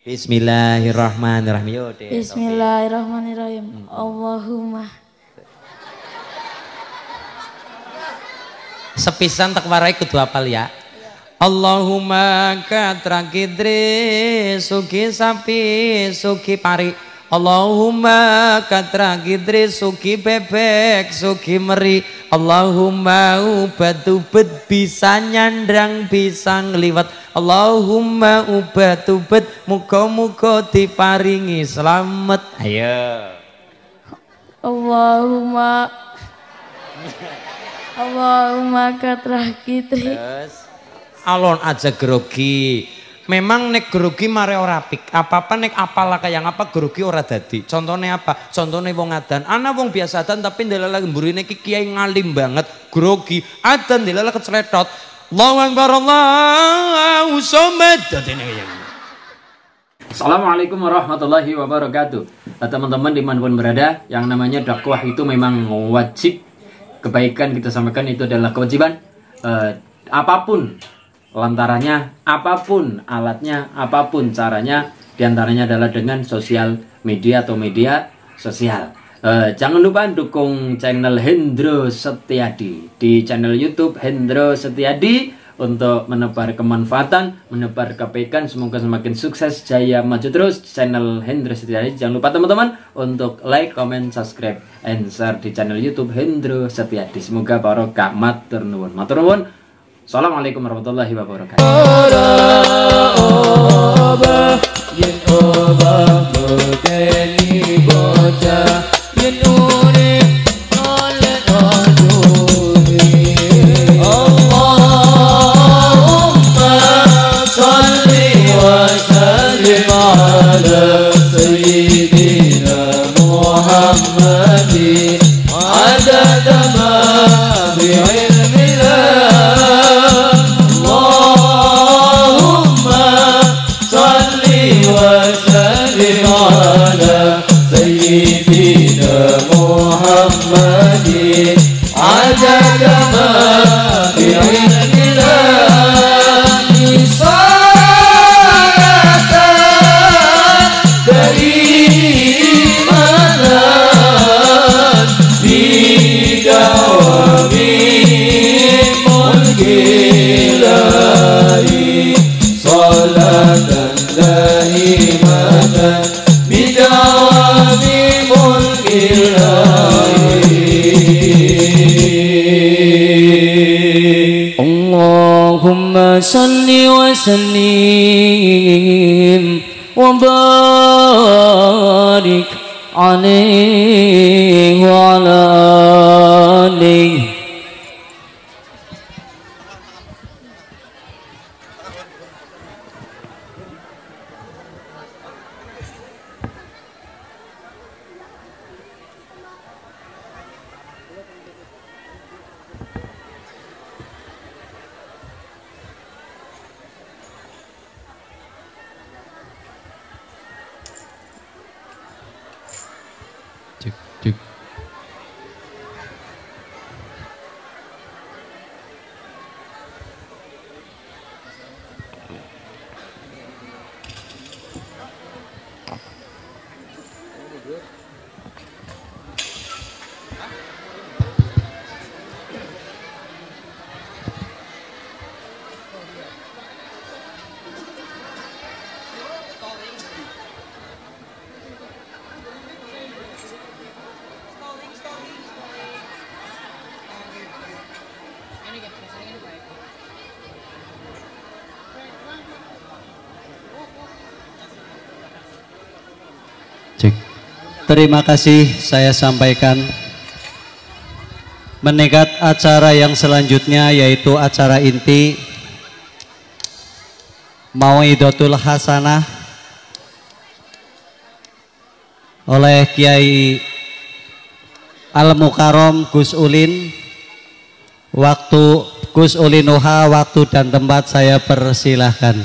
Bismillahirrahmanirrahim. Bismillahirrahmanirrahim. Allahumma. Sepisan tak warai kudu apal ya. Allahumma katrakidri sugi sapi sugi pari. Allahumma katrakidri sugi bebek sugi meri. Allahumma ubat-ubat bisa nyandrang bisa ngliwet. Allahumma ubat-ubat muga-muga diparingi selamat. Ayo. Allahumma katrakidri. Alon aja grogi. Memang nek grogi mare ora apik. Apa-apa nek apalah kaya apa grogi ora dadi. Contohnya apa? Contohnya wong adan. Ana wong biasa adan tapi ndelala mburine iki kiai ngalim banget, grogi. Adan ndelala keceletot. Allahu Akbar Allahu Samad. Assalamualaikum warahmatullahi wabarakatuh. Teman-teman dimanapun berada, yang namanya dakwah itu memang wajib. Kebaikan kita sampaikan itu adalah kewajiban. Apapun lantarannya, apapun alatnya, apapun caranya, diantaranya adalah dengan sosial media atau media sosial. Jangan lupa dukung channel Hendro Setiadi di channel YouTube Hendro Setiadi untuk menebar kemanfaatan, menebar kebaikan. Semoga semakin sukses, jaya, maju terus channel Hendro Setiadi. Jangan lupa teman-teman untuk like, comment, subscribe, and share di channel YouTube Hendro Setiadi. Semoga barokah. Matur nuwun. Matur nuwun. Assalamualaikum warahmatullahi wabarakatuh. Allahumma salli wa sallim wa barik alaihi wa ala alihi. Terima kasih saya sampaikan. Menegat acara yang selanjutnya yaitu acara inti Mau'idotul Hasanah oleh Kiai Al-Mukarram Gus Ulin. Waktu Gus Ulinuha, waktu dan tempat saya persilahkan.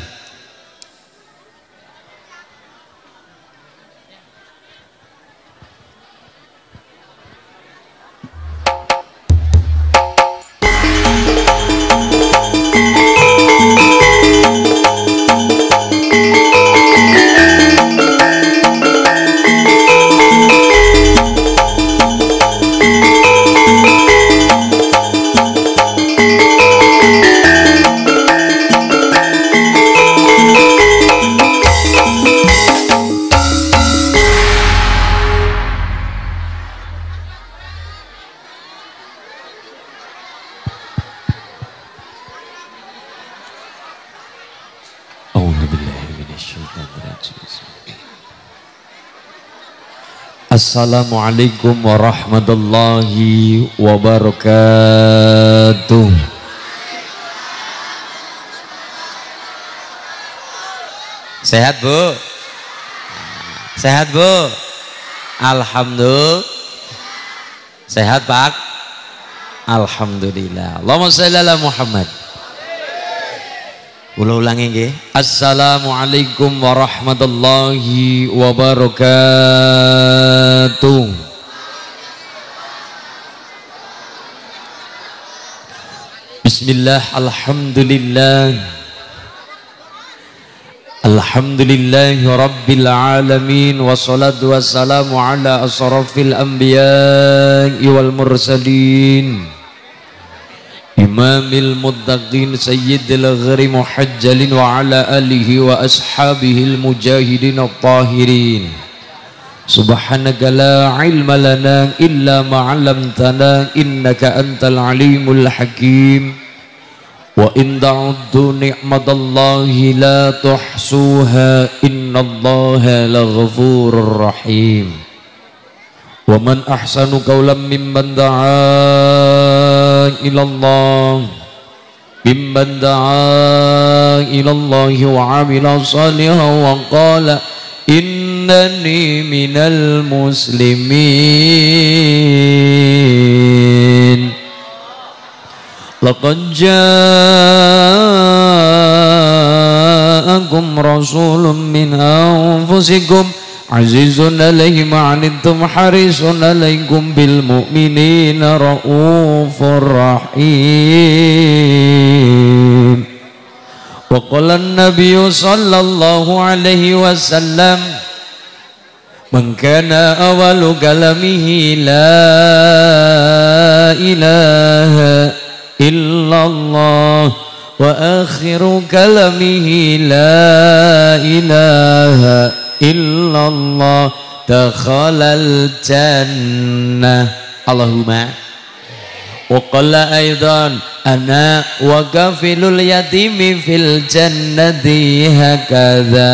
Assalamualaikum warahmatullahi wabarakatuh. Sehat Bu? Sehat Bu? Alhamdulillah. Sehat Pak? Alhamdulillah. Allahumma shalli ala Muhammad. Ulangi nggih. Assalamualaikum warahmatullahi wabarakatuh. Bismillah, alhamdulillah. Alhamdulillahi rabbil alamin, wassalatu wassalamu ala asrafil anbiya'i wal mursalin, imamil muttaqin sayyidil ghari muhajjalin wa ala alihi wa ashabihil mujahidin at-tahirin. Subhanaka la ilma lana illa ma 'allamtana innaka antal alimul hakim. Wa in ta'uddu ni'matallahi la tuhsuha innallaha laghafurur rahim. Wa man ahsanu qawlan mimman da'a ilallah wa 'amila shalihan wa qala innani minal muslimin. Laqad ja'akum rasulun min anfusikum azizun alaihi ma'anittum harisun alaikum bil mu'minina raufur rahim. Wa qala an-nabiyyu sallallahu alaihi wasallam man kana awalu kalamihi la ilaha illallah wa akhiru kalamihi la ilaha illallah dakhalal jannah. Allahumma. Wa qala aidan ana wa kafilul yatimi fil jannati hakadha.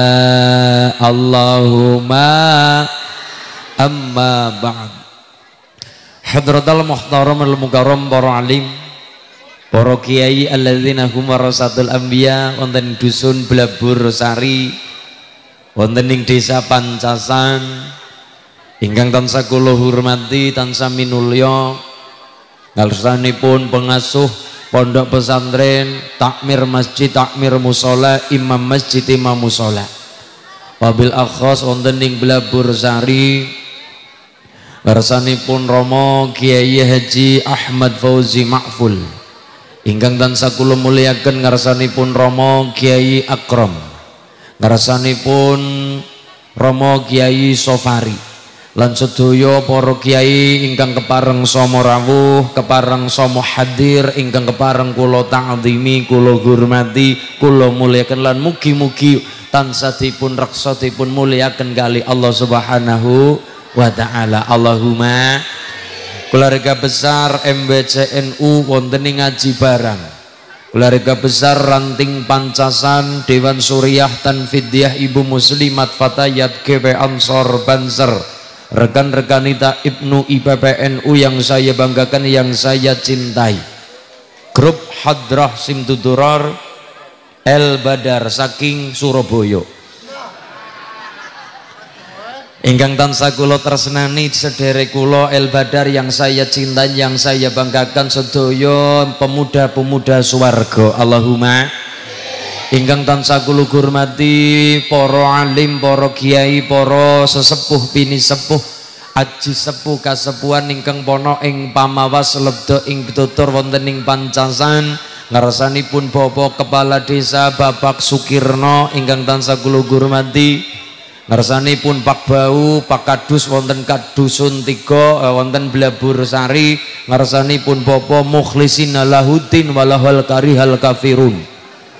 Allahumma. Amma ba'd. Hadratal muhtaram al mukarram para alim, para kiai alladzina hum warasatul anbiya, wonten dusun Blabur Sari, wonten ing desa Pancasan, ingkang tansah kula hormati, tansah minulya ngarsanipun pengasuh pondok pesantren, takmir masjid, takmir musola, imam masjid, imam musola, wabil akhos wonten ing Blabur Sari ngarsanipun Romo Kiai Haji Ahmad Fauzi Ma'ful, ingkang tansah kula muliaken ngarsanipun Romo Kiai Akram, ngarsanipun Romo Kiai Sofari, lan sedaya para kiai ingkang kepareng sama rawuh, kepareng sama hadir, ingkang kepareng kula ta'zimi, kula hormati, kula muliaken, lan mugi-mugi tansah dipun reksa dipun muliaken kali Allah Subhanahu wa ta'ala. Allahumma. Keluarga besar MBCNU wonten ing Ngaji Barang, keluarga besar Ranting Pancasan, Dewan Suriah Tanfidiyah, Ibu Muslimat Fatayat GP Ansor Banser, rekan-rekanita Ibnu IPPNU yang saya banggakan, yang saya cintai, grup Hadrah Simtudurar El Badar saking Surabaya, ingkang tansah kula tresnani, sederek kula El Badar yang saya cintai, yang saya banggakan, sedaya pemuda-pemuda swarga. Allahumma. Ingkang tansah kula hormati para alim, para kiai, para sesepuh bini sepuh, aji sepuh kasepuhan ingkang pono ing Pamawas lebda ing pitutur wonten ing Pancasan, ngarsanipun Bapak Kepala Desa Bapak Sukirno ingkang tansah kula hormati, ngarsanipun Pak Bau, Pak Kadus wonten Kadusun 3 wonten Blabur Sari, ngarsanipun Bapak Mukhlisin Lahuddin walahal karihal kafirun.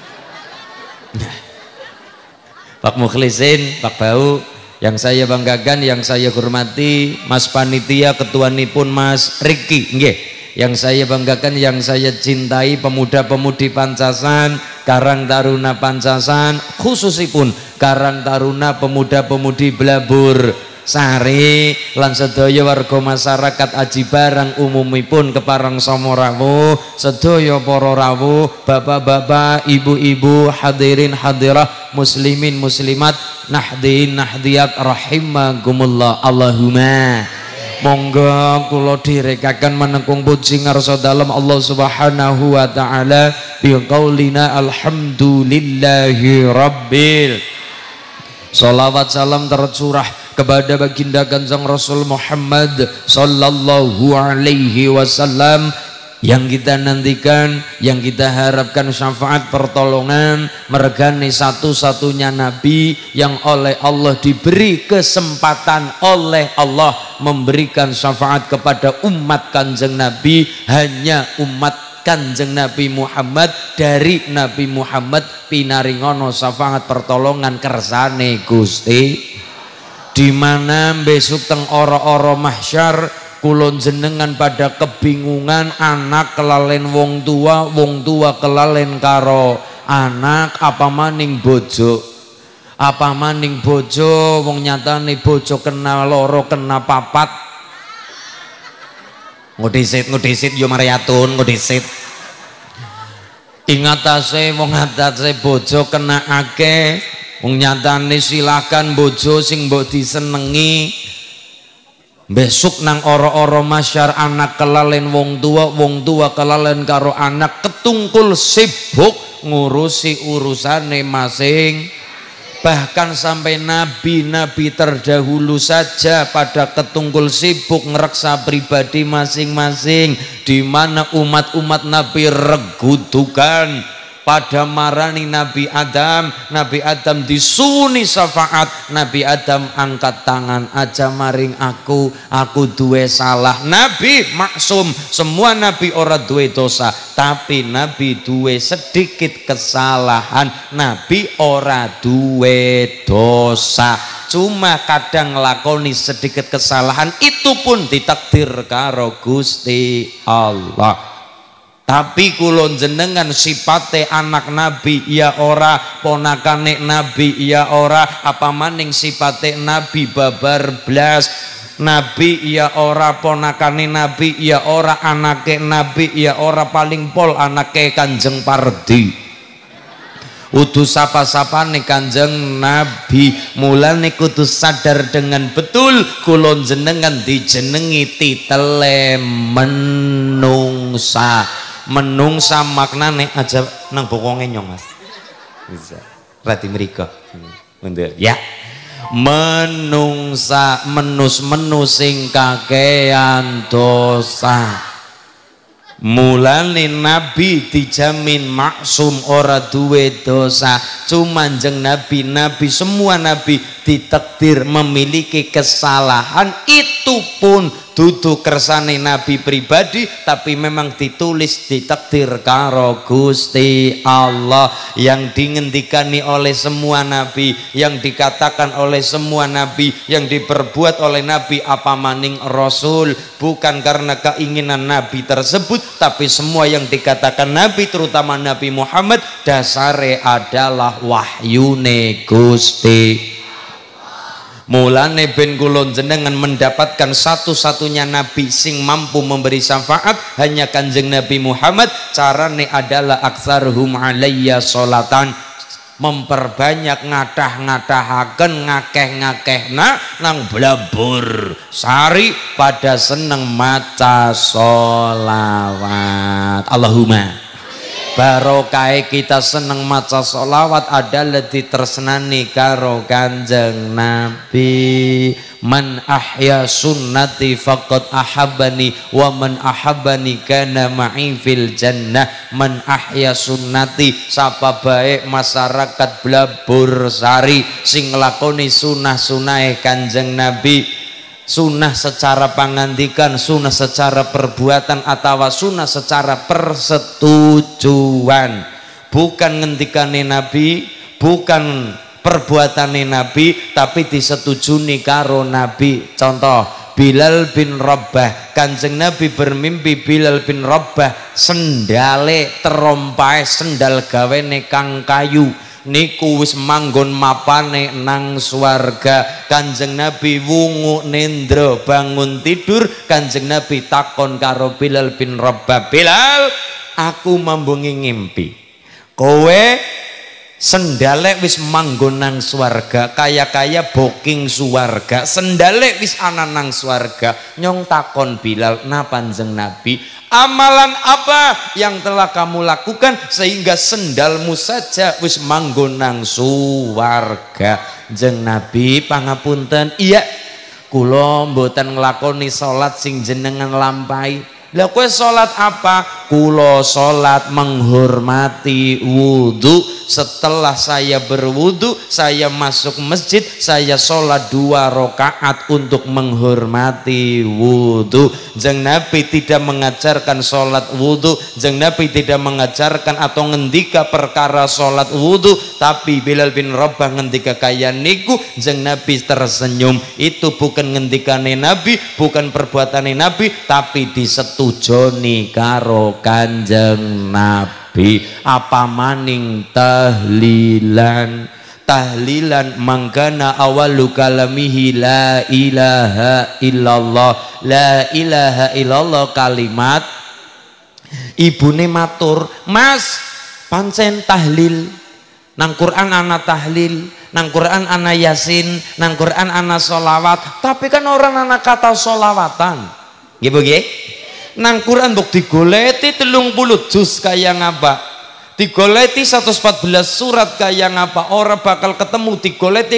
Pak Mukhlisin, Pak Bau yang saya banggakan, yang saya hormati, Mas Panitia ketuanipun Mas Riki, nggih, yang saya banggakan, yang saya cintai, pemuda-pemudi Pancasan, Karang Taruna Pancasan, khususipun Karang Taruna pemuda-pemudi Blabur Sari lan sedaya warga masyarakat Aji Barang umumipun keparang Somorawu, sedaya para rawuh, bapak-bapak, ibu-ibu, hadirin hadirah, muslimin muslimat, nahdin nahdiyat rahimakumullah. Allahumma monggo kula direkaken menengkung puji ngarsa dalem Allah Subhanahu wa taala bi qaulina alhamdulillahi rabbil. Salawat salam tercurah kepada baginda Kanjeng Rasul Muhammad sallallahu alaihi wasallam yang kita nantikan, yang kita harapkan syafaat pertolongan mergani satu-satunya nabi yang oleh Allah diberi kesempatan oleh Allah memberikan syafaat kepada umat Kanjeng Nabi, hanya umat Kanjeng Nabi Muhammad, dari Nabi Muhammad pinaringono syafaat pertolongan kersane Gusti, di mana besok teng ora-ora mahsyar kulon jenengan pada kebingungan, anak kelalen wong tua kelalen karo anak, apa maning bojo, apa maning bojo, wong nyatane bojo kena loro kena papat. Ngudisit yo mariatun ngudisit. Ingatase wong atase bojo kena akeh, wong nyatane silakan bojo sing mbok disenengi. Besok nang ora-ora masyar anak kelalen wong tua kelalen karo anak, ketungkul sibuk ngurusi urusane masing. Bahkan sampai nabi-nabi terdahulu saja pada ketungkul sibuk ngereksa pribadi masing-masing, di mana umat-umat nabi regudukan pada marani Nabi Adam disuni syafaat, Nabi Adam angkat tangan aja maring aku duwe salah. Nabi maksum, semua nabi ora duwe dosa, tapi nabi duwe sedikit kesalahan, nabi ora duwe dosa, cuma kadang nglakoni sedikit kesalahan, itu pun ditakdir karo Gusti Allah. Tapi kulon jenengan sipate anak nabi ya ora, ponakane nabi ya ora, apa maning sipate nabi babar blas, nabi ya ora, ponakane nabi ya ora, anake nabi ya ora, paling pol anake Kanjeng Pardi. Udu sapa-sapane Kanjeng Nabi, mulane kudu sadar dengan betul kulon jenengan dijenengi titele menungsa. Menungsa maknane aja nang bokonge nyong Mas. Bisa. Rati mriko. Mundur. Ya. Menungsa menus sing kakean dosa. Mulane nabi dijamin maksum ora duwe dosa. Cuma jeng nabi semua nabi ditakdir memiliki kesalahan, itu pun dudu kersane nabi pribadi, tapi memang ditulis ditakdir karo Gusti Allah. Yang dingendikani oleh semua nabi, yang dikatakan oleh semua nabi, yang diperbuat oleh nabi apa maning rasul, bukan karena keinginan nabi tersebut, tapi semua yang dikatakan nabi, terutama Nabi Muhammad, dasare adalah wahyune Gusti. Mulane ben kula jenengan mendapatkan satu-satunya nabi sing mampu memberi syafaat hanya Kanjeng Nabi Muhammad. Carane adalah aktsaruhum alayya sholatan, memperbanyak ngadah-ngadahaken ngakeh-ngakehna nang Blabur Sari pada seneng maca sholawat. Allahumma barokah kita seneng maca sholawat adalah ditersenani karo Kanjeng Nabi. Man ahya sunnati faqad ahabbani wa man ahabbani kana ma'i fil jannah. Man ahya sunnati, sapa baik masyarakat Blabur Sari sing nglakoni sunah-sunahe Kanjeng Nabi, sunnah secara pangandikan, sunnah secara perbuatan, atau sunnah secara persetujuan, bukan ngendikane Nabi, bukan perbuatane Nabi, tapi disetujuni karo Nabi. Contoh Bilal bin Rabah. Kanjeng Nabi bermimpi Bilal bin Rabah sendale terompae sendal gawene kang kayu niku wis manggon mapane nang swarga. Kanjeng Nabi wungu nendra bangun tidur. Kanjeng Nabi takon karo Bilal bin Rabah, Bilal, aku mambungi ngimpi kowe sendale wis manggon nang swarga, kaya-kaya booking swarga, sendale wis ana nang swarga. Nyong takon Bilal, napa Kanjeng Nabi, amalan apa yang telah kamu lakukan sehingga sendalmu saja wis manggon nang swarga? Kanjeng Nabi, pangapunten, iya kula mboten nglakoni salat sing jenengan lampahi. Lah kowe salat apa? Kula salat menghormati wudhu. Setelah saya berwudhu, saya masuk masjid, saya sholat 2 rakaat untuk menghormati wudhu. Jeng Nabi tidak mengajarkan sholat wudhu, jeng Nabi tidak mengajarkan atau ngendika perkara sholat wudhu, tapi Bilal bin Rabah ngendika kaya niku, jeng Nabi tersenyum. Itu bukan ngendikane Nabi, bukan perbuatane Nabi, tapi disetujoni karo Kanjeng Nabi. Apa maning tahlilan, tahlilan mangkana awalu kalamihi la ilaha illallah, la ilaha illallah. Kalimat ibune matur, Mas pancen tahlil nang Quran ana tahlil, nang Quran ana yasin, nang Quran ana solawat, tapi kan orang ana kata solawatan nggih nggih. Nang Quran buk digoleti 30 juz kaya ngapa, digoleti 114 surat kaya ngapa, ora bakal ketemu digoleti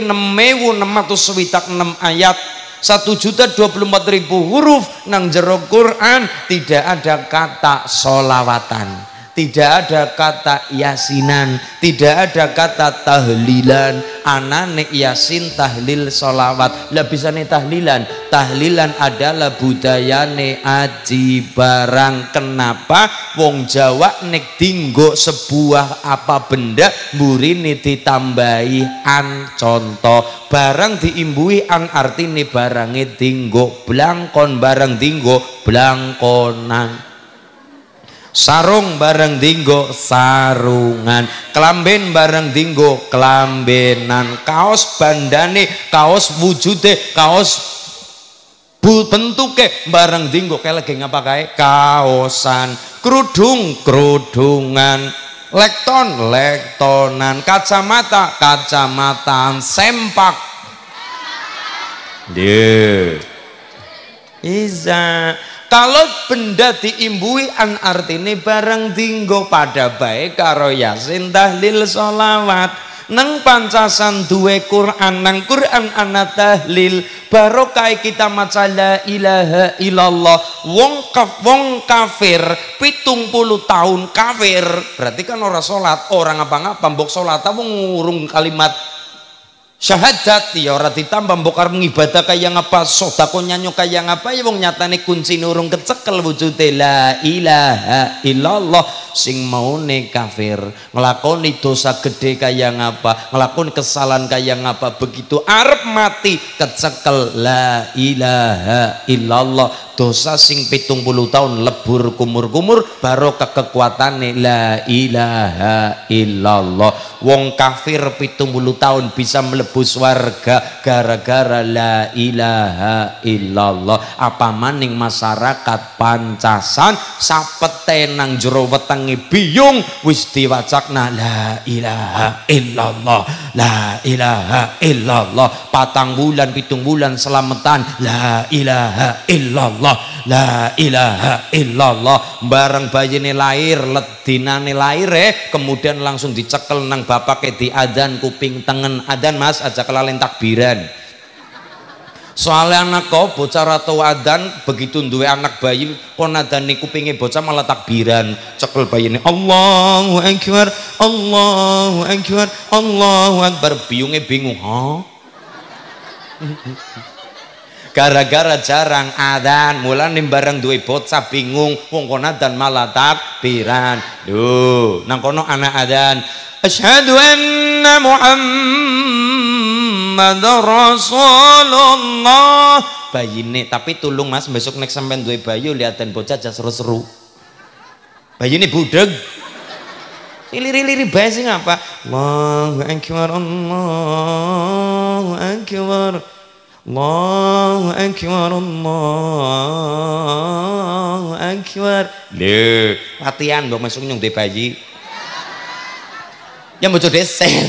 6.626 ayat, 1.024.000 huruf nang jero Quran. Tidak ada kata solawatan, tidak ada kata yasinan, tidak ada kata tahlilan. Anane yasin, tahlil, solawat. Lah bisane tahlilan, tahlilan adalah budayane aji barang. Kenapa wong Jawa nek dinggo sebuah apa benda mburine ditambahi an. Contoh, barang diimbui an artine barange dinggo blangkon, barang dinggo blangkonan. Sarung barang dinggo sarungan, kelamben barang dinggo kelambenan, kaos bandane, kaos wujude, kaos bentuke barang dinggo kayak lagi ngapa kae kaosan, kerudung kerudungan, lekton lektonan, kacamata kacamataan, sempak dia Iza. Kalau benda diimbui an artine barang dinggo, pada baik karo yasin, tahlil, solawat. Nang pancasan duwe Quran, nang Quran ana tahlil, barokah kita maca la ilaha illallah. Wong kafir 70 tahun kafir, berarti kan orang salat, orang apa-apa mbok salat wong ngurung kalimat syahadat ya ora ditambah mbok arep ngibadah kaya ngapa, sedekah nyanyo kaya ngapa, ya wong nyatane kunci urung kecekel wujude la ilaha illallah. Sing maune kafir nglakoni dosa gede kaya ngapa, nglakoni kesalahan kaya ngapa, begitu arep mati kecekel la ilaha illallah. Dosa sing 70 tahun lebur kumur-kumur, barokah kekuatane la ilaha illallah. Wong kafir 70 tahun bisa mlebu swarga gara-gara la ilaha illallah. Apa maning masyarakat pancasan sapete nang jero wetenge biyung wis diwacakna la ilaha illallah, la ilaha illallah. 4 bulan 7 bulan selamatan la ilaha illallah, la ilaha illallah. Bareng bayine lahir, ledinane lahir kemudian langsung dicekel nang bapake di adzan kuping tengen, adzan Mas aja kelalen takbiran. Soalnya anak kau bocah atau adzan begitu duwe anak bayi kon adzane kupinge bocah malah takbiran, cekel bayine Allahu akbar, Allahu akbar, Allahu akbar, biyunge bingung, ha? Gara-gara jarang adzan, mulane bareng duwe bocah bingung, wong kono adzan malah takbiran. Duh, nang kono anak adzan, asyhadu anna Muhammadar Rasulullah, bayine, tapi tulung Mas besok nek sampean duwe bayi liatin bocah aja seru-seru. Bayine budeg. Liri-liri bae sing apa? Allahu akbar, Allahu akbar. Allahu akbar, Allahu akbar. Lho, latihan mbok masuk nyung duwe bayi. Ya bojo desen.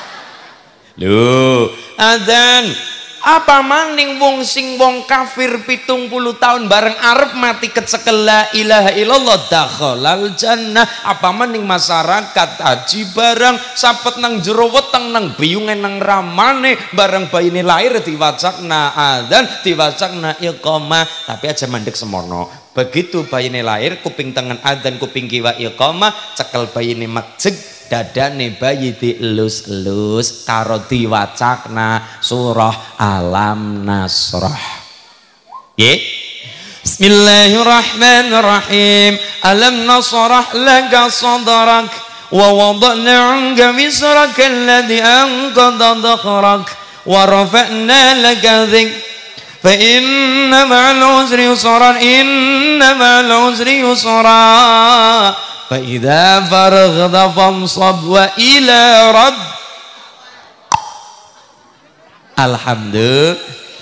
Lho, adzan. Apa maning wong sing wong kafir 70 tahun bareng arep mati kecekel la ilaha illallah dakhalal jannah. Apa maning masyarakat haji barang sapet nang jero weteng nang biyunge nang ramane bareng bayine lahir diwacakna adzan diwacakna iqamah tapi aja mandek semono. Begitu bayine lahir kuping tengen adzan kuping kiwa iqamah cekel bayine masjid dadane bayi dielus-elus karo diwacakna surah Alam Nasrah. Nggih. Bismillahirrahmanirrahim. Alam nasrah laka sadrak wa wada'na 'anka wizraka alladhi anqadha dhahrak wa rafa'na laka dhikrak fa inna ma'al 'usri yusran inna ma'al 'usri yusra فإذا فرغت فانصب وإلى رب. Alhamdulillah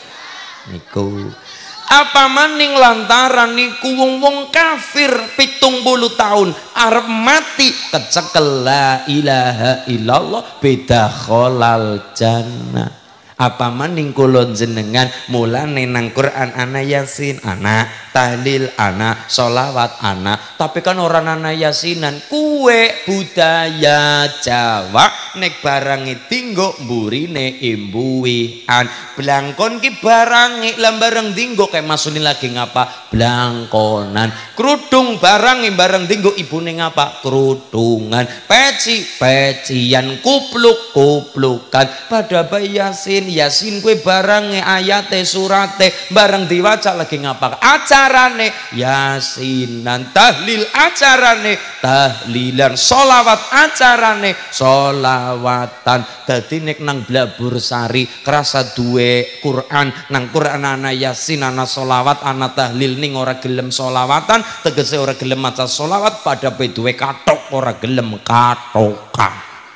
niku apa maning lantaran niku wong-wong kafir 70 tahun arep mati kecekel la ilaha illallah beda kholal jannah. Apa maning kula jenengan mulane nang Quran ana Yasin ana tahlil ana sholawat ana tapi kan orang ana Yasinan kue budaya Jawa nek barangi tinggo mburine imbuwian blangkon ki barangi lambareng tinggo kayak masuni lagi ngapa blangkonan kerudung barangi bareng tinggo ibune ngapa kerudungan peci pecian kupluk kuplukan pada bayi Yasin kue barange ayate surate bareng diwaca lagi ngapa acarane Yasinan tahlil acarane tahlilan sholawat acarane sholawatan dadi nek nang Blabur Sari kerasa duwe Quran nang Quran ana Yasin ana sholawat ana tahlil ning ora gelem sholawatan tegese ora gelem maca sholawat pada duwe katok ora gelem katokan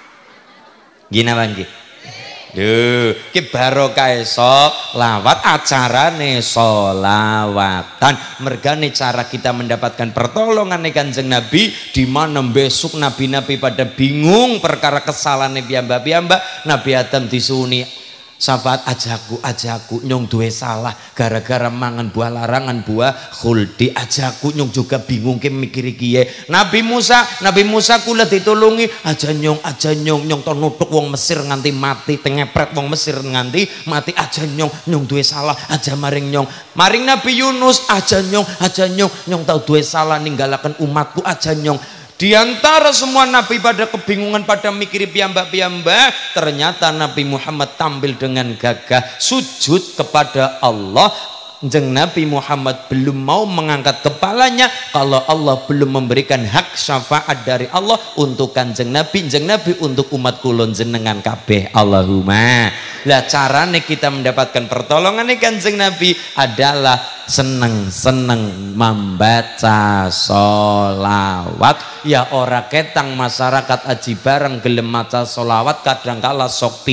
gina bangki. Duh, ki barokah lawat acarane solawatan. Mergane cara kita mendapatkan pertolongan Kanjeng Nabi di mana besok nabi-nabi pada bingung perkara kesalahan piyambak-piyambak. Nabi Adam disuni sahabat ajaku nyong duwe salah gara-gara mangan buah larangan buah khuldi ajaku nyong juga bingung ke mikiri kiye. Nabi Musa kula ditulungi aja nyong to nutuk wong Mesir nganti mati tengepret wong Mesir nganti mati aja nyong duwe salah aja maring Nabi Yunus aja nyong tau duwe salah ninggalaken umatku aja nyong. Di antara semua nabi pada kebingungan pada mikiri piyambak-piyambak ternyata Nabi Muhammad tampil dengan gagah sujud kepada Allah. Jeng Nabi Muhammad belum mau mengangkat kepalanya kalau Allah belum memberikan hak syafaat dari Allah untuk Kanjeng Nabi untuk umat kulon jenengan kabeh Allahumma. Lah carane kita mendapatkan pertolongan Kanjeng Nabi adalah seneng-seneng membaca sholawat. Ya ora ketang masyarakat aji bareng gelem maca sholawat kadangkala sok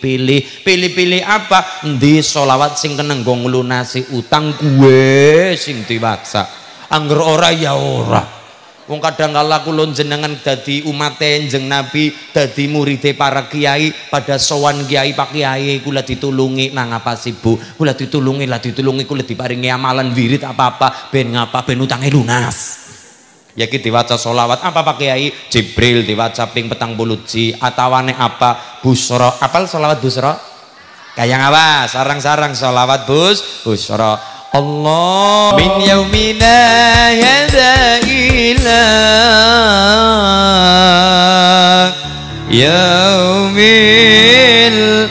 pilih apa endi sholawat sing kena nggo nglunasi utang gue sing diwaca angger ora ya ora wong kadangkala kula jenengan dadi umate Kanjeng Nabi dadi muride para kiai pada sowan kiai pak kiai kula ditulungi nang apa sibu kula ditulungi kula diparingi amalan wirid apa-apa ben ngapa ben utange lunas. Ya ki diwaca sholawat apa Pak Kiai Jibril diwaca ping 40 atawane apa busra apal sholawat busra kayak apa sarang-sarang sholawat busra Allah min yaumina hadza ila yaumil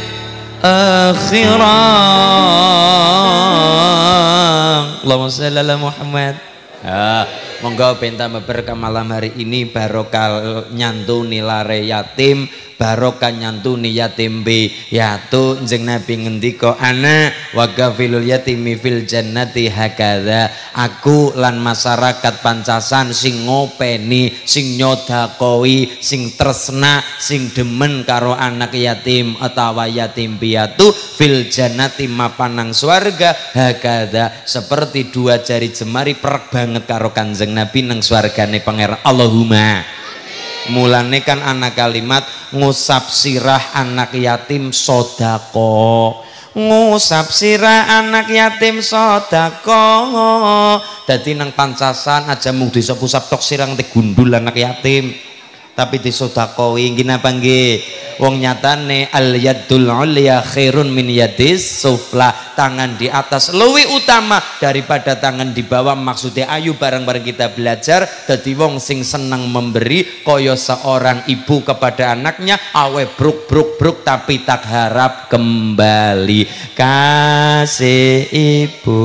akhirah Allahumma shalli ala Muhammad. Monggo benta berkah malam hari ini barokah nyantuni lare yatim, barokah nyantuni yatim piatu. Njeng Nabi ngendika ana wa gafilul yatimi fil jannati hakadha. Aku lan masyarakat Pancasan sing ngopeni, sing nyodakoi, sing tresna, sing demen karo anak yatim atawa yatim piatu fil jannati mapanang swarga hakadha, seperti dua jari jemari perak banget karo Kanjeng Nabi nang swargane pangeran. Allahumma. Mulane kan anak kalimat ngusap sirah anak yatim sodako, ngusap sirah anak yatim sodako. Dadi nang Pancasan aja mung desa pusat tok sirang te gundul anak yatim, tapi disodakoi. Nggih napa nggih? Wong nyatane al yadul ulya khairun min yadis sufla. Tangan di atas lebih utama daripada tangan di bawah. Maksudnya ayo bareng-bareng kita belajar dadi wong sing seneng memberi kaya seorang ibu kepada anaknya, awe bruk tapi tak harap kembali. Kasih ibu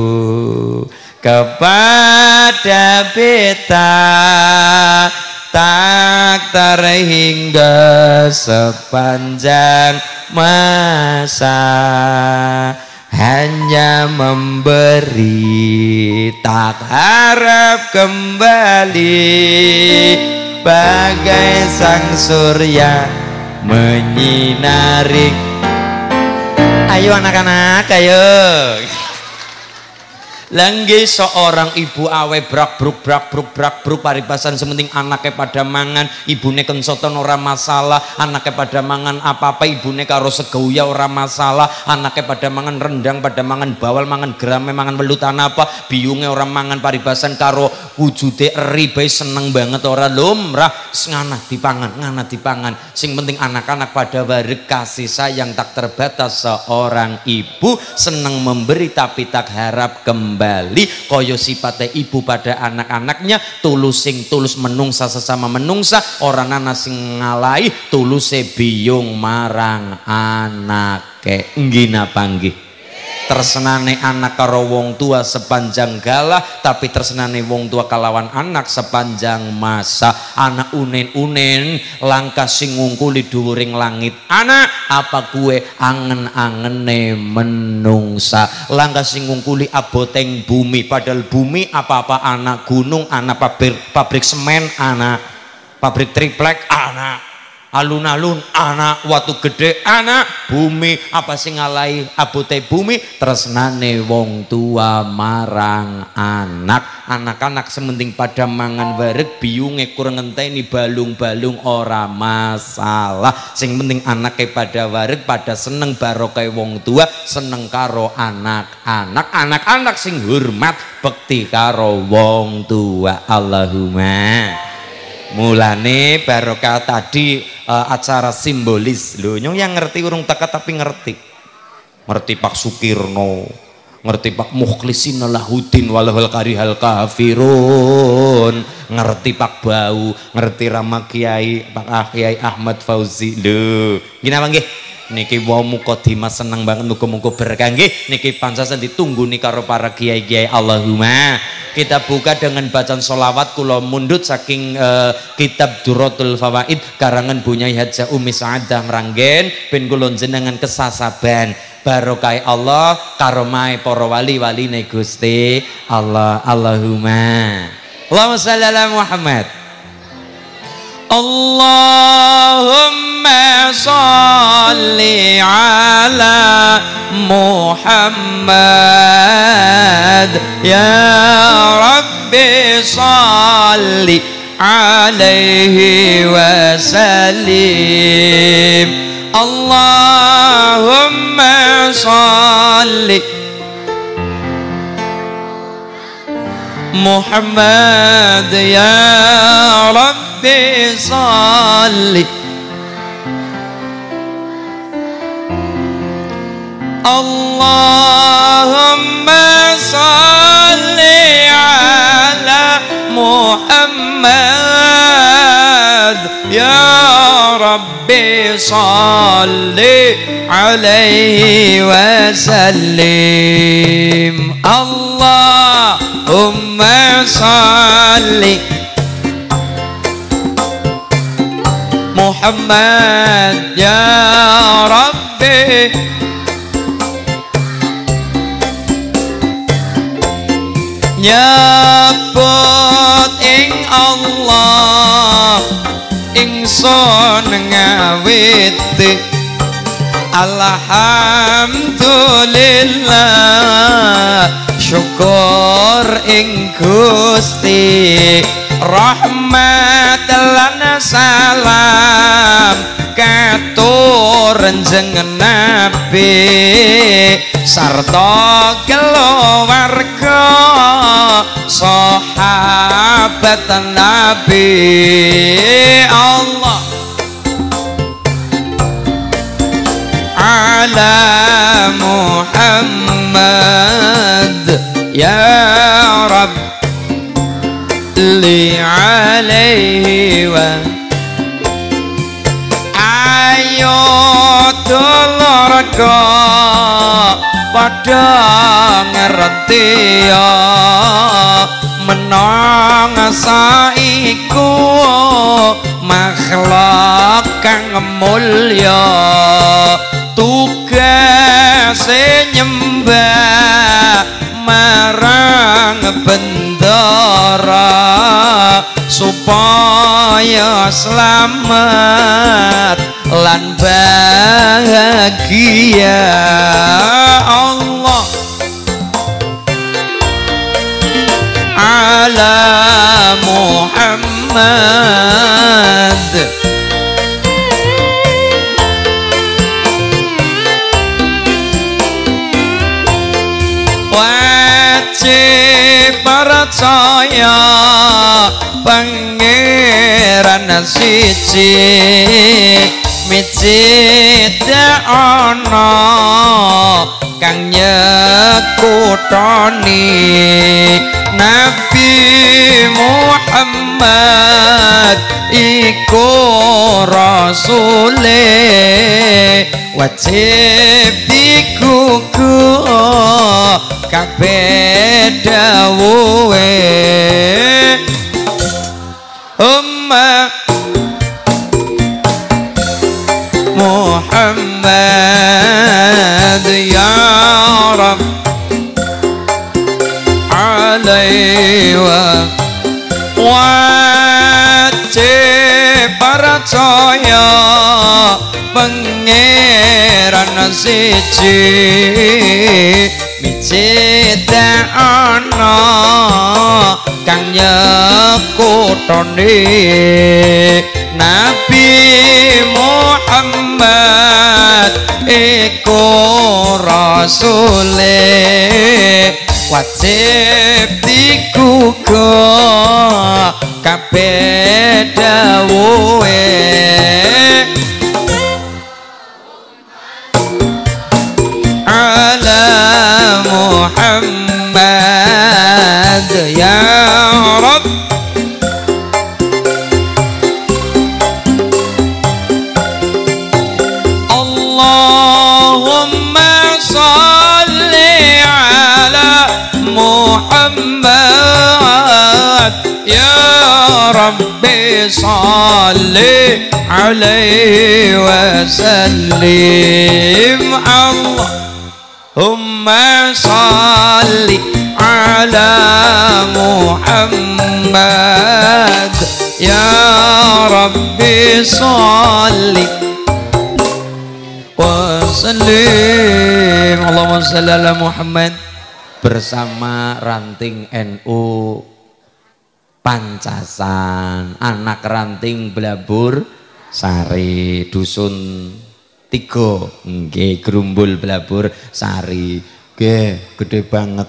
kepada beta tak terhingga sepanjang masa, hanya memberi tak harap kembali, bagai sang surya menyinari. Ayo anak-anak, ayo. Langge seorang ibu awe brak bruk paribasan sementing anaknya pada mangan, ibune kensoton ora masalah, anaknya pada mangan apa-apa ibune karo segauya ora masalah, anaknya pada mangan rendang, pada mangan bawal, mangan gerame, mangan welutan apa, biunge orang mangan paribasan karo wujude eri bae seneng banget ora lumrah ngana dipangan. Sing penting anak-anak pada wareg kasih sayang tak terbatas seorang ibu, seneng memberi tapi tak harap kembali. Koyo sifatnya ibu pada anak-anaknya, tulus menungsa sesama menungsa, orang anak sing ngalai tulus biyung marang anake. Nggih napa nggih? Tersenane anak karo wong tua sepanjang galah, tapi tersenane wong tua kalawan anak sepanjang masa. Anak unen langkah sing ngungkuli dhuwuring langit. Anak apa kue angen-angene menungsa, langkah sing ngungkuli aboteng bumi, padahal bumi apa-apa anak gunung, anak pabrik semen, anak pabrik triplek, anak alun-alun, anak watu gede, anak bumi apa sing ngalai abote bumi. Tresnane wong tua marang anak-anak sementing pada mangan wareg, biunge kurang ngenteni balung-balung ora masalah. Sing penting anaknya pada wareg, pada seneng barokah wong tua, seneng karo anak-anak sing hormat bekti karo wong tua. Allahumma. Mulane barokah tadi acara simbolis lho, nyong yang ngerti urung teka tapi ngerti Pak Sukirno, ngerti Pak Mukhlisin Lahuddin walahul karihal kafirun, ngerti Pak Bau, ngerti Rama Kiai Pak Kiai Ahmad Fauzi lho. Gini apa nggih? Niki wau mukadimah seneng banget, muga-muga berkah nggih. Niki Pancasan ditunggu nih karo para kiai-kiai. Allahumma. Kita buka dengan bacaan sholawat kula mundut saking kitab Durratul Fawaid karangan Bunyai Hadza Umi Sa'adah Ranggen ben kula jenengan kesasaban barokah Allah karomai para wali-wali ne Gusti Allah. Allahumma. Allahumma shalli ala Muhammad. Allahumma sholli ala Muhammad ya Rabbi sholli alaihi wasallim. Allahumma sholli Muhammad ya Rabbi sholli. Allahumma sholli ala Muhammad ya Rabbi sholli alaihi wasallim. Allahumma sholli salli Muhammad ya Rabbi nyebut ing Allah ingsun ngawiti alhamdulillah syukur ing Gusti rahmat lan salam katur jeneng Nabi sarta keluarga sahabat Nabi Allah ala Muhammad ya Rabb li alaihi wa ayo dulurku padha ngerti ya menang saiku makhluk kang mulya tugase nyembah marang bendara supaya selamat lan bahagia Allah ala Muhammad wajib percaya pangeran siji miji ana kang nyekutoni Nabi Muhammad iku rasule wajib digugu kabeh dawuhe Muhammad ya Rabb alaihi wa wajib percaya pangeran siji miji ana kang nyekutoni Nabi Muhammad iku rasule wajib digugu kabeh dawuhe ala Muhammad ya Rabb Allahumma salli ala Muhammad ya Rabbi salli alaihi wa sallim Allahumma salli ala Muhammad ya Rabbi salli wa sallim Allahumma salli ala Muhammad bersama ranting NU Pancasan anak ranting Blabur Sari dusun 3 nggih Grumbul Blabur Sari nggih gede banget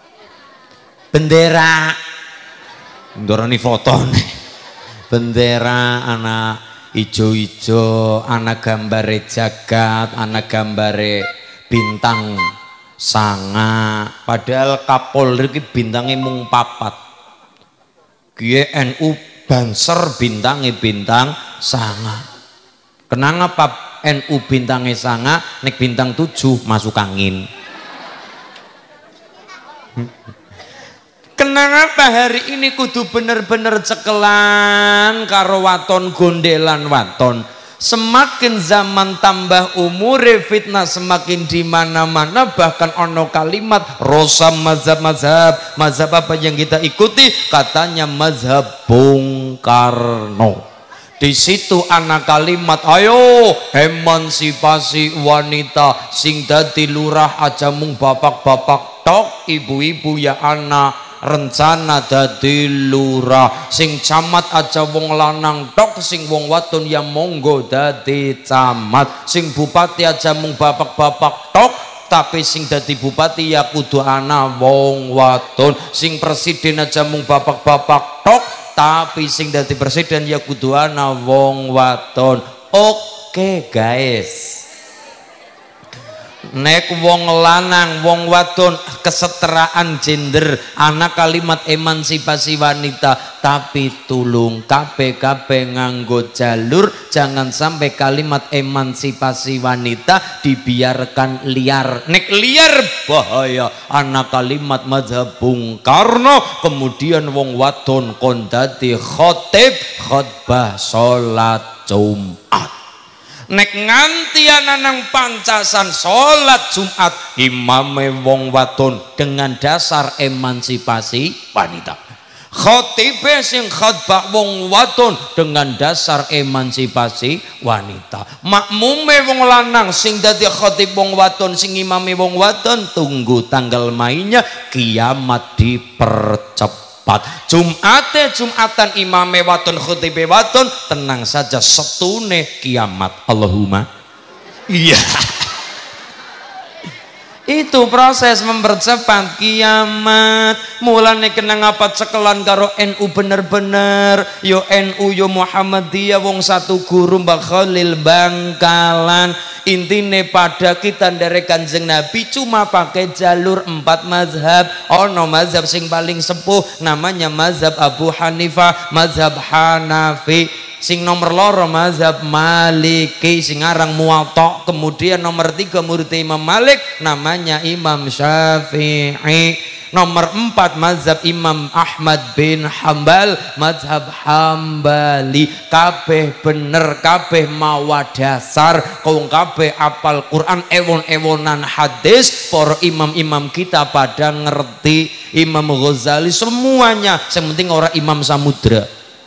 bendera ndoroni fotone bendera anak ijo-ijo anak gambare jagat anak gambare bintang sanga padahal Kapolri ki bintange mung 4 GNU Banser bintange bintang sanga kenang apa NU bintange sanga nek bintang 7 masuk angin Tenang apa hari ini kudu bener-bener cekelan karo waton gondelan waton. Semakin zaman tambah umure fitnah semakin di mana-mana, bahkan ono kalimat rosa mazhab apa yang kita ikuti, katanya mazhab Bung Karno. Di situ anak kalimat ayo emansipasi wanita, sing dadi lurah aja mung bapak-bapak tok, ibu-ibu ya anak rencana dadi lurah, sing camat aja wong lanang tok, sing wong wadon ya monggo dadi camat, sing bupati aja mung bapak-bapak tok, tapi sing dadi bupati ya kudu ana wong wadon, sing presiden aja mung bapak-bapak tok, tapi sing dadi presiden ya kudu ana wong wadon. Oke guys, nek wong lanang wong wadon kesetaraan gender, anak kalimat emansipasi wanita, tapi tulung kabeh nganggo jalur, jangan sampai kalimat emansipasi wanita dibiarkan liar. Nek liar bahaya. Anak kalimat mazhab Bung Karno, kemudian wong wadon kon dadi khotib khotbah salat Jumat. Nek nganti nang pancasan sholat Jumat imame wong wadon dengan dasar emansipasi wanita, khotibe sing khotbah wong wadon dengan dasar emansipasi wanita, makmume wong lanang sing dadi khotib wong wadon, sing imame wong wadon, tunggu tanggal mainnya kiamat dipercepat. Jumatan imame waton khutibe waton, tenang saja setune kiamat. Allahumma iya. Itu proses mempercepat kiamat. Mulane kena ngapa cekelan karo NU bener-bener, yo NU yo Muhammadiyah wong satu guru Mbak Khalil Bangkalan. Intine pada kita dari Kanjeng Nabi cuma pakai jalur 4 mazhab. Ono mazhab sing paling sepuh namanya mazhab Abu Hanifah, mazhab Hanafi. Sing nomor loro mazhab Maliki, sing aran Muwatta. Kemudian nomor 3 murid Imam Malik namanya Imam Syafi'i. Nomor 4 mazhab Imam Ahmad bin Hambal, mazhab Hambali. Kabeh bener, kabeh mawa dasar, kaum kabeh apal Quran, ewon-ewonan hadis. Para imam-imam kita pada ngerti. Imam Ghazali semuanya, sementing orang Imam Samudra.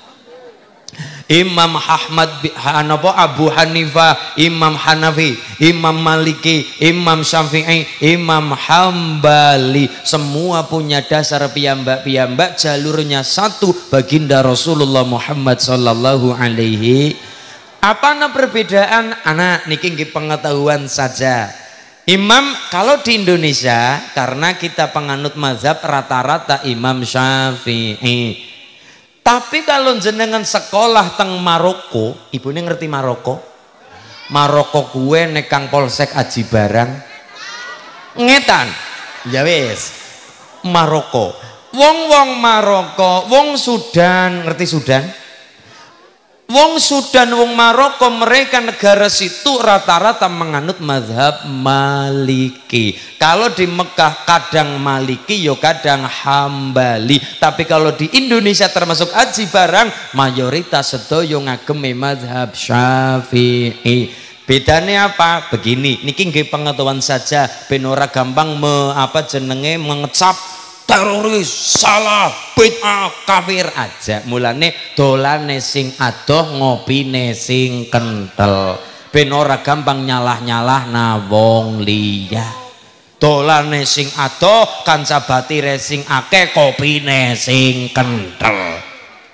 Imam Ahmad Abu Hanifah, Imam Hanafi, Imam Maliki, Imam Syafi'i, Imam Hambali, semua punya dasar piyambak-piyambak, jalurnya satu, baginda Rasulullah Muhammad sallallahu alaihi. Apa perbedaan anak niki pengetahuan saja. Imam kalau di Indonesia karena kita penganut mazhab rata-rata Imam Syafi'i. Tapi kalau jenengan sekolah teng Maroko, ibunya ngerti Maroko? Maroko kue nekang polsek aji barang ngetan ya wis Maroko, wong Maroko, wong Sudan, ngerti Sudan? Wong Sudan, wong Maroko, mereka negara situ rata-rata menganut mazhab Maliki. Kalau di Mekah kadang Maliki, yo kadang Hambali. Tapi kalau di Indonesia termasuk Aji Barang, mayoritas sedoyo ngagemi mazhab Syafi'i. Bedanya apa? Begini, niki nggih pengetahuan saja, ben ora gampang mengecap teroris, salah, bid'ah, kafir aja. Mulane dolane sing adoh, ngopine sing kentel. Ben ora gampang nyalah-nyalah na wong liya. Dolane sing adoh, kanca batire sing akeh, kopine sing kentel.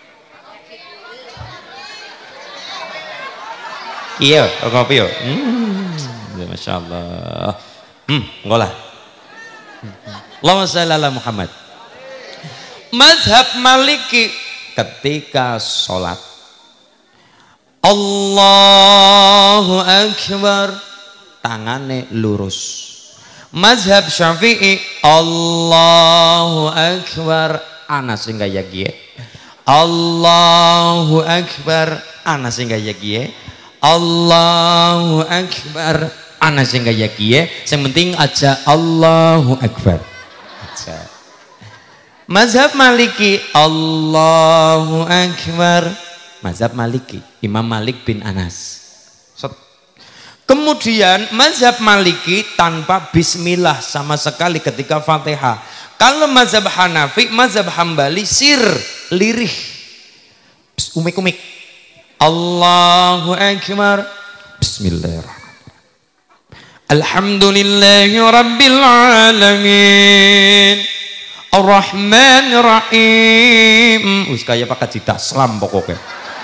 Iya, kopi yo. Masya Allah. Ngolah. Allahumma shalli ala Muhammad. Mazhab Maliki ketika sholat Allahu Akbar tangane lurus. Mazhab Syafi'i Allahu Akbar ana sing kaya kiye. Allahu Akbar ana sing kaya kiye. Allahu Akbar ana sing kaya kiye. Sing penting aja Allahu Akbar. Mazhab Maliki Allahu Akbar. Mazhab Maliki Imam Malik bin Anas. Kemudian mazhab Maliki tanpa bismillah sama sekali ketika Fatihah. Kalau mazhab Hanafi, mazhab Hambali sir, lirih, umik-umik. Allahu Akbar. Bismillahirrahmanirrahim. Alhamdulillahi Rabbil Alamin. Ar-Rahmanir-Rahim. Wis kaya pakai jita Islam pokoknya.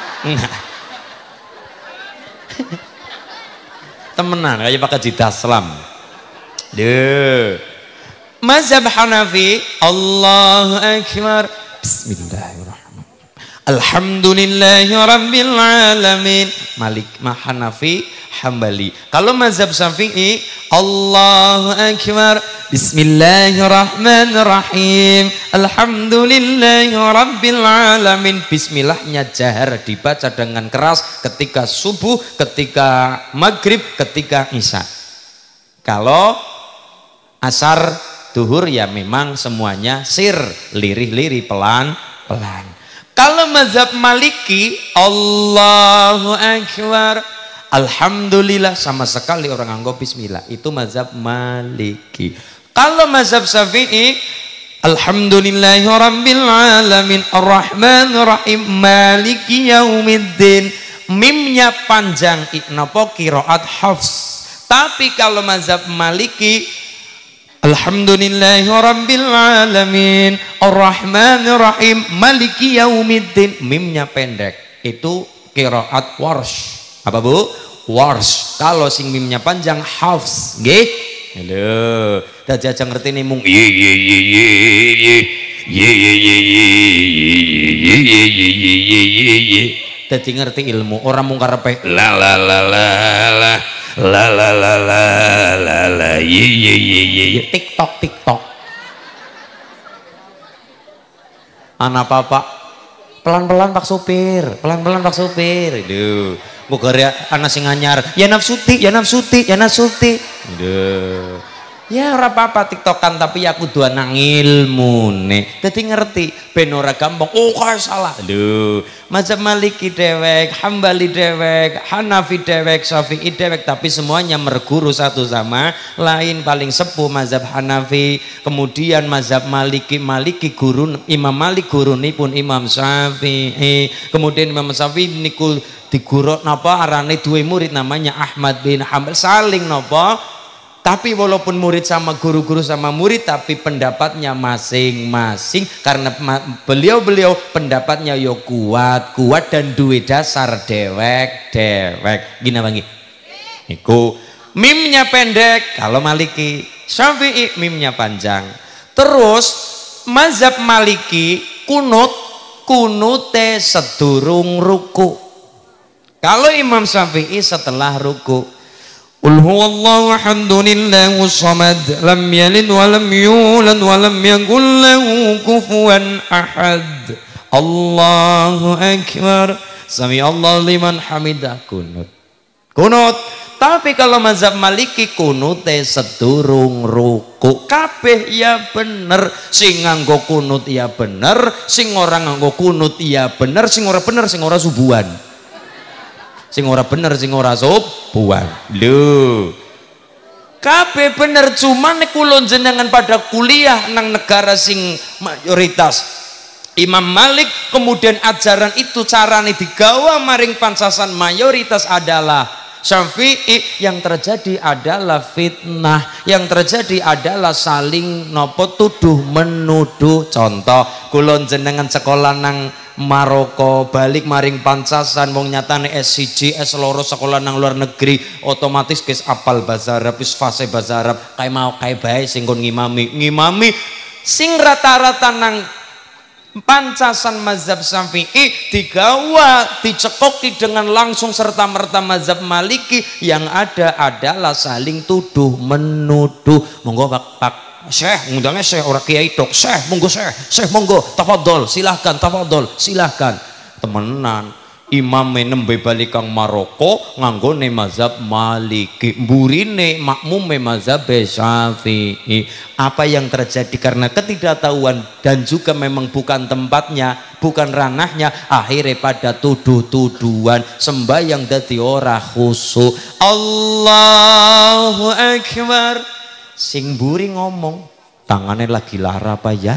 Temenan kayak pakai jita Islam. Duh. Mazhab Hanafi Allahu Akbar. Bismillahirrahmanirrahim. Alhamdulillahi Rabbil Alamin. Malik Hanafi Hambali. Kalau mazhab Syafi'i Allahu Akbar. Bismillahirrahmanirrahim. Alhamdulillahi Rabbil Alamin. Bismillahnya jahar dibaca dengan keras ketika subuh, ketika maghrib, ketika isya. Kalau asar, duhur ya memang semuanya sir, lirih-lirih, pelan-pelan. Kalau mazhab Maliki Allahu Akbar. Alhamdulillah sama sekali orang anggap bismillah. Itu mazhab Maliki. Kalau mazhab Syafi'i Alhamdulillahi Rabbil Alamin Ar-Rahmanir-Rahim Maliki Yaumiddin. Mimnya panjang napa qiraat hafs. Tapi kalau mazhab Maliki Alhamdulillahi Rabbil Alamin Ar-Rahmanir-Rahim Maliki Yaumiddin. Mimnya pendek. Itu qiraat warsh. Apa Bu? Warsh. Kalau sing mimnya panjang hafs. Nggih. Halo, dadi aja ngerti nih mung ye ye ye ye ye ye ye ye ye ye ye ye. Dadi ngerti ilmu, orang mung karepe la la la la la la la la la la la ye ye ye ye TikTok TikTok. Anak papa pelan-pelan Pak Supir, pelan-pelan Pak Supir. Aduh. Bukan anak sing anyar, ya nafsuti, ya nafsuti, ya nafsuti. Duh. Ya ora apa-apa tiktokan tapi aku dua nang ilmu nih. Dadi ngerti ben ora gampang. Oh kaya salah. Lho, mazhab Maliki dewek, Hambali dewek, Hanafi dewek, Syafi'i dewek, tapi semuanya merguru satu sama lain. Paling sepuh mazhab Hanafi, kemudian mazhab Maliki guru Imam Malik gurunipun Imam Syafi'i. Kemudian Imam Syafi'i niku diguru napa arane duwe murid namanya Ahmad bin Hambal, saling napa, tapi walaupun murid sama guru-guru sama murid tapi pendapatnya masing-masing karena beliau-beliau pendapatnya yo kuat dan duwe dasar dewek gini bangi niku. Mimnya pendek kalau Maliki, Syafi'i mimnya panjang. Terus mazhab Maliki kunute sedurung ruku. Kalau Imam Syafi'i setelah ruku, Qul huwallahu ahadunillahu samad lam yalid wa lam yulad wa lam yakul lahu kufuwan ahad. Allahu akbar. Sami Allah liman hamidah. Kunut. Tapi kalau mazhab Maliki kunute sedurung ruku. Kabeh ya bener, sing nganggo kunut ya bener, sing ora nganggo kunut ya bener, sing ora bener sing ora subuhan. Sing ora bener sing ora subuhan. Lho. Kabeh bener, cuman nek kula jenengan pada kuliah nang negara sing mayoritas Imam Malik, kemudian ajaran itu carane digawa maring pancasan mayoritas adalah Syafi'i, yang terjadi adalah fitnah, yang terjadi adalah saling nopo tuduh menuduh. Contoh kula jenengan sekolah nang Maroko balik maring pancasan wong nyatane S1 S2 sekolah nang luar negeri otomatis guys apal bahasa Arab wis fase bahasa Arab kae mau kae bae sing kon ngimami sing rata-rata nang pancasan mazhab Syafi'i digawa dicekoki dengan langsung serta merta mazhab Maliki, yang ada adalah saling tuduh menuduh. Monggo Pak Syekh, ngundangnya Syekh ora kiai tok. Syekh monggo, Syekh monggo, tafadhol silahkan, tafadhol silahkan. Temenan imame nembe bali kang Maroko nganggone mazhab Maliki, mburine makmume mazhab Syafi'i. Apa yang terjadi karena ketidaktahuan dan juga memang bukan tempatnya, bukan ranahnya, akhirnya pada tuduh-tuduhan, sembahyang dadi ora khusyuk. Allahu Akbar. Sing mburi ngomong, tangannya lagi lara apa ya?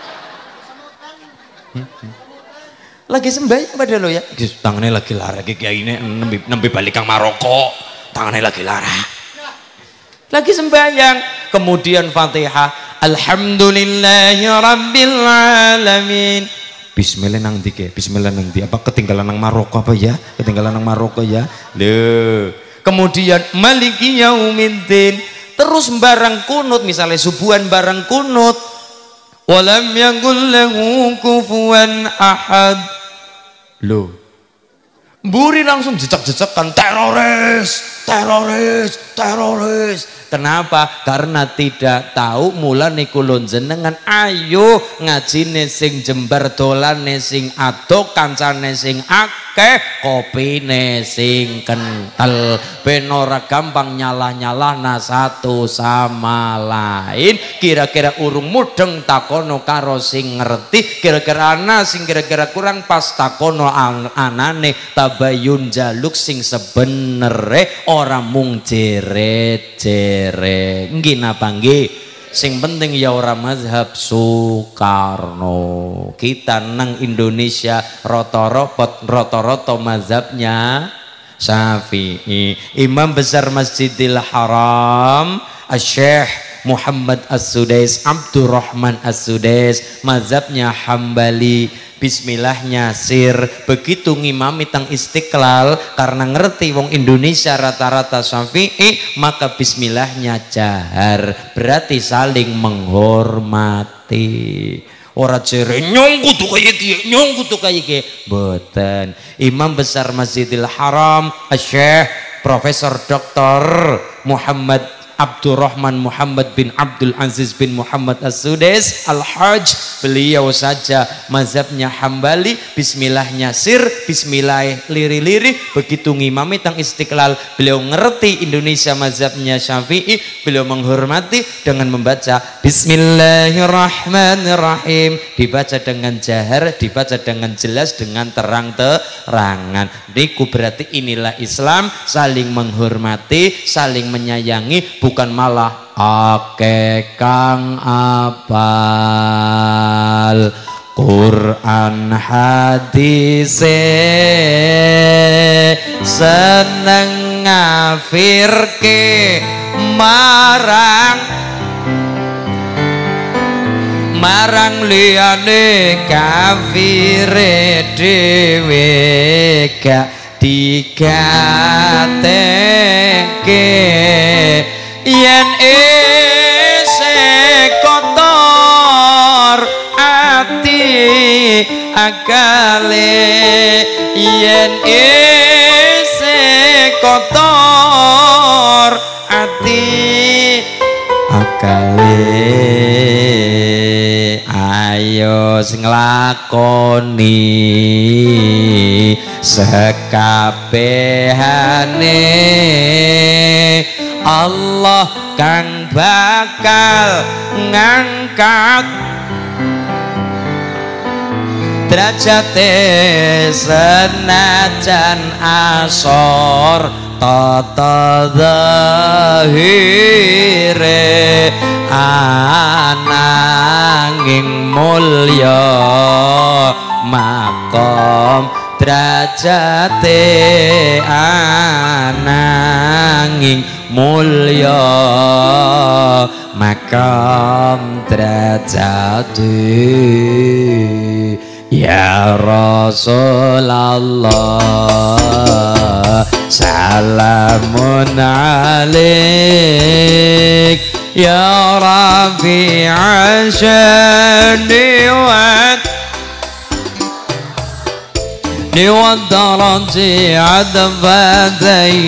Lagi sembahyang pada lo ya, tangannya lagi lara, kayak ini nembe balik kang Maroko, tangannya lagi lara, lagi sembahyang. Kemudian Fatihah, Alhamdulillahi Rabbil Alamin. Bismillah nang ndi ke? Bismillah nang ndi? Apa ketinggalan nang Maroko apa ya? Ketinggalan nang Maroko ya? Loh. Kemudian Maliki Yaumiddin, terus barang kunut, misalnya subuhan barang kunut, walam yakul lahu kufuwan ahad. Loh, mburi langsung jejak-jejakan, teroris, teroris, teroris. Kenapa? Karena tidak tahu mulane kula jenengan ayo ngajine sing jembar, dolane sing adok, kancane sing akeh, kopine sing kental, ben ora gampang nyalah-nyalahna satu sama lain. Kira-kira urung mudeng takono karo sing ngerti, kira-kira ana sing kira-kira kurang pas takono anane, tabayun jaluk sing sebenere ora mung jeret-jeret. Nggih napa nggih? Sing penting ya ora mazhab Soekarno. Kita nang Indonesia rata-rata mazhabnya Syafi'i. Imam besar Masjidil Haram Asy-Syaikh Muhammad As-Sudais, Abdurrahman As-Sudais, mazhabnya Hambali. Bismillahnya sir, begitu ngimami tang Istiqlal, karena ngerti wong Indonesia rata-rata Syafi'i, maka bismillahnya jahar, berarti saling menghormati. Ora jere nyong kudu kaya iki, nyong kudu kaya iki. Boten. Imam besar Masjidil Haram Asy-Syaikh Profesor Dr. Muhammad Abdurrahman Muhammad bin Abdul Aziz bin Muhammad As-Sudais Al-Hajj, beliau saja mazhabnya Hambali, bismillahnya sir, bismillah liri-liri. Begitu ngimami tang Istiqlal, beliau ngerti Indonesia mazhabnya Syafi'i, beliau menghormati dengan membaca Bismillahirrahmanirrahim, dibaca dengan jahar, dibaca dengan jelas, dengan terang-terangan. Niku berarti inilah Islam, saling menghormati, saling menyayangi, bukan malah ake kang apal Quran hadise, seneng ngafirke marang liyane kafire dhewe gak digateke. Yen isih kotor ati akale, yen isih kotor ati akale, ayo sing nglakoni sekabehane, Allah kang bakal ngangkat derajate senajan asor tata zahire ananging mulya makom derajate ananging mulya makam derajate. Ya Rasulullah salamun alaik, ya Rafi'a syani والدرجة عذبة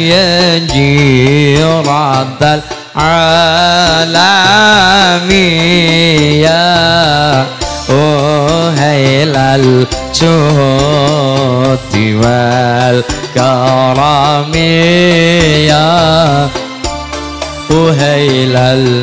جيرة العالم يا أهيل الجود wal karami ya uhailal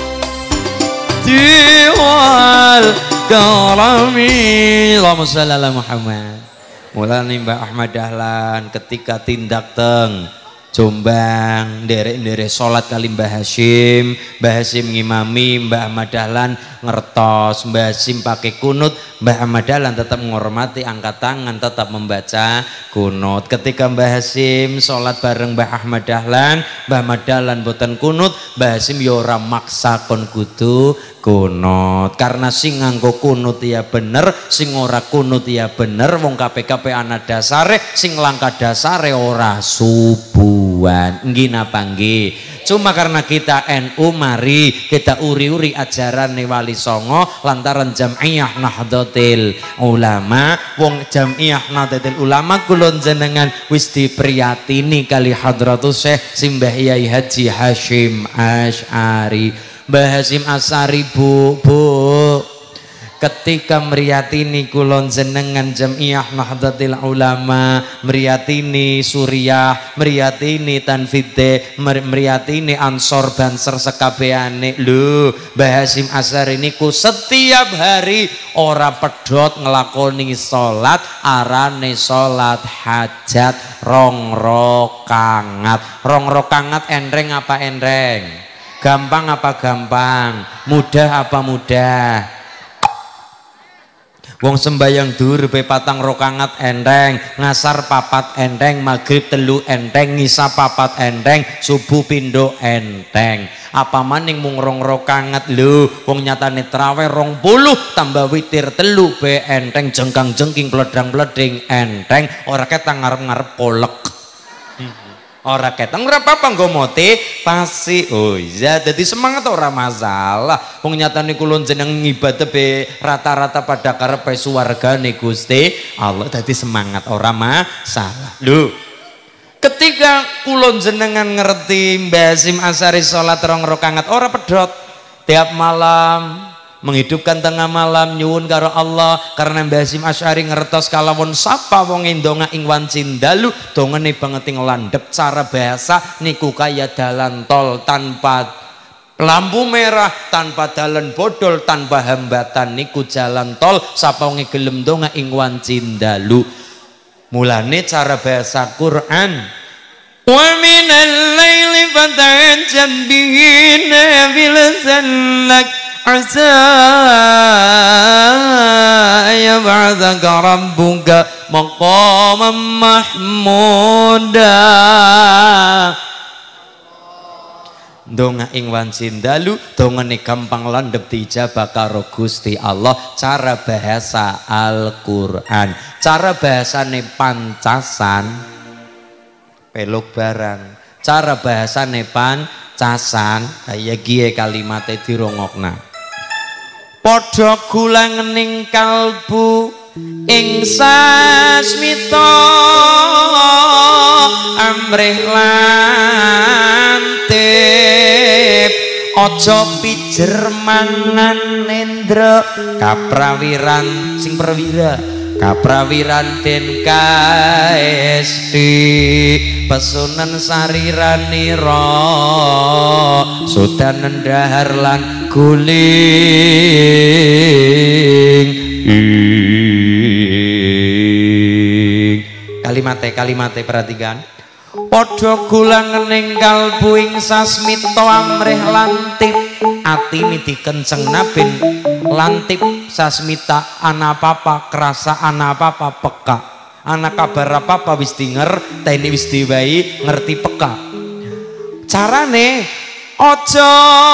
wal karami. Allahumma shalli ala Muhammad. Mulane Mbah Ahmad Dahlan ketika tindak teng Jombang nderek-nderek salat kali Mbah Hasyim ngimami, Mbah Ahmad Dahlan ngertos, Mbah Hasyim pakai kunut, Mbah Ahmad Dahlan tetap menghormati, angkat tangan, tetap membaca kunut. Ketika Mbah Hasyim salat bareng Mbah Ahmad Dahlan, Mbah Ahmad Dahlan boten kunut, Mbah Hasyim ya ora maksa kon kudu kunut, karena sing nganggo kunut ya bener, sing ora kunut ya bener. Wong KPKP ana dasare, sing langka dasare ora subuhan. Nggih napa nggih? Cuma karena kita NU, mari kita uri-uri ajaran Wali Songo lantaran Jam'iyah Nahdlatul Ulama. Wong Jam'iyah Nahdlatul Ulama kulon jenengan wis dipriyatini kali Hadratus Syekh Simbah Yai Haji Hasyim Asy'ari. Mbah Hasyim Asy'ari bu, ketika mriyatini kulon jenengan Jam'iyah Nahdlatul Ulama, mriyatini Suriah, mriyatini Tanfidde, mriyatini Ansor Banser sekabehane lho. Mbah Hasyim Asy'ari niku setiap hari ora pedhot nglakoni salat, arane salat hajat rong rokangat enreng apa enreng? Gampang apa gampang? Mudah apa mudah? Wong sembayang dhuwur pe 4 rokangat enteng, ngasar 4 enteng, maghrib 3 enteng, ngisa 4 enteng, subuh pindho enteng. Apa maning mung 2 rokangat lho, wong nyatane traweh 20 tambah witir 3 be enteng, jengkang-jengking pledang-pleding enteng, ora ketang ngarep-ngarep kolek. Ora ketang ora apa-apa nggo motivasi. Oh iya, dadi semangat ora masalah. Wong nyatane kula jeneng ngibadah be rata-rata pada karepe swargane Gusti Allah, dadi semangat ora masalah. Lho, ketika kula jenengan ngerti Mbah Hasyim Asy'ari salat 2 rakaat ora pedhot tiap malam, menghidupkan tengah malam nyuwun karo Allah, karena Mbah Hasyim Asy'ari ngertos kalawon sapa wong ndonga ing wancin dalu dongane banget ing landhep. Cara bahasa niku kaya dalan tol tanpa lampu merah, tanpa dalan bodol, tanpa hambatan niku jalan tol. Sapa wong gelem ndonga ing wancin dalu. Mulane cara bahasa Quran, wa minal laili fatahajjad bihi nafilatan lak asa yab'atsaka rabbuka maqaman mahmuda. Donga ing wancin dalu dongane gampang landhep dijabah karo Gusti Allah. Cara bahasa Al-Qur'an, cara bahasane pancasan peluk barang, cara bahasane pancasan kaya gie kalimate dirongokna. Padha gulangening kalbu ing sasmita amrih lantip, aja pijer mangan nendra kaprawiran sing perwira, kaprawiran den kaesti pesunan sariranira sudanen dahar lan guling. Kalimate perhatikan. Padha gulangening kalbu ing sasmita amrih lantip, atine dikencengna ben lantip sasmita ana apa-apa, kerasa ana apa-apa peka, ana kabar apa-apa wis dinger, teni wis diwai ngerti peka. Carane aja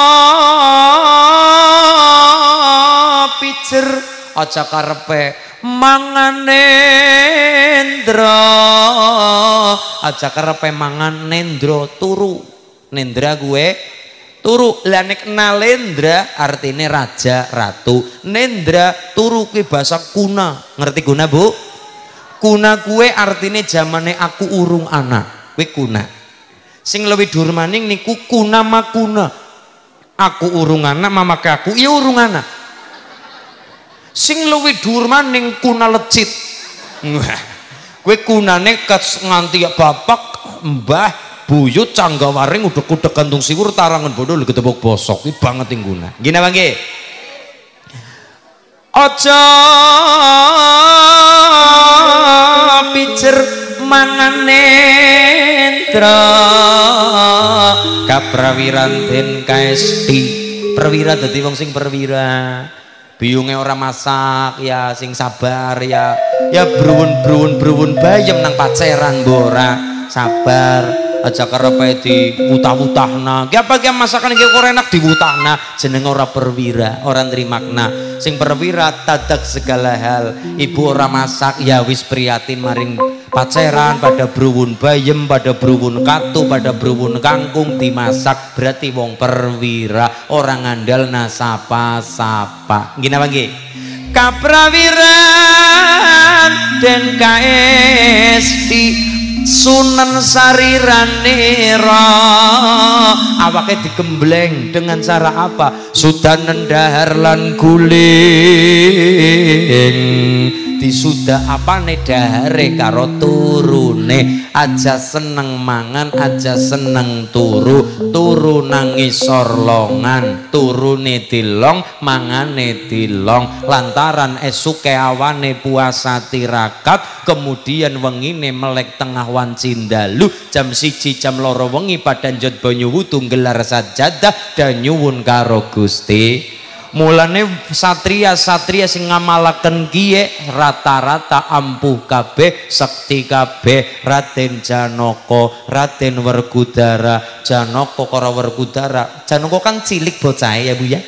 pijer, aja karepe mangan nendra, aja karepe mangan nendra turu. Nendra gue turu, lah nek nalendra artine raja ratu, nendra turu kuwi basa kuna. Ngerti kuna Bu? Kuna kuwe artine zamane aku urung anak, kuwi kuna. Sing luwih dhuwur maning niku kuna makuna. Aku urung anak, mamake aku iya urung anak. Sing luwih dhuwur maning kuna lecit. Kowe gunane nganti bapak, mbah, buyut, canggawaring udek-udek gantung siwur tarangan bodoh lho ketepuk bosok. Iki banget ing guna. Nggih napa nggih? Aja pijer mangan nendra kaprawiran den kaesti. Perwira dadi wong sing perwira. Biyunge ora masak ya, sing sabar ya bruwun bayem nang paceran mbora sabar aja karepe diwutah-wutahna ki apa ki masakan iki ora enak diwutahna jeneng ora perwira ora nrimakna sing perwira tadak segala hal ibu ora masak ya wis prihatin maring paceran pada bruwun bayem pada bruwun katu pada bruwun kangkung dimasak berarti wong perwira orang ngandel sapa-sapa nggih napa nggih kaprawiran den kaesti Sunan Sariranira awake digembleng dengan cara apa sudah nendahar lan guling disudah apane dahare karo turune aja seneng mangan aja seneng turu nang ngisor longan turune dilong mangane dilong lantaran esuke awane puasa tirakat kemudian wengine melek tengah wanci dalu jam 1 jam 2 wengi pada njot banyu wudu gelar sajadah dan nyuwun karo Gusti mulane satria sing ngamalaken kiye rata-rata ampuh kabeh sekti kabeh Raden Janaka Raden Werkudara Janaka karo Werkudara Janaka kan cilik bocah ya Bu ya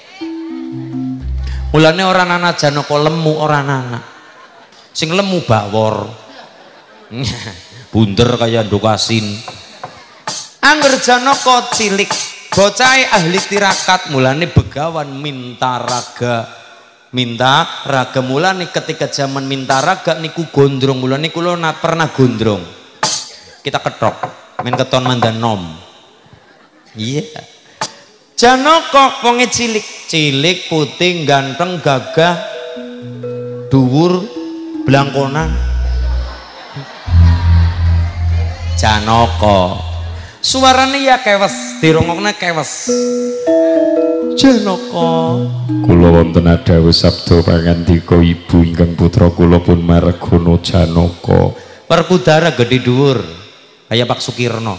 mulane orang anak Janaka lemu orang anak sing lemu bawor bunder kaya nduk asin angger Janaka cilik bocah ahli tirakat mulane begawan minta raga mulane ketika zaman minta raga niku gondrong mulane kula pernah gondrong kita ketok main keton mandan nom iya Janaka wonge cilik putih ganteng gagah dhuwur blangkonan Janaka suarane ya kewes dirongokna kewes Janaka kula wonten adawuh sabda pangandika ibu ingkang putra kula pun margana Janaka Werkudara gedhe dhuwur kaya Pak Sukirno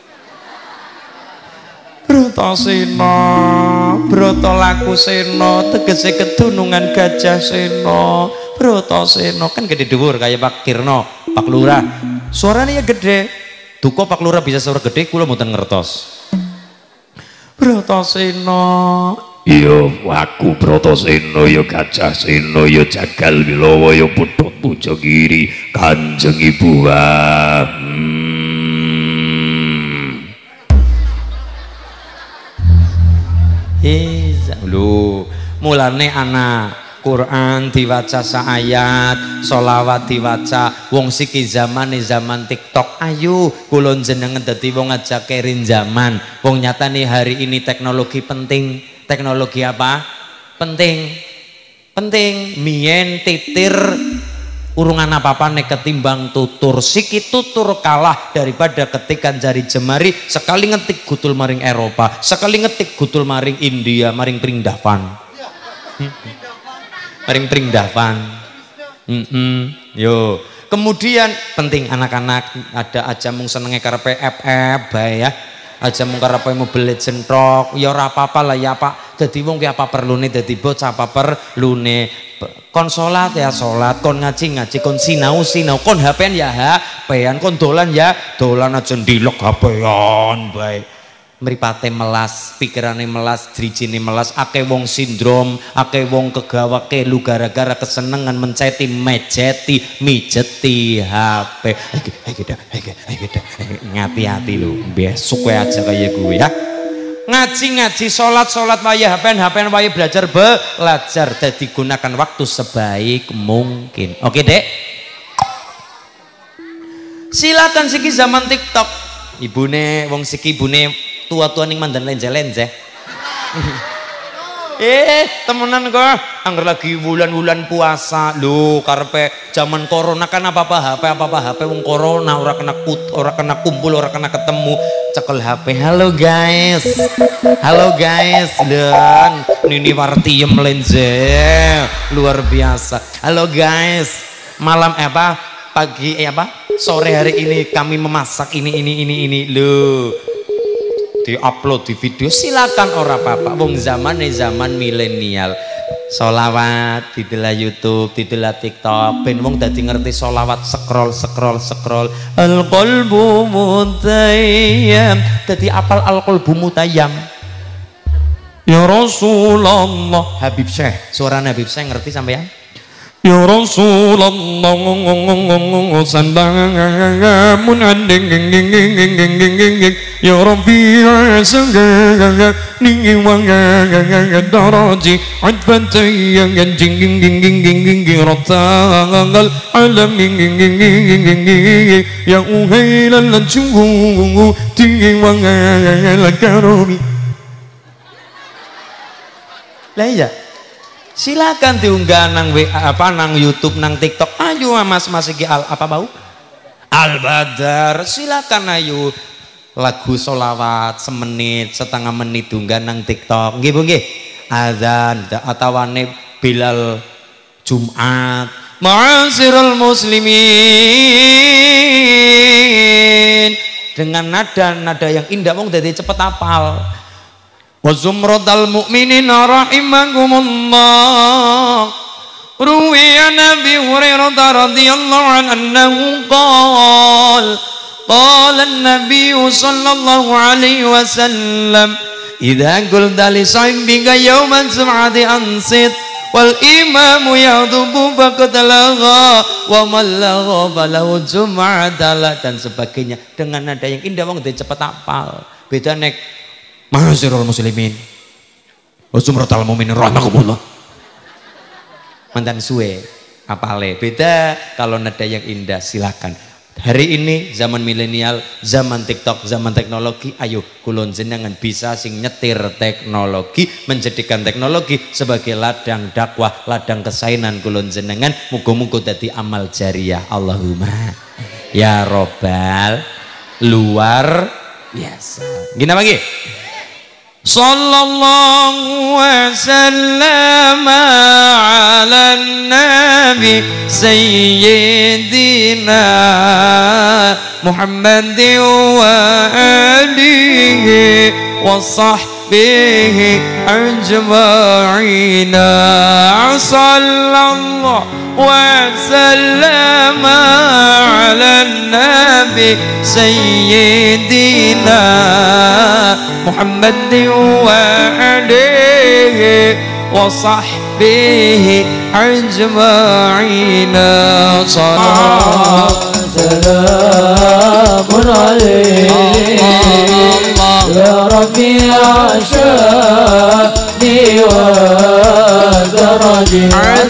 Bratasena Brata Lakusena tegese kedunungan Gajah Sena Bratasena kan gedhe dhuwur kaya Pak Kirno Pak Lurah suarane ya gedhe duka Pak Lurah bisa suara gede kula mboten ngertos Bratasena iya aku Bratasena ya Gajah Sena ya Jagal Wilawa ya Putut Pujagiri Kanjeng Ibu lho mulane anak Quran diwaca saayat, sholawat diwaca. Wong siki zamane zaman TikTok. Ayo kula jenengan dadi wong aja kerin zaman. Wong nyatane hari ini teknologi penting. Teknologi apa? Penting. Penting. Mien titir urungan apa-apa nek ketimbang tutur. Siki tutur kalah daripada ketikan jari jemari sekali ngetik gutul maring Eropa, sekali ngetik gutul maring India, maring pringdavan. Maring pringdavan. Yo. Kemudian penting anak-anak ada aja mung senenge karepe FF bae ya. Aja mung karepe Mobile Legends tok. Ya ora apa-apa lah ya Pak. Dadi wong ki apa perlune dadi bocah apa perlune. Kon salat ya salat, kon ngaji kon sinau kon HP-an ya HP-an, kon dolan ya dolan aja ndilek HP-an bae. Mripate melas, pikirane melas, drijine melas, akeh wong sindrom, akeh wong kegawake lu gara-gara kesenengan menceti, mejeti, mijeti HP. Ngati-hati lho, besok aja kayak gue ya. Ngaji salat waya HP-an waya belajar dadi gunakan waktu sebaik mungkin. Oke Dek, silakan siki zaman TikTok ibune wong siki ibune tua-tua ning mandan lenje-lenje Temenan kok anggar lagi bulan-bulan puasa lho karepe zaman corona kan apa-apa HP wong corona ora kena kumpul ora kena ketemu cekel HP. Halo guys dan Nini Wartiem lenze luar biasa. Halo guys, malam pagi sore hari ini kami memasak ini lho, di-upload di video. Silakan ora apa-apa wong zaman milenial. Sholawat didelah YouTube, didelah TikTok, ben wong dadi ngerti sholawat, scroll al qalbu mutayyam, dadi apal al qalbu mutayyam. Ya Rasulullah, Habib Syekh, suara Habib Syekh ngerti sampean? Ya Rasulullah salamun alaik ya Rabbi asagani wa daraji adbatayya ratal alamin ya uhailal judi wa karami. Lah iya, silakan diunggah nang WA nang YouTube nang TikTok. Ayo mas iki Al Badar, silakan ayo lagu sholawat semenit setengah menit unggah nang TikTok. Nggih Bu nggih. Azan atawane Bilal Jumat. Ma'asyiral muslimin, dengan nada yang indah wong dadi cepet hafal. Wa zumratal mu'minina rahimakumullah. Ruwiya Nabi Hurairah radhiyallahu anhu qala an-nabiy sallallahu alaihi wasallam idza qulta li sahibika yawman sum'ati ansit wal imamu yadubu faqad lagha wa man lagha falahu jum'atala dan sebagainya dengan nada yang indah wong cepet hafal. Beda nek Ma'asyiral muslimin wa zumratal mu'minin rahimakumullah. Mantan suwe apale. Beda kalau nada yang indah. Silakan. Hari ini zaman milenial, zaman TikTok, zaman teknologi, ayo kulon jenengan bisa sing nyetir teknologi, menjadikan teknologi sebagai ladang dakwah, ladang kesainan kulon jenengan. Muga-muga dadi amal jariah. Allahumma ya robbal luar biasa. Gini lagi. Sallallahu wasallam ala nabi sayyidina Muhammadin wa alihi wa sahbihi ajma'ina. Sallallahu wasallam ala nabi sayyidina Muhammadin wa alihi wa sahbihi ajma'ina. Salamun alayhi ya Rabbi ashani wa daraji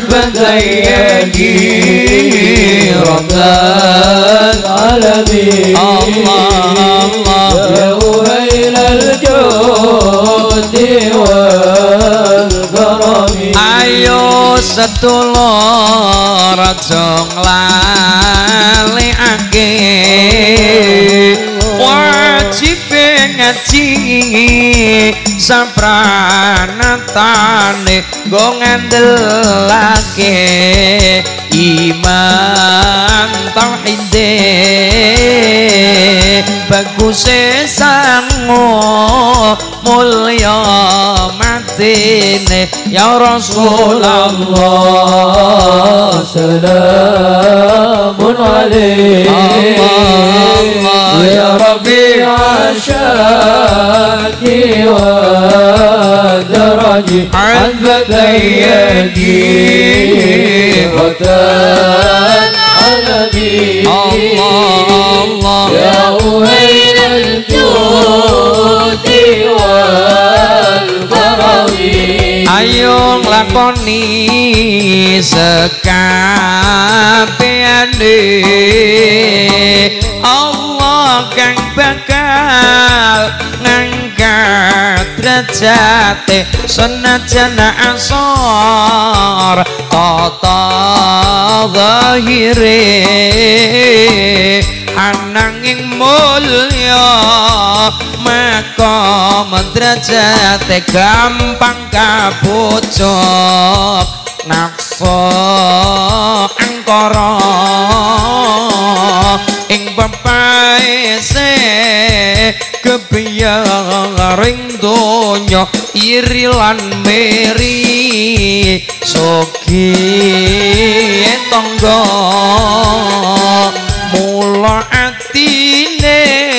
adbatayaki rabbal alamin. Allah ya uhailal judi wal karami. Ayo sedulur aja nglalekake wajib ngaji sapranatane nggo ngandelake iman tauhide bagus sango mulya matine ya Rasulullah. Salamun alaihi ya Rabbi ashaki wa daraji adbatayaki watan alabi. Allah ya uhailal judi wal karami. Ayo nglakoni sekabehane Allah kang bakal ngangkat derajate senajan asor tata zahire ananging mulya maka derajate gampang kabujuk nafsu angkara ing pepaese kebiyaring donya iri lan meri sogi tangga mula atine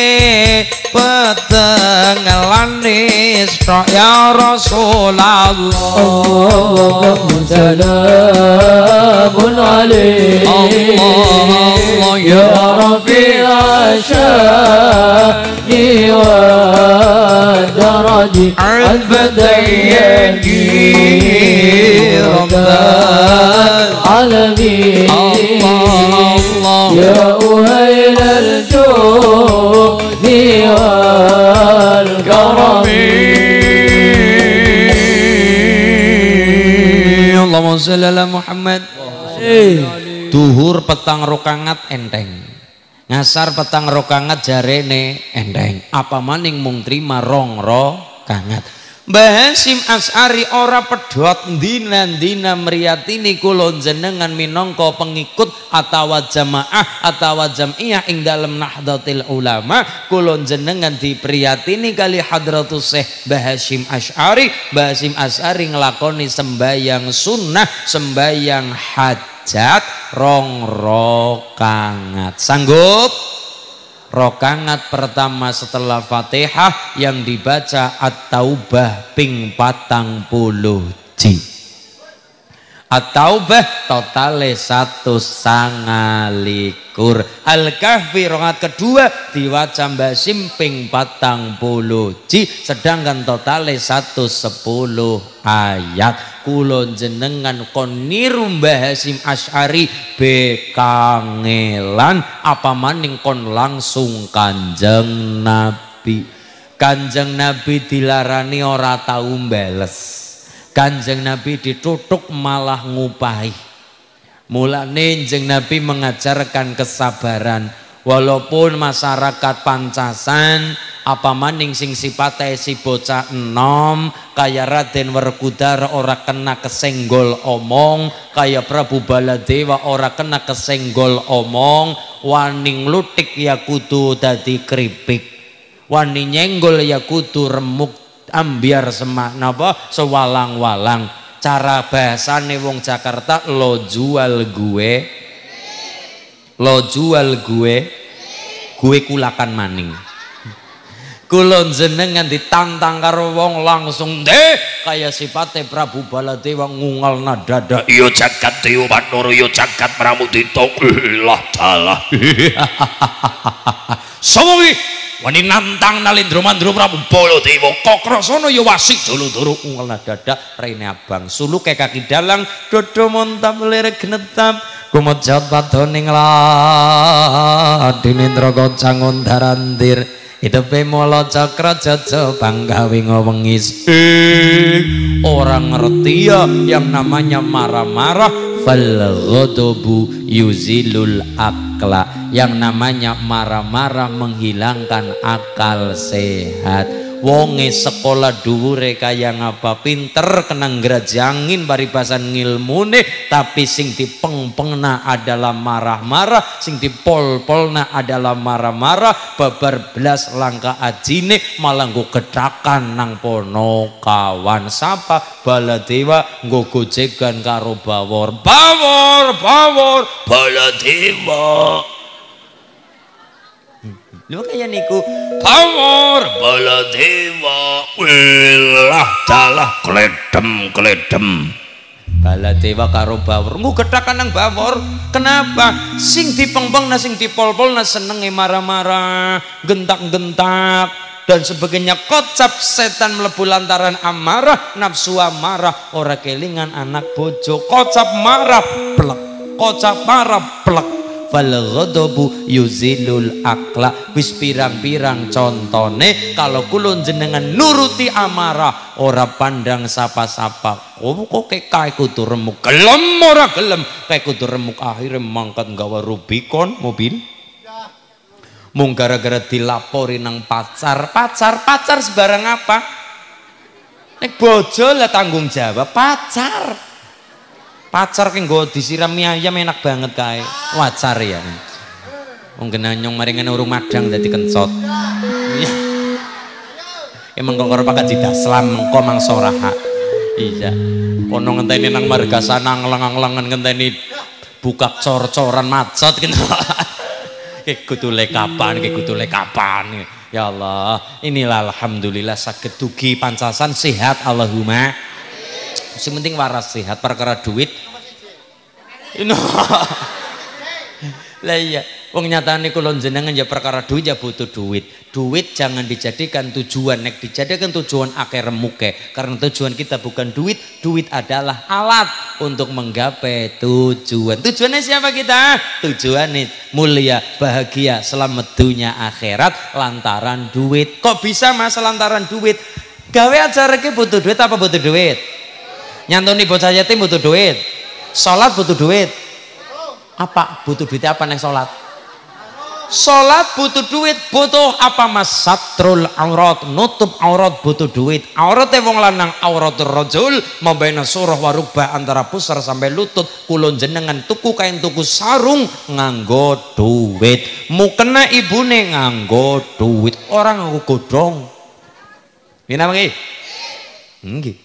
petengelane ya Rasulullah Allahumma salamun alaihi Allah ya Rafi'a sya'ni wa daraji al-fadayyani rabbal alamin Allah ya uhayl al-judi wal karami Allahumma sholli ala Muhammad. Duhur petang rokangat enteng, ngasar petang rokangat jarene enteng, apa maning mung trima rong rokangat. Mbah Hasyim Asy'ari ora pedhot dina-dina mriyatini kula jenengan minangka pengikut atawa jamaah atawa jam'iyah ing dalem Nahdlatul Ulama. Kula jenengan dipriyatini kali Hadratus Syekh Mbah Hasyim Asy'ari. Mbah Hasyim Asy'ari nglakoni sembayang sunnah, sembayang hajat rong rokangat. Sanggup? Rokangat pertama setelah Fatihah yang dibaca At-Taubah ping 40 ji. At-Taubah totale 129. Al-Kahfi rokangat kedua diwaca Mbah Hasyim ping 40 ji, sedangkan totale 110 ayat. Kula jenengan kon niru Mbah Hasyim Asy'ari bekangelan apa maning kon langsung Kanjeng Nabi. Kanjeng Nabi dilarani ora tau mbales, Kanjeng Nabi ditutuk malah ngupahi. Mulane Kanjeng Nabi mengajarkan kesabaran. Walaupun masyarakat pancasan apa maning sing sipate si bocah enom kaya Raden Werkudara ora kena kesenggol omong, kaya Prabu Baladewa ora kena kesenggol omong, wani nglutik ya kudu dadi kripik, wani nyenggol ya kudu remuk ambiar semak napa sewalang-walang. Cara bahasane wong Jakarta lo jual gue, lo jual gue kulakan maning. Kula jenengan ditantang karo wong langsung deh kaya sipate Prabu Baladewa ngungalna dada iya jagat Dewa Batara iya jagat Pramudita lah dalah. Sawengi wani nantang Nalendra Mandra Prabu Baladewa Kakrasana ya wasik dulu-dulu ngungalna dada rene abang suluke kaki dalang dodo montap lirik genetap kumejat padoning ladinendra kocang undarandir hidupe mula cakra jaja panggawe ngewengis. Orang ngerti ya yang namanya marah-marah. Fal ghadabu yuzilul akla, yang namanya marah-marah menghilangkan akal sehat. Wonge sekolah dhuwure kaya ngapa pinter kena ngrajangin paribasan ngilmune, tapi sing dipeng-pengna adalah marah-marah, sing dipol-polna adalah marah-marah, babar belas langka ajine malah nggo gedhakan nang pono kawan. Sapa Baladewa nggo gojegan karo Bawor. Bawor Baladewa. Lho kaya niku Bawor Baladewa wilah dalah kledem Baladewa karo Bawor nggo gedhakan nang Bawor. Kenapa? Sing dipeng-pengna sing dipol-polna senenge marah-marah, gentak-gentak dan sebagainya. Kocap setan mlebu lantaran amarah, nafsu amarah, ora kelingan anak bojo. Kocap marah plek, kocap marah plek. Fal ghadabu yuzilul akla. Wis pirang-pirang contone kalau kula jenengan nuruti amarah ora pandang sapa-sapa. Kok kae kudu remuk. Gelem ora gelem kae kudu remuk, akhire mangkat nggawa Rubicon mobil. Mung gara-gara dilapori nang pacar sebarang apa? Nek bojo lah tanggung jawab pacar ki nggo disiram mie ayam enak banget kae. Wacar ya. Wong genanyong maringan urung madang dadi kencot. Emang kok ora pakat didaslam mengko mangsa raha. Iya. Kono ngenteni nang margasana ngleng-nglengen ngenteni buka cor-coran macet gitu. Kekutule kapan. Ya Allah, inilah alhamdulillah saged dugi pancasan sehat Allahumma. Sing penting waras sehat, perkara duit. Lah iya, wong nyatane kula jenengan ya perkara duit ya butuh duit. Duit jangan dijadikan tujuan, nek dijadikan tujuan akeh remuke. Karena tujuan kita bukan duit, duit adalah alat untuk menggapai tujuan. Tujuannya siapa kita? Tujuannya mulia, bahagia, selamat dunia akhirat lantaran duit. Kok bisa Mas lantaran duit? Gawe acara ki butuh duit apa butuh duit? Nyantoni bocah yatim butuh duit. Salat butuh duit. Apa butuh duit apa neng salat? Salat butuh duit, butuh apa Mas? Satrul aurat, nutup aurat butuh duit. Aurate wong lanang auratur rajul mabaina surah warubah antara pusar sampai lutut. Kulon jenengan tuku kain tuku sarung nganggo duit. Mukena ibune nganggo duit. Orang nganggo godhong. Ngene apa nggih? Nggih.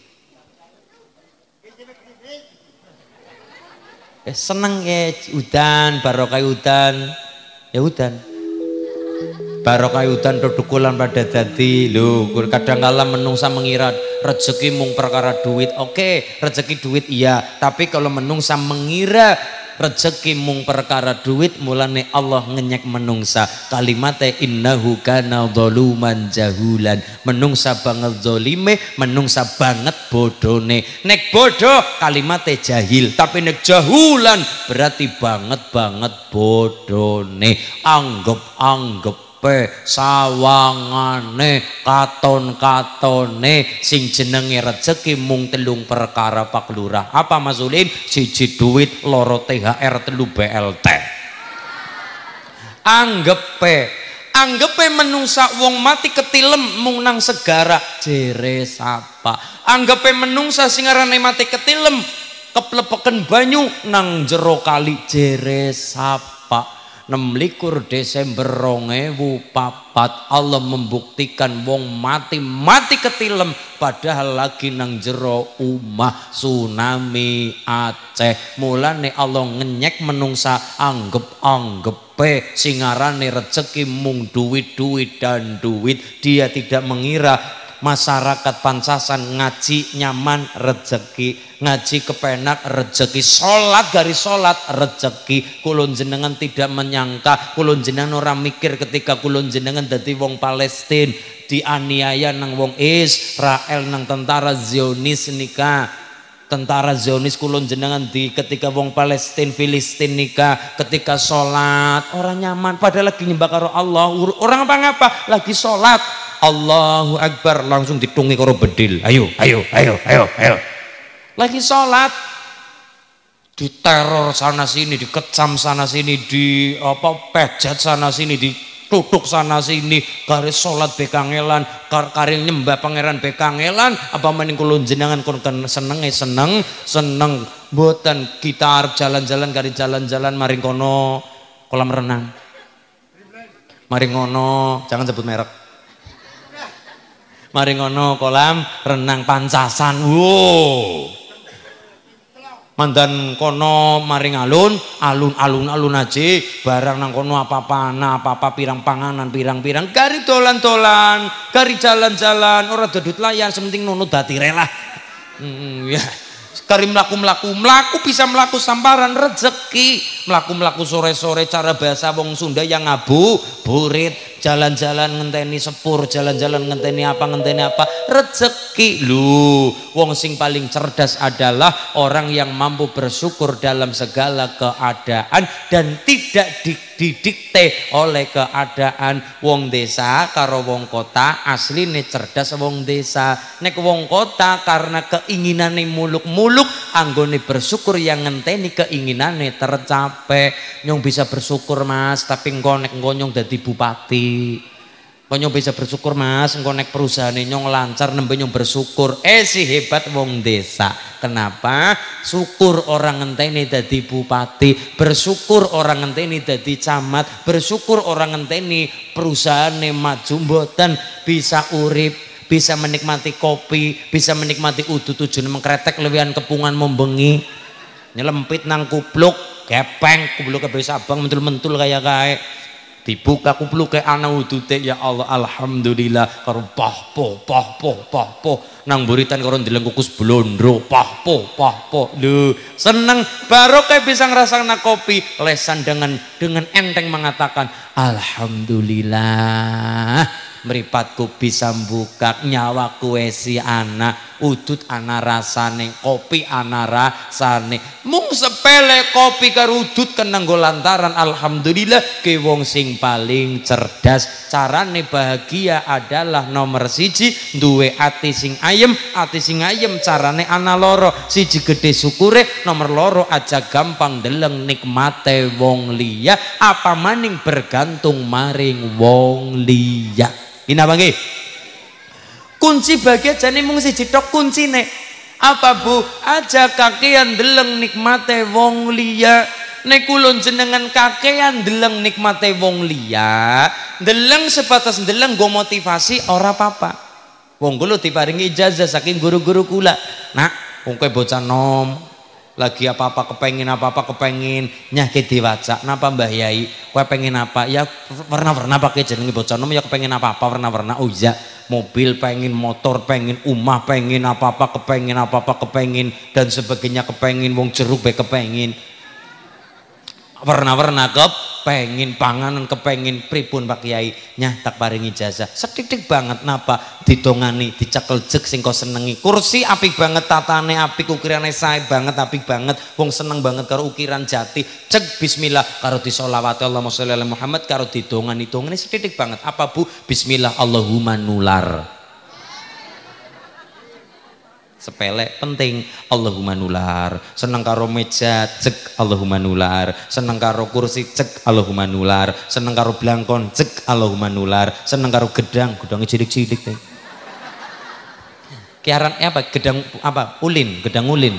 Seneng ya udan, barokah udan. Ya udan. Barokah udan produkulan pada dadi lho, kadang kala menungsa mengira rezeki mung perkara duit. Oke, rezeki duit iya, tapi kalau menungsa mengira rezeki mung perkara duit, mulane Allah ngenyek menungsa. Kalimate innahu kana zaluman jahulan. Menungsa banget zalime, menungsa banget bodone. Nek bodoh kalimate jahil, tapi nek jahulan berarti banget bodone. Anggep sawangane katon-katone sing jenenge rezeki mung telung perkara Pak Lurah. Apa Mas Ulin? Siji duit, loro THR, telu BLT. Anggepe menungsa wong mati ketilem mung nang segara jere sapa. Anggepe menungsa sing arane mati ketilem keplepeken banyu nang jero kali jere sapa. 26 Desember 2004 Allah membuktikan wong mati ketilem padahal lagi nang jero umah tsunami Aceh. Mulane Allah ngenyek menungsa anggepe singarane rezeki mung duit dan duit. Dia tidak mengira masyarakat Pancasan ngaji nyaman rezeki, ngaji kepenak rezeki, sholat garis sholat rezeki. Kulon jenengan tidak menyangka, kulon jenengan orang mikir ketika kulon jenengan dadi wong Palestina dianiaya nang wong Israel nang tentara Zionis nikah. Tentara Zionis kulon jenengan di ketika wong Palestina Filistin nikah, ketika sholat orang nyaman padahal lagi nyembah karo Allah. Orang apa ngapa lagi sholat Allahu Akbar langsung ditungi karo bedil. Ayo. Lagi sholat diteror sana sini, dikecam sana sini, di pejat sana sini, ditutuk sana sini. Garis sholat bekangelan, kari nyembah pangeran bekangelan. Apa maning kulon jenengan kon seneng mboten kita arep jalan-jalan kari jalan-jalan maring kono kolam renang. Maring kono jangan sebut merek. Mari ngono kolam renang Pancasan. Wow. Mandan kono maring alun aja barang nang kono apa-apa pirang panganan pirang gari dolan-dolan, gari jalan-jalan, ora dodot layar sementing nono dadi relah. Ya. Kari melaku bisa melaku samparan rezeki, melaku sore-sore cara bahasa wong Sunda yang burit, jalan-jalan ngenteni sepur, jalan-jalan ngenteni apa rezeki. Lu wong sing paling cerdas adalah orang yang mampu bersyukur dalam segala keadaan dan tidak didikte oleh keadaan. Wong desa karo wong kota asline cerdas wong desa. Nek wong kota karena keinginane muluk-muluk anggone bersyukur yang ngenteni keinginane tercapai. Nyong bisa bersyukur Mas, tapi engko nek engko nyong dadi bupati. Nyong bisa bersyukur Mas, engko nek perusahaan nyong lancar nembe nyong bersyukur. Si hebat wong desa. Kenapa? Syukur orang ngenteni dadi bupati, bersyukur orang ngenteni dadi camat, bersyukur orang ngenteni perusahaane maju mboten bisa urip, bisa menikmati kopi, bisa menikmati udut tujuan mengkretek lewian kepungan membengi. Nyelempit nang kupluk, gepeng, kupluk bisa abang mentul-mentul kayak dibuka kupluk kayak ana udute, ya Allah alhamdulillah karo pahpo nang buritan karo ndeleng kukus blondro pahpo lho seneng baru kayak bisa ngerasana kopi lesan dengan enteng mengatakan alhamdulillah mripatku bisa buka nyawaku esi anak udut ana rasane kopi ana rasane mung sepele kopi karo udut kenang go lantaran alhamdulillah ke wong sing paling cerdas. Carane bahagia adalah nomor siji duwe ati sing ayem carane ana loro siji gede syukure nomor loro aja gampang deleng nikmate wong liya apa maning bergantung maring wong liya. Ina bangke kunci bahagia jane mung siji tok kuncine apa Bu aja kakean deleng nikmate wong liya. Nek kula jenengan kakean deleng nikmate wong liya deleng sebatas deleng go motivasi ora apa-apa. Wong kula diparingi ijazah saking guru-guru kula nak wong kowe bocah nom lagi apa-apa kepengin nyake diwaca napa Mbah Yai kowe pengen apa ya warna-warna pakai jenenge bocah nom ya kepengin apa-apa warna-warna oh iya mobil pengen motor pengen umah pengen apa-apa kepengin dan sebagainya kepengin wong jeruk be kepengin warna-warna kepengin panganan kepengin pripun Pak Kiai nyah tak paringi ijazah setitik banget napa didongani dicekel jek sing kok senengi kursi apik banget tatane apik ukirane sae banget apik banget wong seneng banget karo ukiran jati cek bismillah karo disolawati Allahumma sholli ala Muhammad karo didongani setitik banget apa Bu bismillah Allahumma nular sepele penting Allahumma nular seneng karo meja cek Allahumma nular seneng karo kursi cek Allahumma nular seneng karo blangkon cek Allahumma nular seneng karo gedangnya cilik-cilik teh kiaran apa gedang apa gedang ulin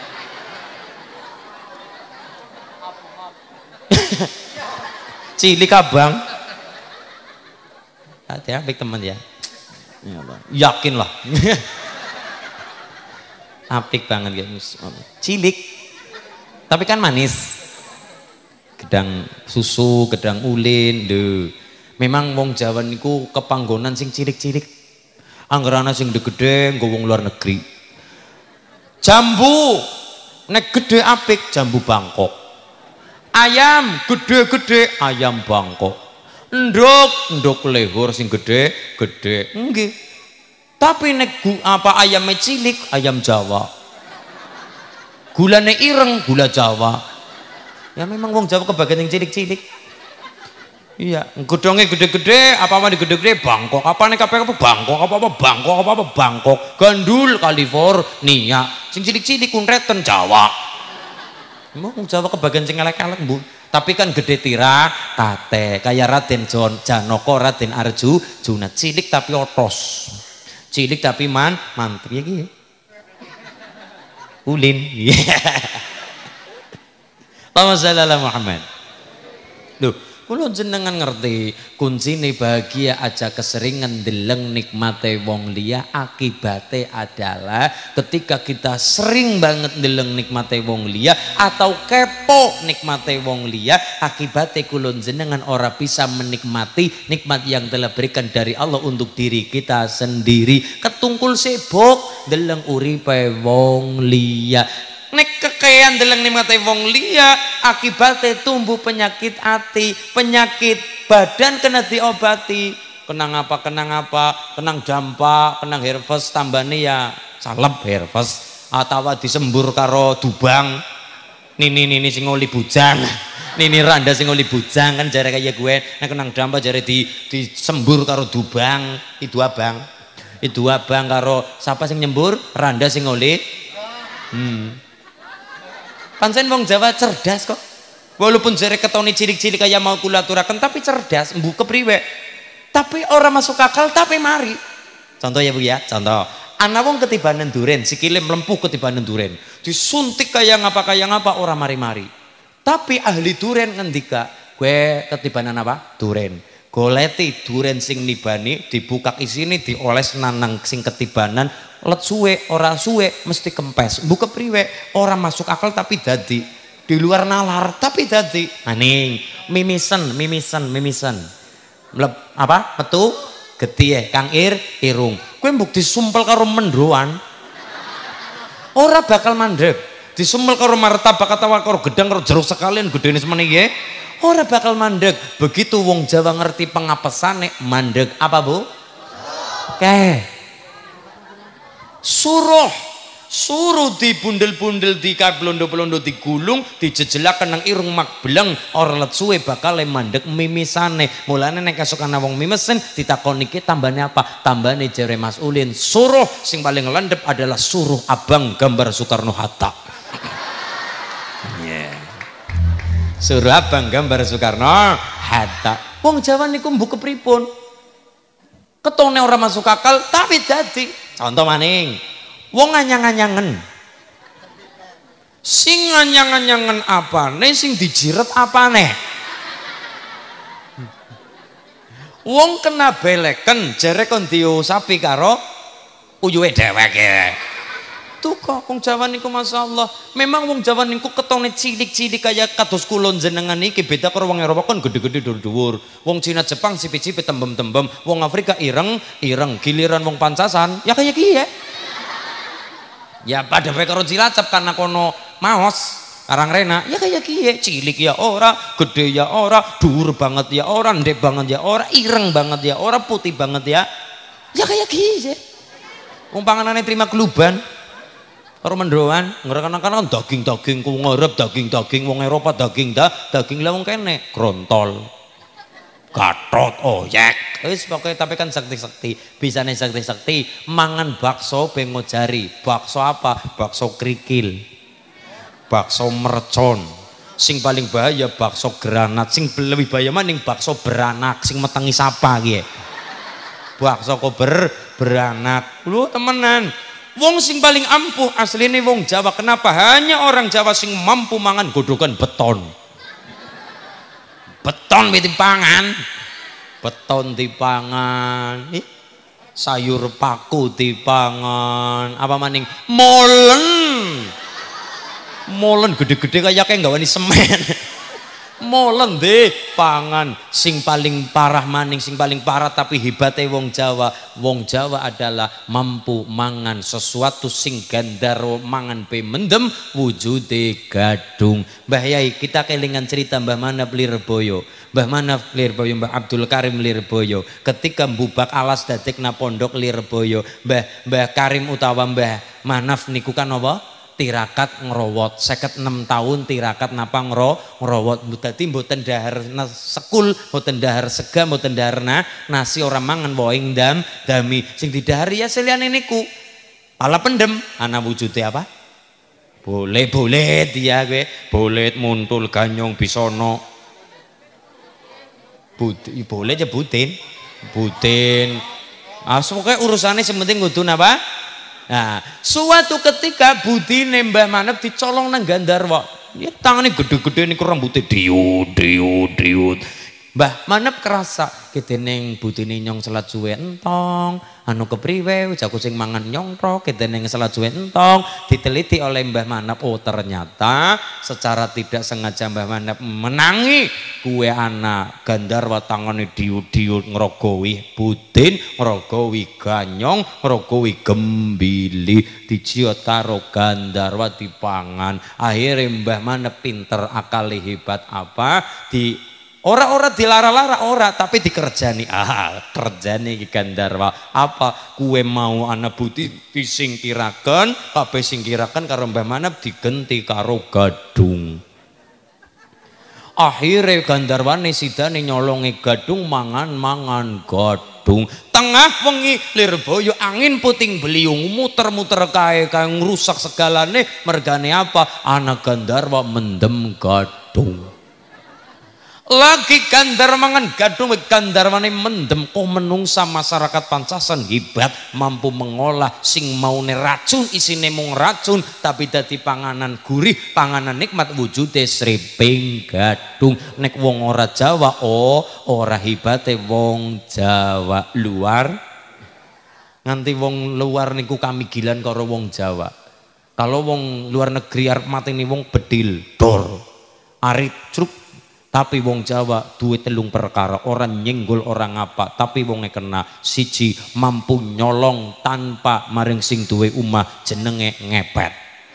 cilik abang hati-hati teman ya yakin lah apik banget guys cilik tapi kan manis gedang susu gedang ulin deh memang wong Jawa niku kepanggonan sing cilik-cilik anggarana sing gede nggo wong luar negeri jambu nek gede apik jambu Bangkok ayam gede-gede ayam Bangkok nduk lehor sing gede nggih tapi nek apa ayamnya cilik ayam Jawa gulane ireng gula Jawa ya memang wong Jawa kebagian yang cilik-cilik iya gedongnya gede-gede apa gede-gede Bangkok apa nek apa Bangkok apa Bangkok gandul California sing cilik-cilik kunreten Jawa memang wong Jawa kebagian sing elek-elek Bu tapi kan gede tira kate kayak Raden Janoko Raden Arjuna cilik tapi otos cilik tapi mantep ya gitu ulin Allahumma sholli ala Muhammad loh kula jenengan ngerti kuncine bahagia aja keseringan deleng nikmate wong liya akibate adalah ketika kita sering banget deleng nikmate wong liya atau kepo nikmate wong liya akibate kula jenengan ora bisa menikmati nikmat yang telah berikan dari Allah untuk diri kita sendiri ketungkul sibuk deleng uripe wong liya nek kekean deleng nikmate wong liya akibatnya tumbuh penyakit hati penyakit badan kena diobati kenang dampak kenang herpes tambane ya salep herpes atau disembur karo dubang nini sing oli bujang Nini Randa sing oli bujang kan jare kaya gue nek nang dampa jare disembur karo Dubang itu abang karo siapa sing nyembur Randa sing oli pancen wong Jawa cerdas kok walaupun jare ketone cilik-cilik kaya mau kula aturaken tapi cerdas mbu kepriwe tapi orang masuk akal tapi mari contoh ya Bu ya contoh ana wong ketibanan duren sikile mlempuh ketibanan duren disuntik kaya ngapa orang mari-mari tapi ahli duren ngendika gue ketibanan apa duren goleti duren sing nibani dibuka isini dioles nanang sing ketibanan let suwe ora suwe mesti kempes buka priwe orang masuk akal tapi dadi di luar nalar tapi dadi maning mimisen apa metu getih kang irung gue mbok disumpel karo mendroan ora bakal mandeg disumpel karo martabak karo gedang karo jeruk sekalian gedene semene nggih ora bakal mandeg begitu wong Jawa ngerti pengapesane mandeg apa Bu suruh dibundel-bundel dikablondo-blondo digulung dijejelaken nang irung makbleng ora let suwe bakal mandeg mimisane mulane nek esuk ana wong mimesen ditakoni iki tambane apa tambane jere Mas Ulin suruh sing paling landep adalah suruh abang gambar Soekarno Hatta suruh abang gambar Soekarno Hatta wong Jawa niku mbok kepripun ketone ora masuk akal tapi dadi contoh maning wong anyang-anyangen sing anyang-anyangen apane sing dijiret apane wong kena beleken jere kon diusapi karo uyuhe dheweke tuh kok wong Jawa niku masyaallah memang wong Jawa niku ketone cilik-cilik kaya kados kula jenengan iki beda karo wong Eropa kon gede-gede dhuwur wong Cina Jepang sipit-sipit tembem-tembem wong Afrika ireng giliran wong Pancasan ya kaya kiye ya pada karo Cilacap karena kono maos Karang Rena ya kaya kiye cilik ya ora gede ya ora dhuwur banget ya ora ndek banget ya ora ireng banget ya ora putih banget ya kaya kiye wong panganane terima keluban karo mendroan ngerekan-rekan daging-daging ku ngarep daging-daging wong Eropa daging lah wong kene grontol Gatot oyek wis pokoke tapi kan sakti-sakti bisane sakti-sakti mangan bakso bengo jari bakso apa bakso krikil bakso mercon sing paling bahaya bakso granat sing lebih bahaya maning bakso beranak sing metengi sapa ki bakso beranak lu temenan wong sing paling ampuh asline wong Jawa kenapa hanya orang Jawa sing mampu mangan godhogan beton dipangan beton dipangan sayur paku dipangan apa maning molen gede-gede kayak nggawani semen molen deh pangan sing paling parah maning sing paling parah tapi hebatnya wong Jawa adalah mampu mangan sesuatu sing gandaro mangan pe mendem wujude gadung Mbah Yai kita kelingan cerita Mbah Manap Lirboyo Mbah Abdul Karim Lirboyo ketika mbubak alas dadekna pondok Lirboyo Mbah Karim utawa Mbah Manaf niku kan apa tirakat ngerowot 56 tahun tirakat napa ngerowot dadi mboten dahar sekul mboten dahar sega mboten dahar nasi orang mangan woing dami sing didahari ya seliyane niku pala pendem ana wujude apa boleh dia kowe bolet muntul ganyong bisono boleh aja butin pokoknya urusannya sementing kudu napa. Nah, suatu ketika budine Mbah Manap dicolong nang Gandarwa. Ya tangane gede-gede niku rambutnya diut. Mbah Manap kerasa kedeneng budine nyong selat suwe entong, anu kepriwe jago sing mangan nyongro kedeneng selat suwe entong, diteliti oleh Mbah Manap oh ternyata secara tidak sengaja Mbah Manap menangi kue anak Gandarwa tangane diut ngrogowi budin, ngrogowi ganyong, ngrogowi gembili diciot karo Gandarwa dipangan. Akhirnya Mbah Manap pinter akali hebat apa di ora dilara-lara ora tapi dikerjani kerjani iki Gandarwa apa kue mau anak budi disingkiraken kabeh singkiraken karo Mbah Manap digenti karo gadung Akhire gandarwane sidane nyolonge gadung mangan-mangan gadung. Tengah wengi Lirboyo angin puting beliung muter-muter kae ngrusak segalane. Mergane apa? Anak Gandarwa mendem gadung. Lagi Gandar mangan gadung, Gandarwane mendem. Kok menungsa masyarakat Pancasan hebat, mampu mengolah sing maune racun isine mung racun tapi dadi panganan gurih, panganan nikmat wujude sreping gadung. Nek wong ora Jawa, ora hebate wong Jawa luar. Nganti wong luar niku kamigilan karo wong Jawa. Kalau wong luar negeri arep mateni wong bedil, dor. Arit cruk. Tapi wong Jawa duwe telung perkara, orang nyenggol orang apa, tapi wonge kena siji mampu nyolong tanpa maring sing duwe umah jenenge ngepet.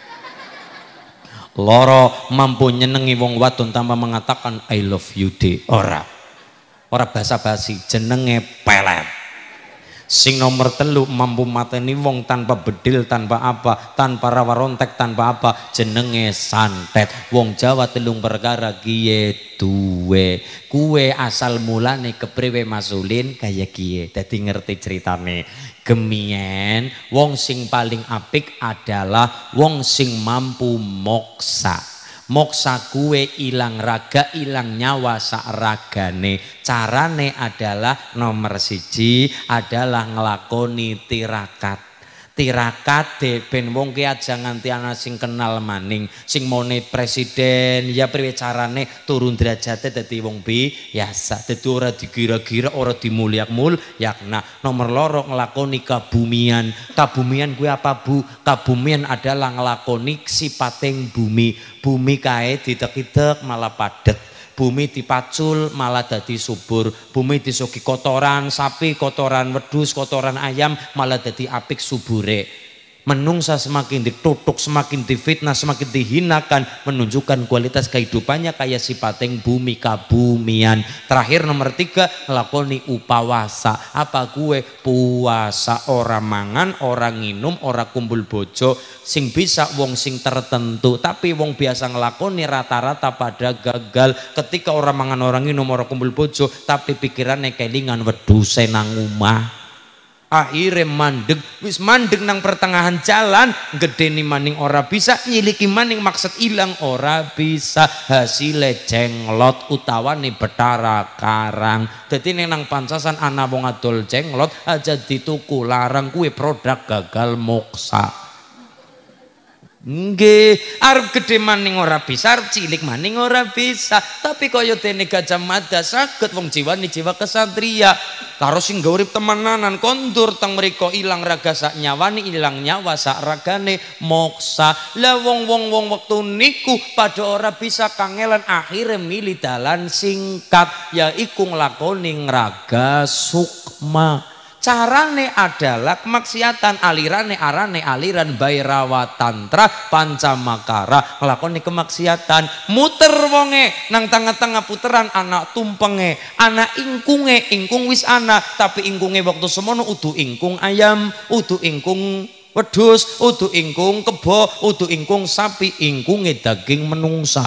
Loro mampu nyenengi wong wadon tanpa mengatakan I love you de. Ora basa-basi jenenge pelet. Sing nomor telu mampu mateni wong tanpa bedil, tanpa apa, tanpa rawa rontek, tanpa apa, jenenge santet. Wong Jawa telung perkara kiye duwe. Kuwe asal mulane kepriwe masulin kaya kiye. Dadi ngerti ceritane. Gemien wong sing paling apik adalah wong sing mampu moksa. Moksa kuwe ilang raga, ilang nyawa sak ragane. Carane adalah nomor siji adalah ngelakoni tirakat. Tirakat ben wong ki aja nganti ana sing kenal maning, sing mone presiden ya priwe carane turun derajate dadi wong biasa, dadi ora dikira-kira, ora dimulyak-mulyakna. Nomor loro nglakoni kabumian. Kabumian kuwi apa, Bu? Kabumian adalah nglakoni sipating bumi. Bumi kae ditek-itek malah padet. Bumi dipacul malah dadi subur. Bumi disuki kotoran sapi, kotoran wedhus, kotoran ayam malah dadi apik subure. Menungsa semakin ditutuk, semakin difitnah, semakin dihinakan, menunjukkan kualitas kehidupannya kayak sipating bumi kabumian. Terakhir nomor 3 ngelakoni upawasa. Apa gue? Puasa, ora mangan, ora nginum, ora kumpul bojo. Sing bisa wong sing tertentu, tapi wong biasa ngelakoni rata-rata pada gagal. Ketika orang mangan, orang nginum, ora kumpul bojo, tapi pikirannya kelingan wedhuse nang omah. Akhirnya mandeg, wis mandeg nang pertengahan jalan, gedeni maning ora bisa, nyiliki maning maksud ilang ora bisa, hasilnya jenglot utawane Betara Karang. Dadi nang Pancasan ana wong adol jenglot aja dituku larang, kuwe produk gagal moksa. Nggih, arep gede maning ora bisa, arep cilik maning ora bisa. Tapi kaya dene Gajah Mada saged wong jiwane jiwa kesatria. Karo sing urip temenanan kondur teng mriko ilang raga sak nyawane, ilang nyawa sak ragane moksa. Lah wong wektu niku padha ora bisa kangelan, akhire milih dalan singkat yaiku nglakoni ngraga sukma. Carane adalah kemaksiatan, alirane arane aliran Bhairawa Tantra Pancamakara, nglakoni kemaksiatan, muter wonge nang tengah-tengah puteran anak tumpenge, anak ingkunge, ingkung wis ana, tapi ingkunge waktu semono udu ingkung ayam, udu ingkung wedhus, udu ingkung kebo, udu ingkung sapi, ingkunge daging menungsa.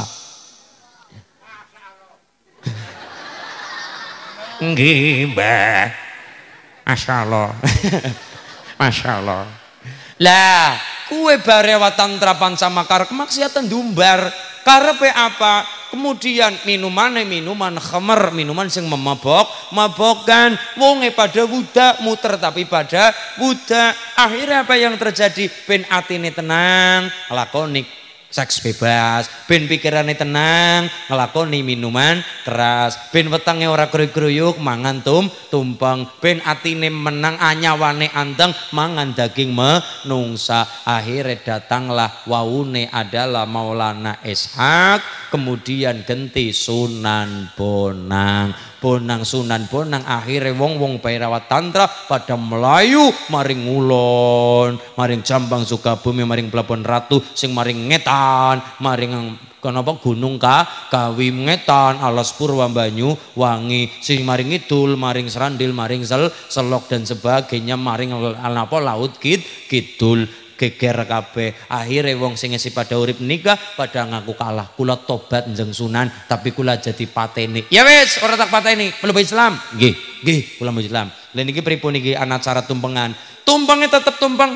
Nggih, Mbah. Masya Allah. Masya Allah. Lah kue Bhairawa Tantra Pancamakara kemaksiatan dumbar. Karepe apa? Kemudian minuman khamer, minuman sing mabok-mabokan. Wonge pada wuda, muter tapi pada wuda. Akhirnya apa yang terjadi? Ben atine tenang, lakoni seks bebas, ben pikirannya tenang, ngelakoni minuman keras, ben wetenge ora kruyuk-kruyuk, mangan tumpeng, ben atine menang, anyawane anteng, mangan daging menungsa. Akhirnya datanglah waune adalah Maulana Ishaq, kemudian genti Sunan Bonang. Sunan Bonang, akhirnya wong Bhairawa Tantra pada Melayu maring Ngulon, maring Jambang Sukabumi, maring Pelabuhan Ratu, sing maring Ngetan, maring kenapa Gunung Kawi Ngetan, Alas Purwa Banyu Wangi, sing maring Idul, maring Serandil, maring Selok dan sebagainya, maring apa Laut Kidul. geger kabeh. Akhire wong sing isih pada urip nikah pada ngaku kalah. Kula tobat njeng Sunan tapi kula jadi pateni. Ya wis ora tak pateni, mlebu Islam. Nggih, kula mlebu Islam. Lha niki pripun iki ana cara tumpengan? Tumpengnya tetap tumpeng.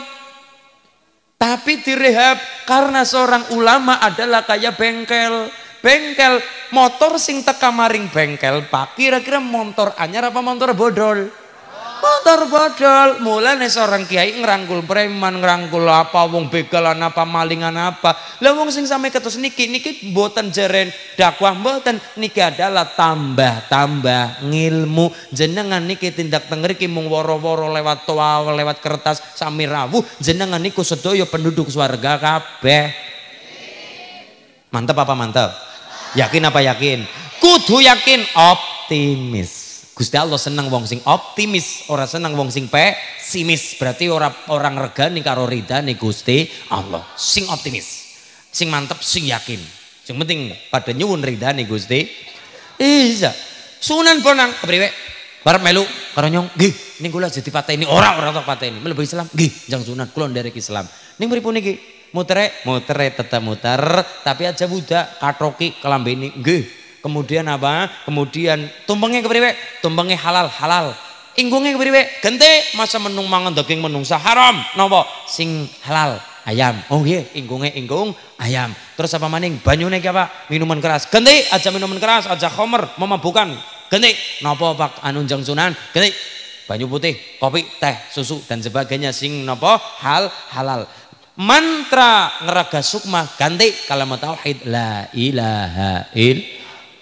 Tapi direhab karena seorang ulama adalah kayak bengkel. Bengkel motor sing teka maring bengkel Pak, kira-kira motor anyar apa motor bodol? Motor bodol. Mulane seorang kiai ngerangkul preman, ngerangkul apa wong begalan apa malingan apa. Lah wong sing sampe ketus niki mboten jeren dakwah mboten, niki adalah tambah ngilmu. Jenengan niki tindak teng mriki mung woro-woro lewat toa, lewat kertas sami rawuh. Jenengan niku sedaya penduduk swarga kabeh. Mantap apa mantap? Yakin apa yakin? Kudu yakin, optimis. Gusti Allah seneng wong sing optimis, ora seneng wong sing pesimis. Berarti orang regani karo ridane Gusti Allah. Sing optimis, sing mantep, sing yakin. Sing penting pada nyuwun ridane Gusti. Iya. Sunan Bonang kepriwe? Barep melu karo nyong, nggih, ning kula jadi pateni ora tak pateni. Mlebu Islam, nggih, Jang Sunan kula nderek Islam. Ning pripun niki? Mutere tetap muter, tapi aja budak katoki kelambeni nggih. Kemudian apa? Kemudian tumpengnya kepriwe? Tumpengnya halal. Inggungnya kepriwe? Gente masa menung mangan daging menungsa haram. Napa? Sing halal ayam. Oh nggih, inggung ayam. Terus apa maning? Banyune ki apa? Minuman keras. Gente aja minuman keras, aja khamr, memabukkan. Gente napa Pak anu Jang Sunan? Gente banyu putih, kopi, teh, susu dan sebagainya sing napa? Halal. Mantra ngeraga sukma ganti kalimat tauhid la ilaha illallah.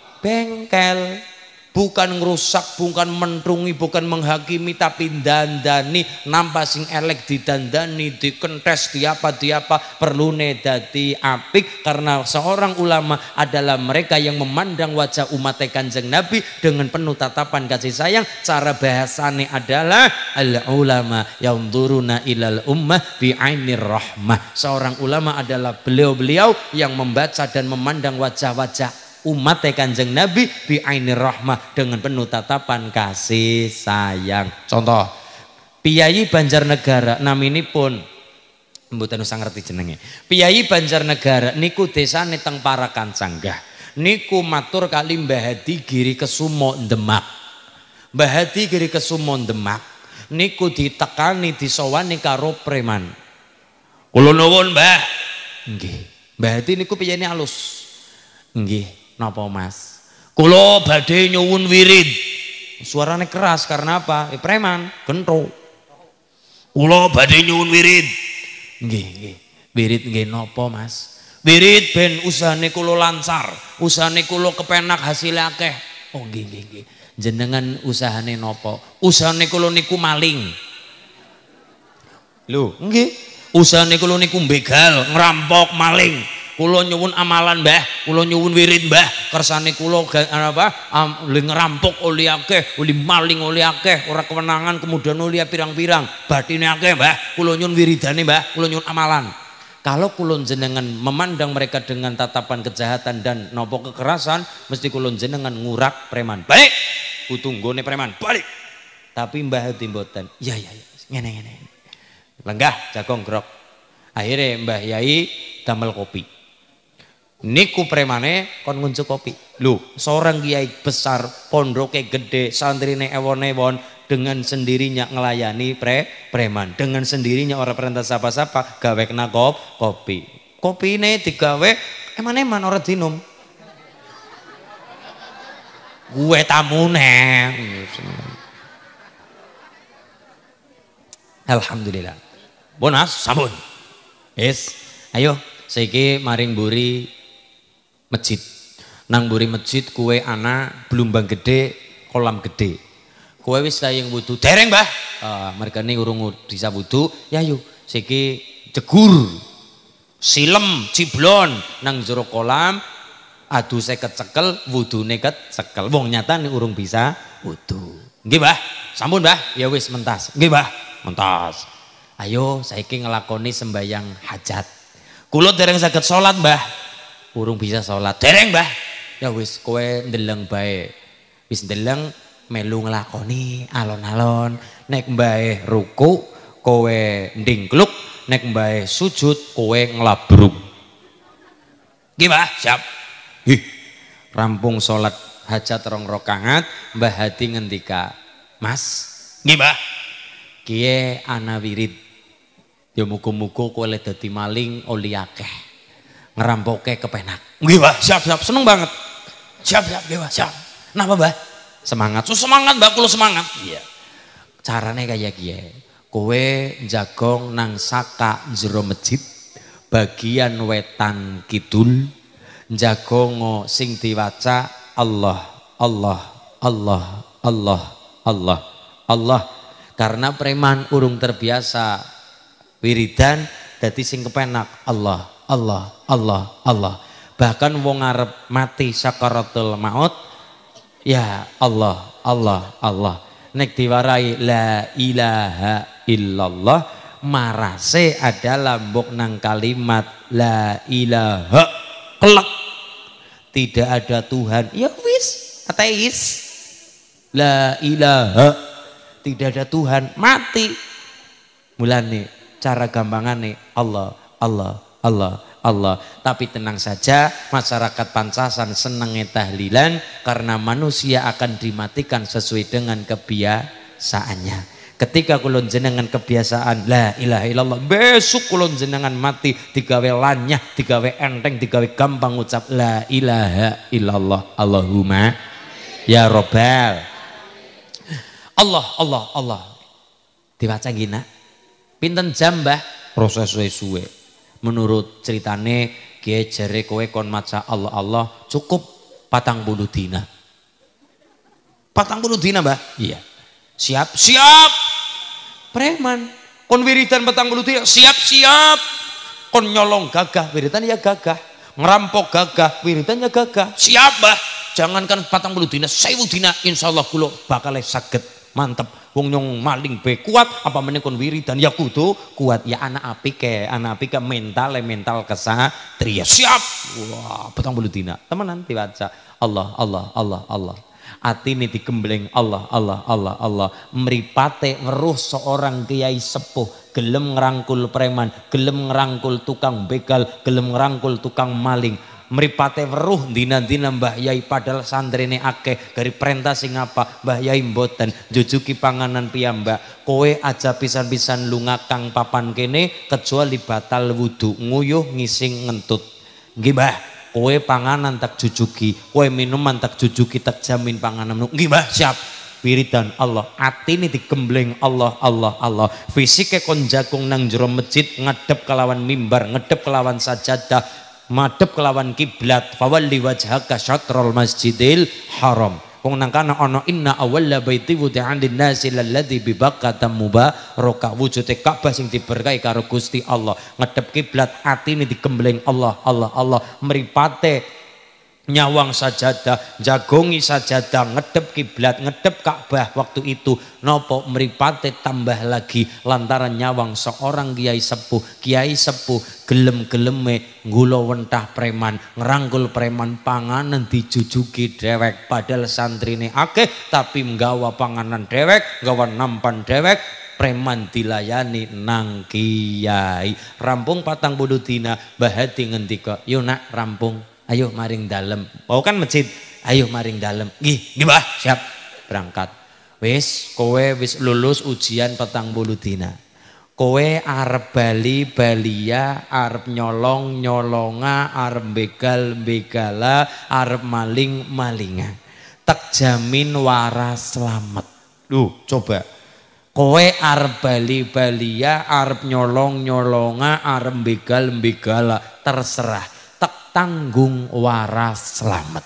Bengkel bukan ngerusak, bukan mentrungi, bukan menghakimi, tapi dandani nampak sing elek didandani, dikentes, diapa perlu dadi apik. Karena seorang ulama adalah mereka yang memandang wajah umat Kanjeng Nabi dengan penuh tatapan kasih sayang. Cara bahasane adalah al ulama yanzuruna ilal ummah bi ainir rahmah. Seorang ulama adalah beliau-beliau yang membaca dan memandang wajah-wajah umat Kanjeng Nabi bi ainir rahmah dengan penuh tatapan kasih sayang. Contoh Piyayi Banjarnegara naminipun mboten usah ngerti jenenge. Piyayi Banjarnegara niku desane teng Parakan Canggah. Niku matur kali Mbah Hadi Giri Kesumo Demak. Mbah Hadi Giri Kesumo Demak niku ditekani disowani karo preman. Kula nuwun, Mbah. Nggih. Mbah Hadi niku piyene alus. Nggih. Napa Mas? Kula badhe nyuwun wirid. Suarane keras karena apa? Preman, gentho. Kula badhe nyuwun wirid. Nggih. Wirid nggih napa Mas? Wirid ben usahane kula lancar, usahane kula kepenak hasil akeh. Oh nggih. Jenengan usahane napa? Usahane kula niku maling. Lho, nggih. Usahane kula niku begal, ngerampok, maling. Kula nyuwun amalan Mbah, kula nyuwun wirid Mbah, kersane kula li ngerampok oli akeh, oli maling oli akeh, ora kewenangan kemudian oli pirang-pirang, batine akeh Mbah, kula nyuwun wiridane Mbah, kula nyuwun amalan. Kalau kula jenengan memandang mereka dengan tatapan kejahatan dan nopo kekerasan, mesti kula jenengan ngurak preman. Balik, kutunggone preman, balik. Tapi Mbah Hadi mboten. Ya, ngene. Lenggah jagong grok. Akhirnya Mbah Yai damel kopi. Niku premane kon ngunjuk kopi. Loh, seorang kiai besar, pondoknya gede, santrine ewon-ewon, dengan sendirinya ngelayani preman. Dengan sendirinya orang perintah siapa-siapa gawe kena kopi. Kopi ini digawe eman-eman orang dinum. Gue tamune. Alhamdulillah. Bonas sampun. Yes, ayo saiki maring mburi masjid. Nang mburi masjid kue anak blumbang gede, kolam gede. Kue wis tayang wudu. Dereng, Mbah. Mergane urung bisa wudu. Ya yuk, saiki jegur. Silem ciblon nang jero kolam. Adu saya kecekel, wudune kecekel. Wong nyatane urung bisa wudu. Nggih, Mbah. Sampun, Mbah. Ya wis mentas. Nggih, Mbah. Mentas. Ayo saiki ngelakoni sembayang hajat. Kula dereng saged salat, Mbah. Urung bisa salat. Dereng, Mbah. Ya wis kowe ndeleng bae. Wis ndeleng melu nglakoni alon-alon. Nek mbae ruku kowe ndingkluk, nek mbae sujud kowe nglabruk. Nggih Mbah, siap. Ih, rampung salat hajat 2 rakaat, Mbah Hadi ngendika, "Mas, nggih Mbah. Kiye ana wirid. Ya muga-muga kowe le dadi maling oli akeh. Ngerampoke kepenak." Nggih Mbah, siap seneng banget. Siap nggih Mbah, siap. Napa Mbah? Semangat. Semangat Mbah, kula semangat. Iya. Carane kaya kiye. Kowe njagong nang saka jero masjid bagian wetan kidul, njagongo sing diwaca Allah Allah Allah Allah Allah Allah. Karena preman urung terbiasa wiridan dadi sing kepenak Allah Allah Allah Allah. Bahkan wong arep mati sakaratul maut ya Allah Allah Allah. Nek diwarai la ilaha illallah marase adalah mbok nang kalimat la ilaha kelek tidak ada Tuhan ya wis ateis la ilaha tidak ada Tuhan mati mulane cara gampangane Allah Allah Allah Allah. Tapi tenang saja, masyarakat Pancasan senenge tahlilan karena manusia akan dimatikan sesuai dengan kebiasaannya. Ketika kulon jenengan kebiasaan la ilaha illallah, besok kulon jenengan mati digawe lanyah, digawe enteng, digawe gampang ucap la ilaha illallah. Allahumma ya robbal Allah Allah Allah. Diwaca gina pinten jam Mbah? Proses suwe-suwe. Menurut ceritane kiye jere kowe kon maca Allah Allah cukup 40 dina. 40 dina Mbah? Iya. Siap? Siap. Preman kon wiridan 40 dina, siap-siap. Kon nyolong gagah, wiridan ya gagah. Ngerampok gagah, wiridan ya gagah. Siap Mbah. Jangankan 40 dina, 1000 dina insyaallah kula bakal saged. Mantep, wong nyong maling be kuat apa meneh kon wiridan ya kudu kuat ya anak apik mental kesatria. Siap. Wah, 40 dina. Temenan diwaca Allah Allah Allah Allah. Atine digembleng Allah Allah Allah Allah. Mripate ngeruh seorang kiai sepuh gelem ngerangkul preman, gelem ngerangkul tukang begal, gelem ngerangkul tukang maling. Mripate weruh dina-dina Mbah Yai padahal santrene akeh dari perintah sing apa Mbah Yai mboten jujuki panganan piyambak kowe aja pisan-pisan lunga kang papan kene kecuali batal wudu nguyuh ngising ngentut nggih Mbah kowe panganan tak jujuki kowe minuman tak jujuki tak jamin pangananmu nggih Mbah siap wiridan Allah atine digembleng Allah Allah Allah fisike kon jagung nang jero masjid ngadep kelawan mimbar ngadep kelawan sajadah madhep kelawan kiblat fawalli wajhaka syatrul masjidil haram wong nang kana ana inna awwala baiti wudi'a lin-nasi lalladzi bi Bakkah mubaraka wujude Ka'bah sing diberkahi karo Gusti Allah ngadep kiblat atine digembleng Allah Allah Allah mripate nyawang sajadah jagongi sajadah ngedep kiblat ngedep Ka'bah waktu itu nopo mripate tambah lagi lantaran nyawang seorang kiai sepuh gelem-geleme nggulo wentah preman ngerangkul preman panganan dijujuki dewek padahal santrine akeh tapi nggawa panganan dewek nggawa nampan dewek preman dilayani nang kiai rampung 40 dina Mbah Hadi ngendika yo nak rampung ayo maring dalem. Mau kan masjid. Ayo maring dalem. Nggih, nggih Mbah, siap. Berangkat. Wis, kowe wis lulus ujian 40 dina. Kowe arep bali-balia, arep nyolong-nyolonga, arep begal-begala, arep maling-malinga. Tak jamin waras selamat. Coba. Kowe arep bali-balia, arep nyolong-nyolonga, arep begal-begala, terserah. Tanggung waras selamat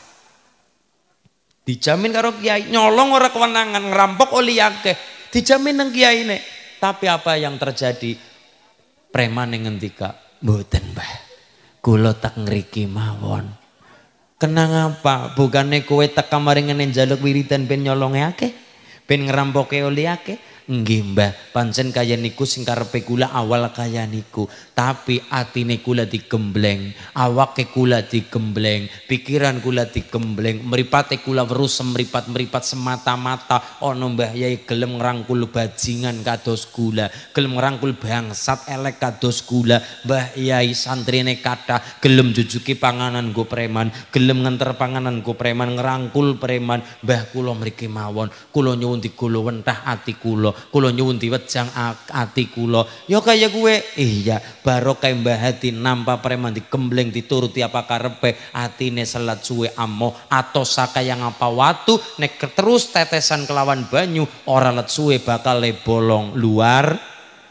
dijamin karo kiai nyolong ora kewenangan ngerampok oli akeh dijamin nang kiai ne tapi apa yang terjadi preman yang ngendika mboten Mbah kula tak ngriki mawon kenang apa bukannya kowe teka maring ngene njaluk wiridan ben nyolonge akeh ben ngerampoke oli akeh Nggih Mbah, pancen kaya niku sing karepe kula awal kaya niku. Tapi atine kula digembleng, awake kula digembleng, pikiran kula digembleng, mripate kula weruh semripat-mripat semata-mata ana Mbah Yai gelem ngrangkul bajingan kados kula, gelem ngrangkul bangsat elek kados kula. Mbah Yai santrine kathah gelem jujuki panganan nggo preman, gelem ngenter panganan nggo preman, ngrangkul preman. Mbah kula mriki mawon, kula nyuwun digolo wentah ati kula nyuwun diwejang ati kula. Ya kaya kuwe, iya barokah Mbah Hadi nampa preman digembleng dituruti apa karepe, atine selat suwe amoh atos sakaya ngapa watu nek terus tetesan kelawan banyu ora let suwe bakal bolong luar.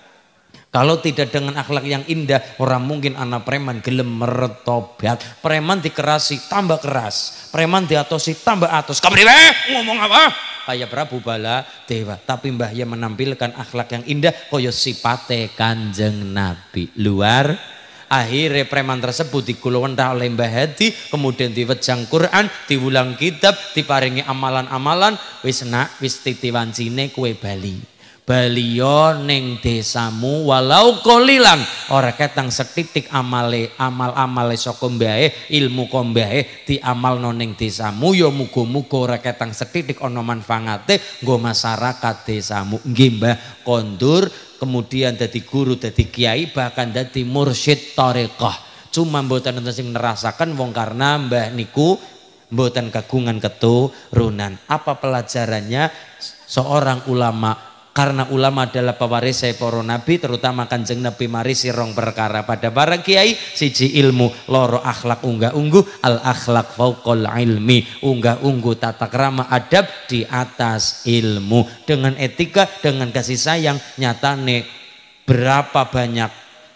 Kalau tidak dengan akhlak yang indah, orang mungkin anak preman gelem meretobat. Preman dikerasi tambah keras, preman diatosi tambah atos. Kapriwe ngomong apa? Kayak Prabu Bala Dewa. Tapi Mbah Yai menampilkan akhlak yang indah kaya sipate Kanjeng Nabi. Luar. Akhirnya preman tersebut digulawentah oleh Mbah Hadi, kemudian diwejang Quran, diulang kitab, diparingi amalan-amalan. Wis nak, wis titiwancine kue bali. Baliyo ning desamu walau kolilan, ora ketang setitik amal-amale saka mbahe, ilmu ko mbahe diamalno ning desamu ya muga-muga ora ketang setitik ana manfaate nggo masyarakat desamu. Nggih Mbah kondur, kemudian dadi guru, dadi kiai, bahkan dadi mursyid thariqah. Cuma mboten enten sing nerasaken wong karena Mbah niku mboten kagungan keturunan. Apa pelajarannya seorang ulama? Karena ulama adalah pewaris para nabi, terutama Kanjeng Nabi marisi rong perkara pada para kiai, siji ilmu, loro akhlak unggah-ungguh, al akhlak fauqal ilmi, unggah-ungguh tata krama adab di atas ilmu, dengan etika, dengan kasih sayang. Nyatane berapa banyak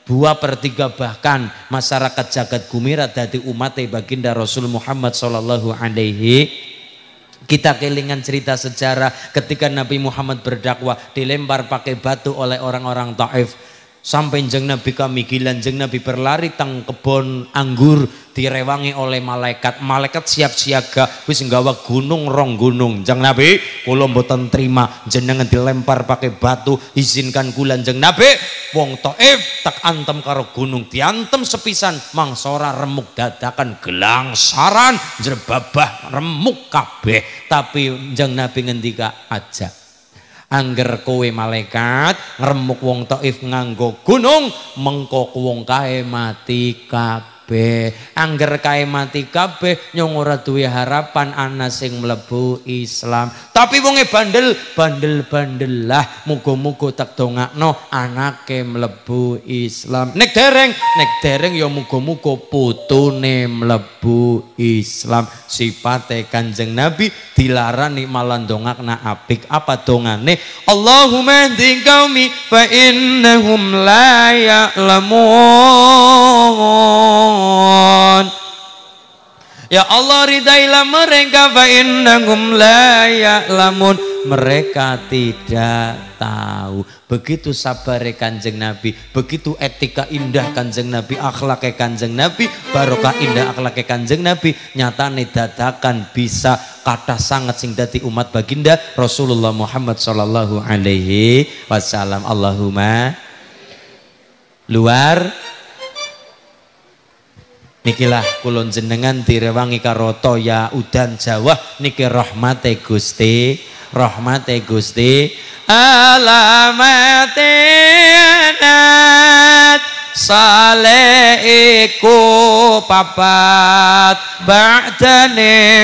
2/3 bahkan masyarakat jagat gumira dadi umat baginda Rasul Muhammad sallallahu alaihi. Kita kelingan cerita sejarah ketika Nabi Muhammad berdakwah dilempar pakai batu oleh orang-orang Taif. Sampai jeng Nabi kami gilan, jeng Nabi berlari tang kebon anggur, direwangi oleh malaikat. Malaikat siap siaga wis nggawa gunung rong gunung. Jeng Nabi kula mboten trima jenengan dilempar pakai batu, izinkan kula jeng Nabi. Wong Taif tak antem karo gunung, diantem sepisan mangsora remuk dadakan gelangsaran jerbabah remuk kabeh. Tapi jeng Nabi ngendika aja, angger kowe malaikat ngremuk wong Taif nganggo gunung, mengko wong kae mati kabeh. Angger kae mati kabeh nyong ora duwe harapan ana sing mlebu Islam. Tapi wonge bandel lah, muga-muga tak dongakno anake mlebu Islam. Nek dereng ya muga-muga putune mlebu Islam. Sipate Kanjeng Nabi dilarani malah dongakna apik. Apa dongane? Allahumma hdi qaumi fa innahum la ya'lamun. Ya Allah ridailah mereka fa innahum la ya'lamun, mereka tidak tahu. Begitu sabar Kanjeng Nabi, begitu etika indah Kanjeng Nabi, akhlaknya Kanjeng Nabi, barokah indah akhlaknya Kanjeng Nabi, nyatane dadakan bisa kata sangat sing dadi umat baginda Rasulullah Muhammad sallallahu alaihi wasallam. Allahumma luar. Nikilah kulon jenengan direwangi karo toya udan Jawa niki rahmate Gusti, rahmate Gusti. Alamate anat saleiku papat ba'dane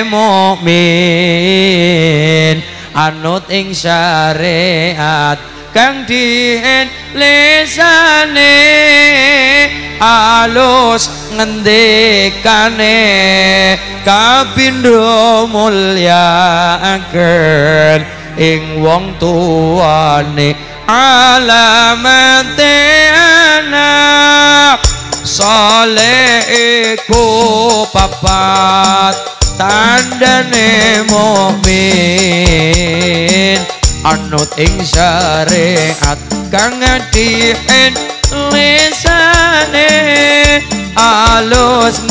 mukmin anut ing syariat kang dien lisane alus ngendikane kapindo mulyakaken ing wong tuane. Alamate anak saleh iku papat tandane mukmin anut ing syariat kang dien lisane alus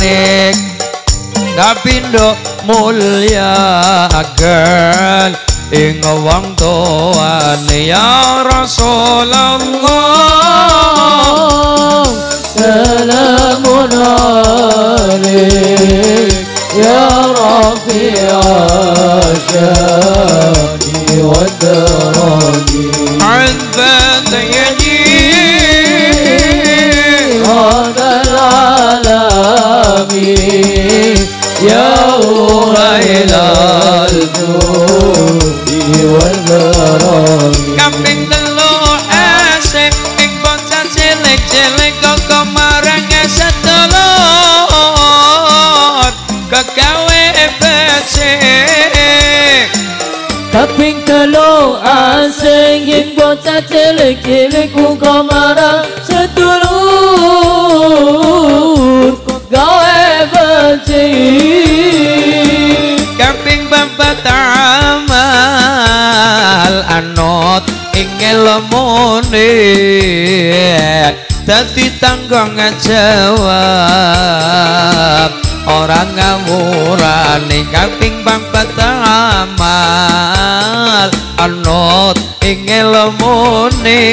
ngendikane kapindo mulya agen ing wong tuane ya Rasulullah. Salamun alaik ya Rafi'a syani wa darani عذبت يدي هذا العالمين يا ويل الجود والغرام Kaping telu asik ing bocah cilik-cilik kok marang sedulur kegawe becik. Kaping telu asing ing bocah cilik-cilik uga marang sedulur gawe becik. Kaping papat amal anut ing ilmune dadi tanggung jawab orang ngawurane. Kaping papat amal anut ing ilmune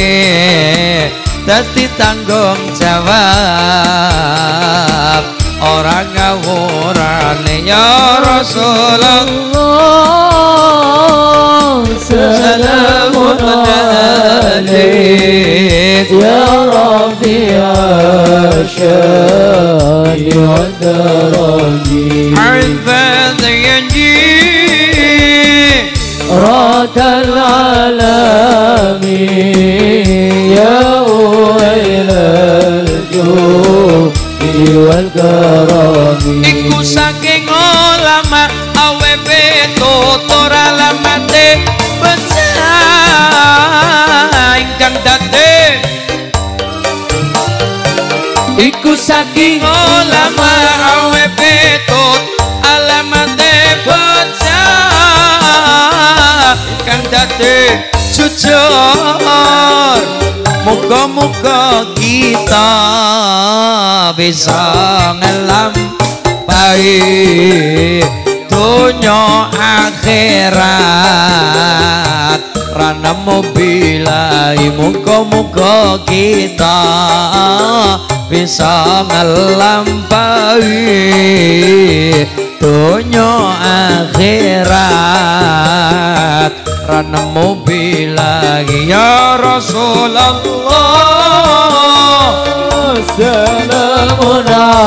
dadi tanggung jawab orang ngawurane ya Rasulullah. Salamun alaik ya Rafi'a syani wa darani عذبت يدي رات العالمين يا ويل الجود والكرم. Iku saking ulama awe tutur alamate becah ingkang dadi. Iku saking ulama awe tut alamate becah ingkang dadi jujur. Muga-muga kita bisa ngelampahi dunya akhirat rana mobilai. Muga-muga kita bisa ngelampahi dunya akhirat rana mobilai ya Rasulullah. Salamun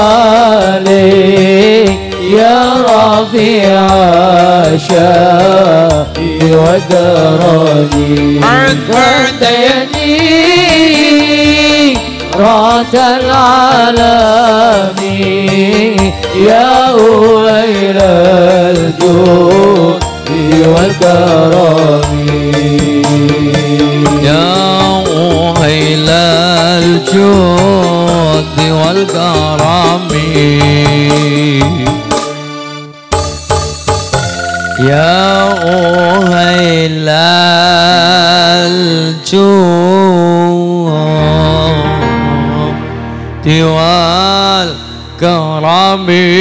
alaik ya Rafi'a syani wa darani Ardayani ratal alamin ya wailal judi wal karami ya wailal judi wal karami ya wailal judi wal karami.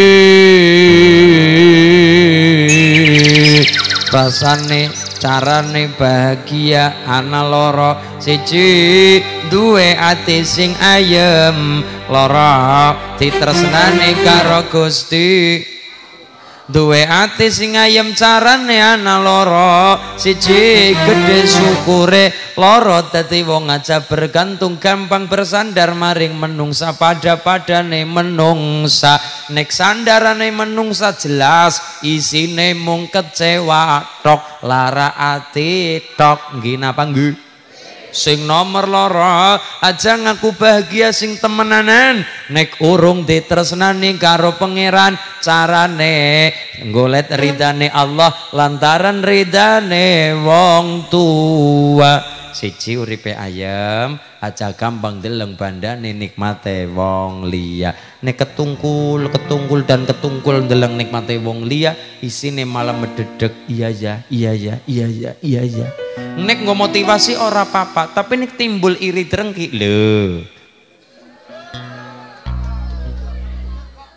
Rasane carane bahagia ana loro, siji duwe ati sing ayem, loro ditresnani karo Gusti. Duwe ati sing ayem carane ana loro, siji gedhe syukure, loro dadi wong aja bergantung gampang bersandar maring menungsa pada-padane menungsa. Nek sandarane menungsa jelas isine mung kecewa tok, lara ati tok. Nggih napa nggih? Sing nomor loro aja ngaku bahagia sing temenanan, nek urung ditresnani karo pangeran carane golek ridane Allah lantaran ridane wong tua. Siji uripe ayem aja gampang deleng bandane nikmate wong liya. Nek ketungkul dan ketungkul deleng nikmate wong liya isine malah mededek iya ya iya ya iya ya iya ya. Nek nggo motivasi ora apa-apa, tapi nek timbul iri drengki lho.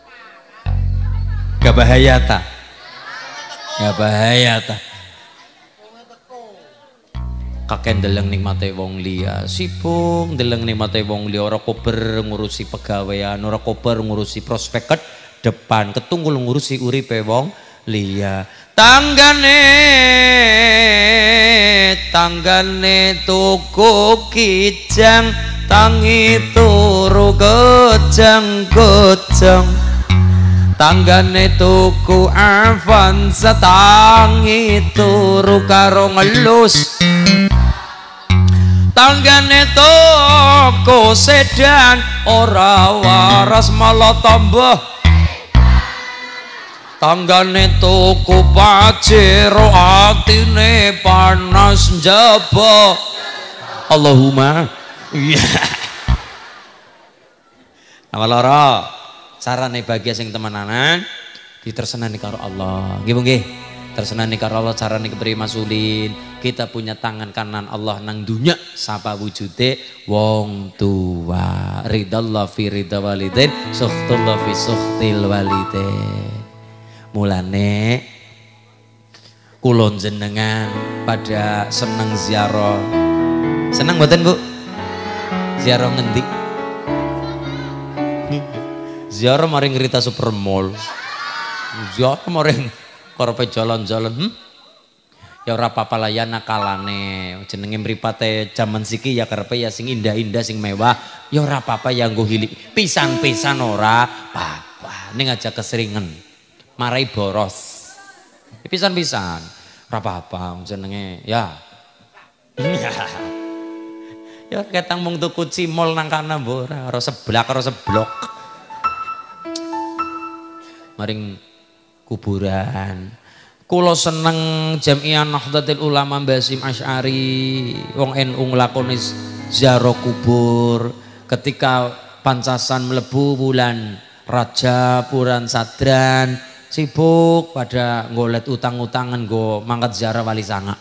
Gak bahaya ta? Gak bahaya ta? kakek ndeleng nikmate wong liya, sibuk ndeleng nikmate wong liya, ora kober ngurusi pegawean, ora kober ngurusi prospek depan, ketunggul ngurusi uripe wong liya. Tanggane tuku kijang, tangi turu kejang-kejang. Tanggane tuku Avanza, tangi turu karo ngelus. Tanggane tuku sedan, ora waras malah tambah. Tanggane tuku Pajero, atine panas njaba. Allahumma iya. Nama loro carane bahagia sing temenanan ditersenani karo Allah. Nggih nggih. Tersenani karo Allah carane kepriye masulin. Kita punya tangan kanan Allah nang dunya sapa wujude wong tua. Ridallah fi ridha walidain, sukhtullah fi sukhtil walidain. Mulane kulon jenengan pada seneng ziarah. Seneng mboten Bu? Ziarah ngendi? Ziarah maring Rita Supermall. Ziarah maring karepe jalan-jalan. Ya ora apa-apa lah ya nakalane. Jenenge mripate jaman siki ya karepe ya sing indah-indah sing mewah. Ya ora apa-apa ya nggo hilik. Pisan-pisan ora apa-apa. Ning aja keseringan. Marai boros. Pisan-pisan. Ora apa-apa jenenge ya. Ya ketang mung tuku cimol nang kana mbok ora seblak ora seblok. Maring kuburan. Kula seneng Jamiah Nahdlatul Ulama Basim Asy'ari, wong NU nglakoni ziarah kubur ketika Pancasan mlebu bulan Rajab, bulan Sadran, sibuk pada ngolet utang-utangan nggo mangkat ziarah Wali Sanga.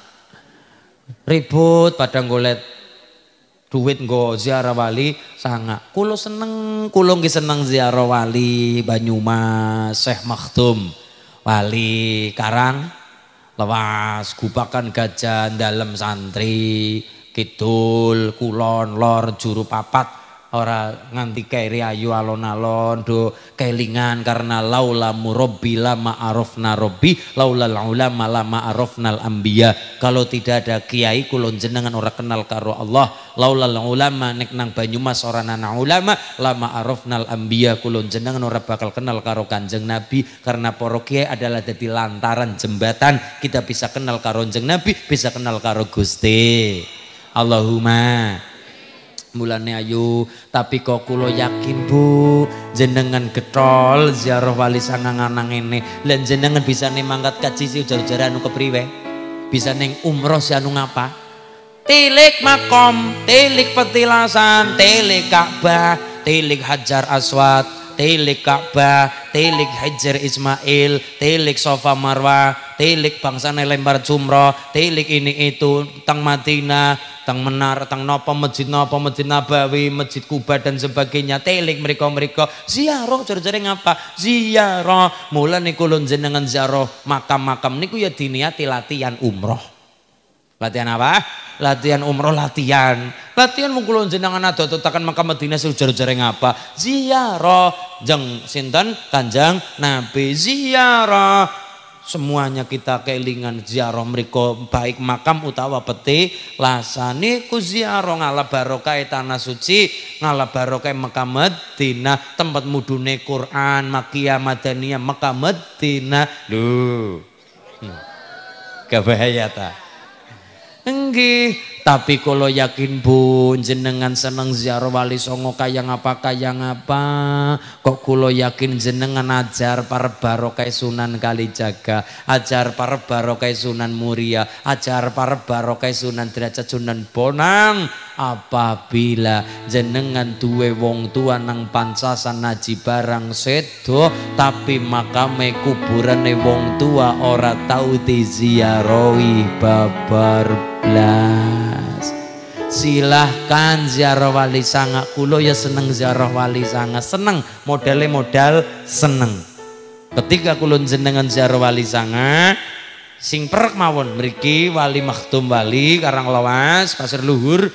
Ribut pada ngolet duit nggo ziarah Wali Sanga. Kula seneng, kula nggih seneng ziarah Wali Banyumas, Syekh Maktum. Wali Karang Lewas, Gubakan Gajah, Dalem Santri, Kidul, Kulon, Lor, Juru Papat. Ora nganti keri ayu alon-alon do kelingan karena laula murabbi lama arafna rabbi, laula ulama lama arafnal anbiya. Kalau tidak ada kiai kulon jenengan ora kenal karo Allah. Laula ulama nek nang Banyumas ora ana ulama lama arafnal anbiya, kulon jenengan ora bakal kenal karo Kanjeng Nabi. Karena para kiai adalah dadi lantaran jembatan kita bisa kenal karo Kanjeng Nabi, bisa kenal karo Gusti. Allahumma mulane ayu, tapi kok kula yakin Bu jenengan getol ziarah Wali Sanga nang ngene. Lan jenengan bisa ning mangkat kaji si ujar-ujar anu kepriwe? Bisa ning umroh si anu ngapa? Tilik makom, tilik petilasan, tilik Ka'bah, tilik Hajar Aswad, tilik Ka'bah, tilik Hajar Ismail, tilik Sofa Marwah, tilik bangsane lembar jumroh, tilik ini itu tang Madinah, tang Menara, tang napa Masjid Nabawi, Masjid Kuba dan sebagainya. Tilik mereka ziarah jare-jare ngapa? Ziarah. Mulane kula jenengan ziarah makam-makam niku ya diniati latihan umroh. Latihan apa? Latihan umroh, latihan mung kula jenengan adotaken makam Madinah jare-jare ngapa? Ziarah jeng sinten Kanjeng Nabi. Ziarah semuanya kita kelingan ziarah mereka baik makam utawa peti lasane ku ziarah ngalah barokah tanah suci, ngalah barokah Mekah Madinah, tempat mudune Quran, Makkiyah Madaniyah Mekah Madinah. Lho. Kabahaya ta. Nggih, tapi kalau yakin Bu jenengan seneng ziarah Wali Songo kaya ngapa. Kok kula yakin jenengan ajar para barokah Sunan Kalijaga, ajar para barokah Sunan Muria, ajar para barokah Sunan Derajat, Sunan Bonang. Apabila jenengan duwe wong tua nang Pancasan Naji barang sedo, tapi makame kuburane wong tua ora tau diziarahi babar blas. Silahkan ziarah Wali Sanga. Kulo ya seneng ziarah Wali Sanga, seneng modal seneng. Ketika kulo jenengan ziarah Wali Sanga, sing perek mawon mriki Wali Maktum Wali Karanglawas Pasir Luhur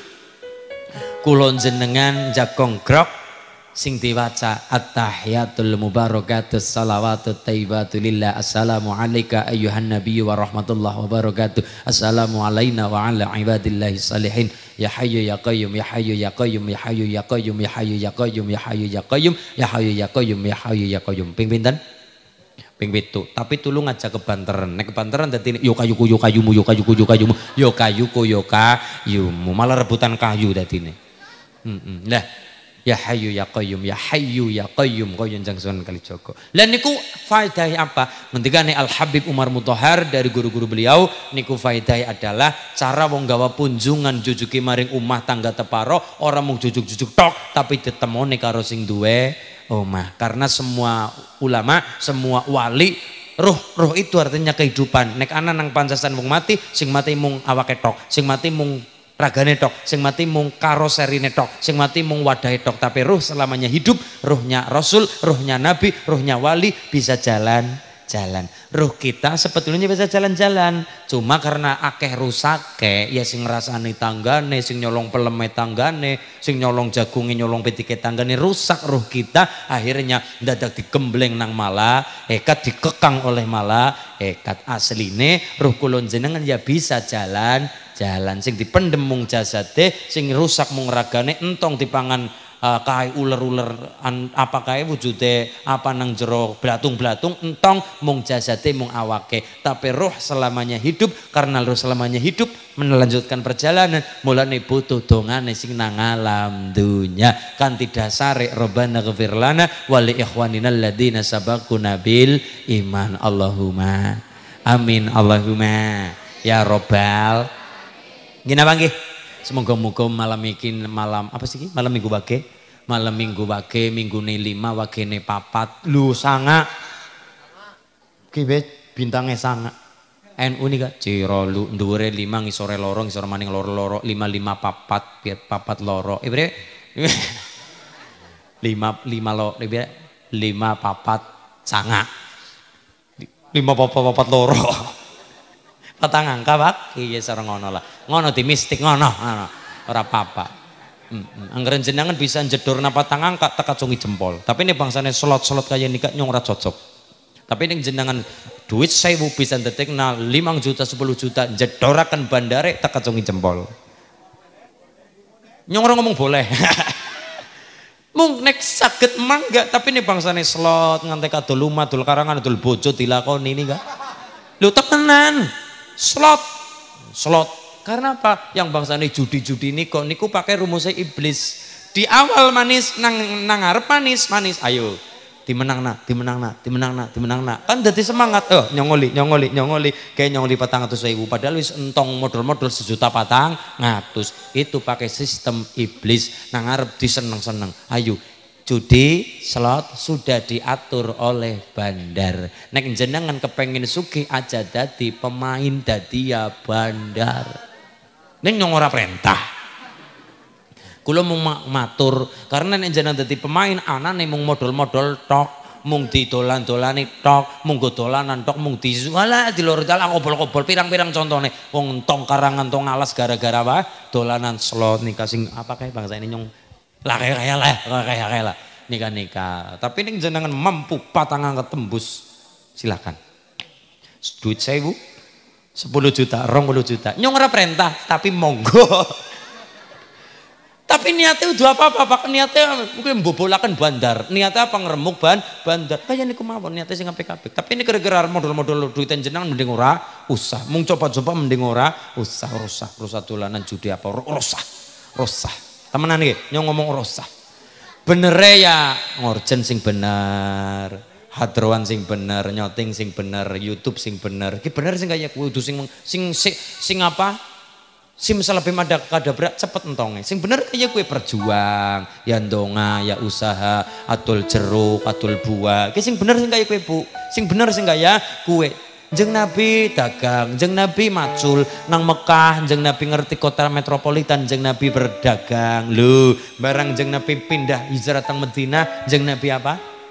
kula jenengan jagong grok sing diwaca at-tahiyatul mubarakatus salawatut thayyibatu lillah assalamu alayka ayyuhan nabiyyu wa rahmatullahi wa barakatuh assalamu alayna wa ala ibadillahi salihin ya hayyu ya qayyum ya hayyu ya qayyum ya hayyu ya qayyum ya hayyu ya qayyum ya hayyu ya qayyum ya hayyu ya qayyum ya hayyu ya qayyum ping pinten ping 7 tapi tulung aja kebanteran nek kebanteran dadi yo kayuku yo kayumu yo kayuku yo kayumu yo kayuku yo kayumu malah rebutan kayu dadine lah ya hayyu ya qayyum ya hayyu ya qayyum koyon jangsunan Kalijogo. Lan niku faedah apa? Ngendikane Al Habib Umar Mutahhar dari guru-guru beliau niku faedah adalah cara wong gawa punjungan jujuki maring umah tangga teparo orang mung jujuk-jujuk tok tapi ditemoni karo sing duwe omah. Karena semua ulama, semua wali roh itu artinya kehidupan. Nek ana nang pancasan wong mati, sing mati mung awake tok, sing mati mung ragane tok, sing mati mung karoserine tok, sing mati mung wadahe tok, tapi ruh selamanya hidup, ruhnya Rasul, ruhnya Nabi, ruhnya wali bisa jalan-jalan. Ruh kita sebetulnya bisa jalan-jalan, cuma karena akeh rusake, ya sing ngrasani tanggane, sing nyolong peleme tanggane, sing nyolong jagunge, nyolong petike tanggane, rusak ruh kita, akhirnya dadak digembleng nang malaikat, dikekang oleh malaikat. Asline ruh kula jenengan ya bisa jalan sing dipendem mung jasade, sing rusak mung ragane, entong dipangan kae uler-uler apa kae wujude apa nang jero blatung-blatung, entong mung jasade mung awake, tapi ruh selamanya hidup. Karena ruh selamanya hidup melanjutkan perjalanan, mulane butuh dongane sing nang alam dunya kanthi dasare Rabbana ghfir lana wa li ikhwanina alladziina sabaquna bil iman. Allahumma amin Allahumma ya robbal. Gini apa nggih? Semoga-moga malam iki malam apa sih? Malam Minggu Wage. Malam Minggu Wage, minggune 5 wagene 4. Lu sanga. Ki bintange sanga. NU nika cira lu dhuwure 5 ngisore loro, ngisore maning loro-loro, 5 4 4 loro. Bre. 5 lo 5 4 sanga. 5 4 loro. Patang angka Pak, iya sareng ngono lah. Ngono di mistik ngono, ora apa-apa. Anggaran jenengan bisa jedor napa patang angka teka cungi jempol. Tapi ini bangsane slot-slot kaya nikah nyong ora cocok. Tapi ini jenengan duit 1000 bisa detekna 5 juta 10 juta jedorakan bandare teka cungi jempol. Nyong ora ngomong boleh. Mung nek saged mangga, tapi ini bangsane slot nganti kadol lumah, dol karangan, dol bojo dilakoni ini enggak. Lu temenan. Slot karena apa? Yang bangsane judi-judi niku pakai rumusnya iblis. Di awal manis nang ngarep manis ayo dimenangna kan jadi semangat. Nyongoli kayak nyongoli 400.000 padahal wis entong modal 1.400.000. Itu pakai sistem iblis nang ngarep diseneng-seneng. Ayo judi slot sudah diatur oleh bandar. Nek jenengan kepengin sugih aja dadi pemain, dadi ya bandar. Ning nyong ora perintah. Kula mau matur karena nek jenengan dadi pemain anane mung modal-modal tok, mung didolan-dolani tok, mung dolanan tok, mung dijuala di lor dalan kobol-kobol pirang-pirang contone. Wong tong karangan tong alas gara-gara apa? Dolanan slot nika sing apa kae bangsa ini nyong lah nikah. Tapi ini jenengan mampu patang angka tembus, silakan. Duit 1000, 10 juta, 20 juta. Nyong ora perintah, tapi monggo. Tapi niatnya udah apa-apa, Pak. Niatnya mungkin mbobolaken bandar. Niatnya apa ngeremuk bandar. Kaya niku mawon niatnya sing apik-apik. Tapi ini gara-gara modal-modal duit jenengan mending ora usah. Mung coba-coba mending ora usah dolanan judi apa rusah. Temenan iki nyong ngomong rosah. Benere ya ngorjen sing bener, hadrowan sing bener, nyoting sing bener, YouTube sing bener. Ki bener sing kaya kudu sing apa? Sim salebem ada kadabrak cepet entonge. Sing bener kaya kue berjuang, ya ndonga, ya usaha, atul jeruk, atul buah. Ki sing bener sing kaya kue Bu. Sing bener sing kaya kue. Jeng Nabi dagang, jeng Nabi macul nang Mekah, jeng Nabi ngerti kota metropolitan, jeng Nabi berdagang. Lho, barang jeng Nabi pindah hijrah teng Madinah, jeng Nabi apa?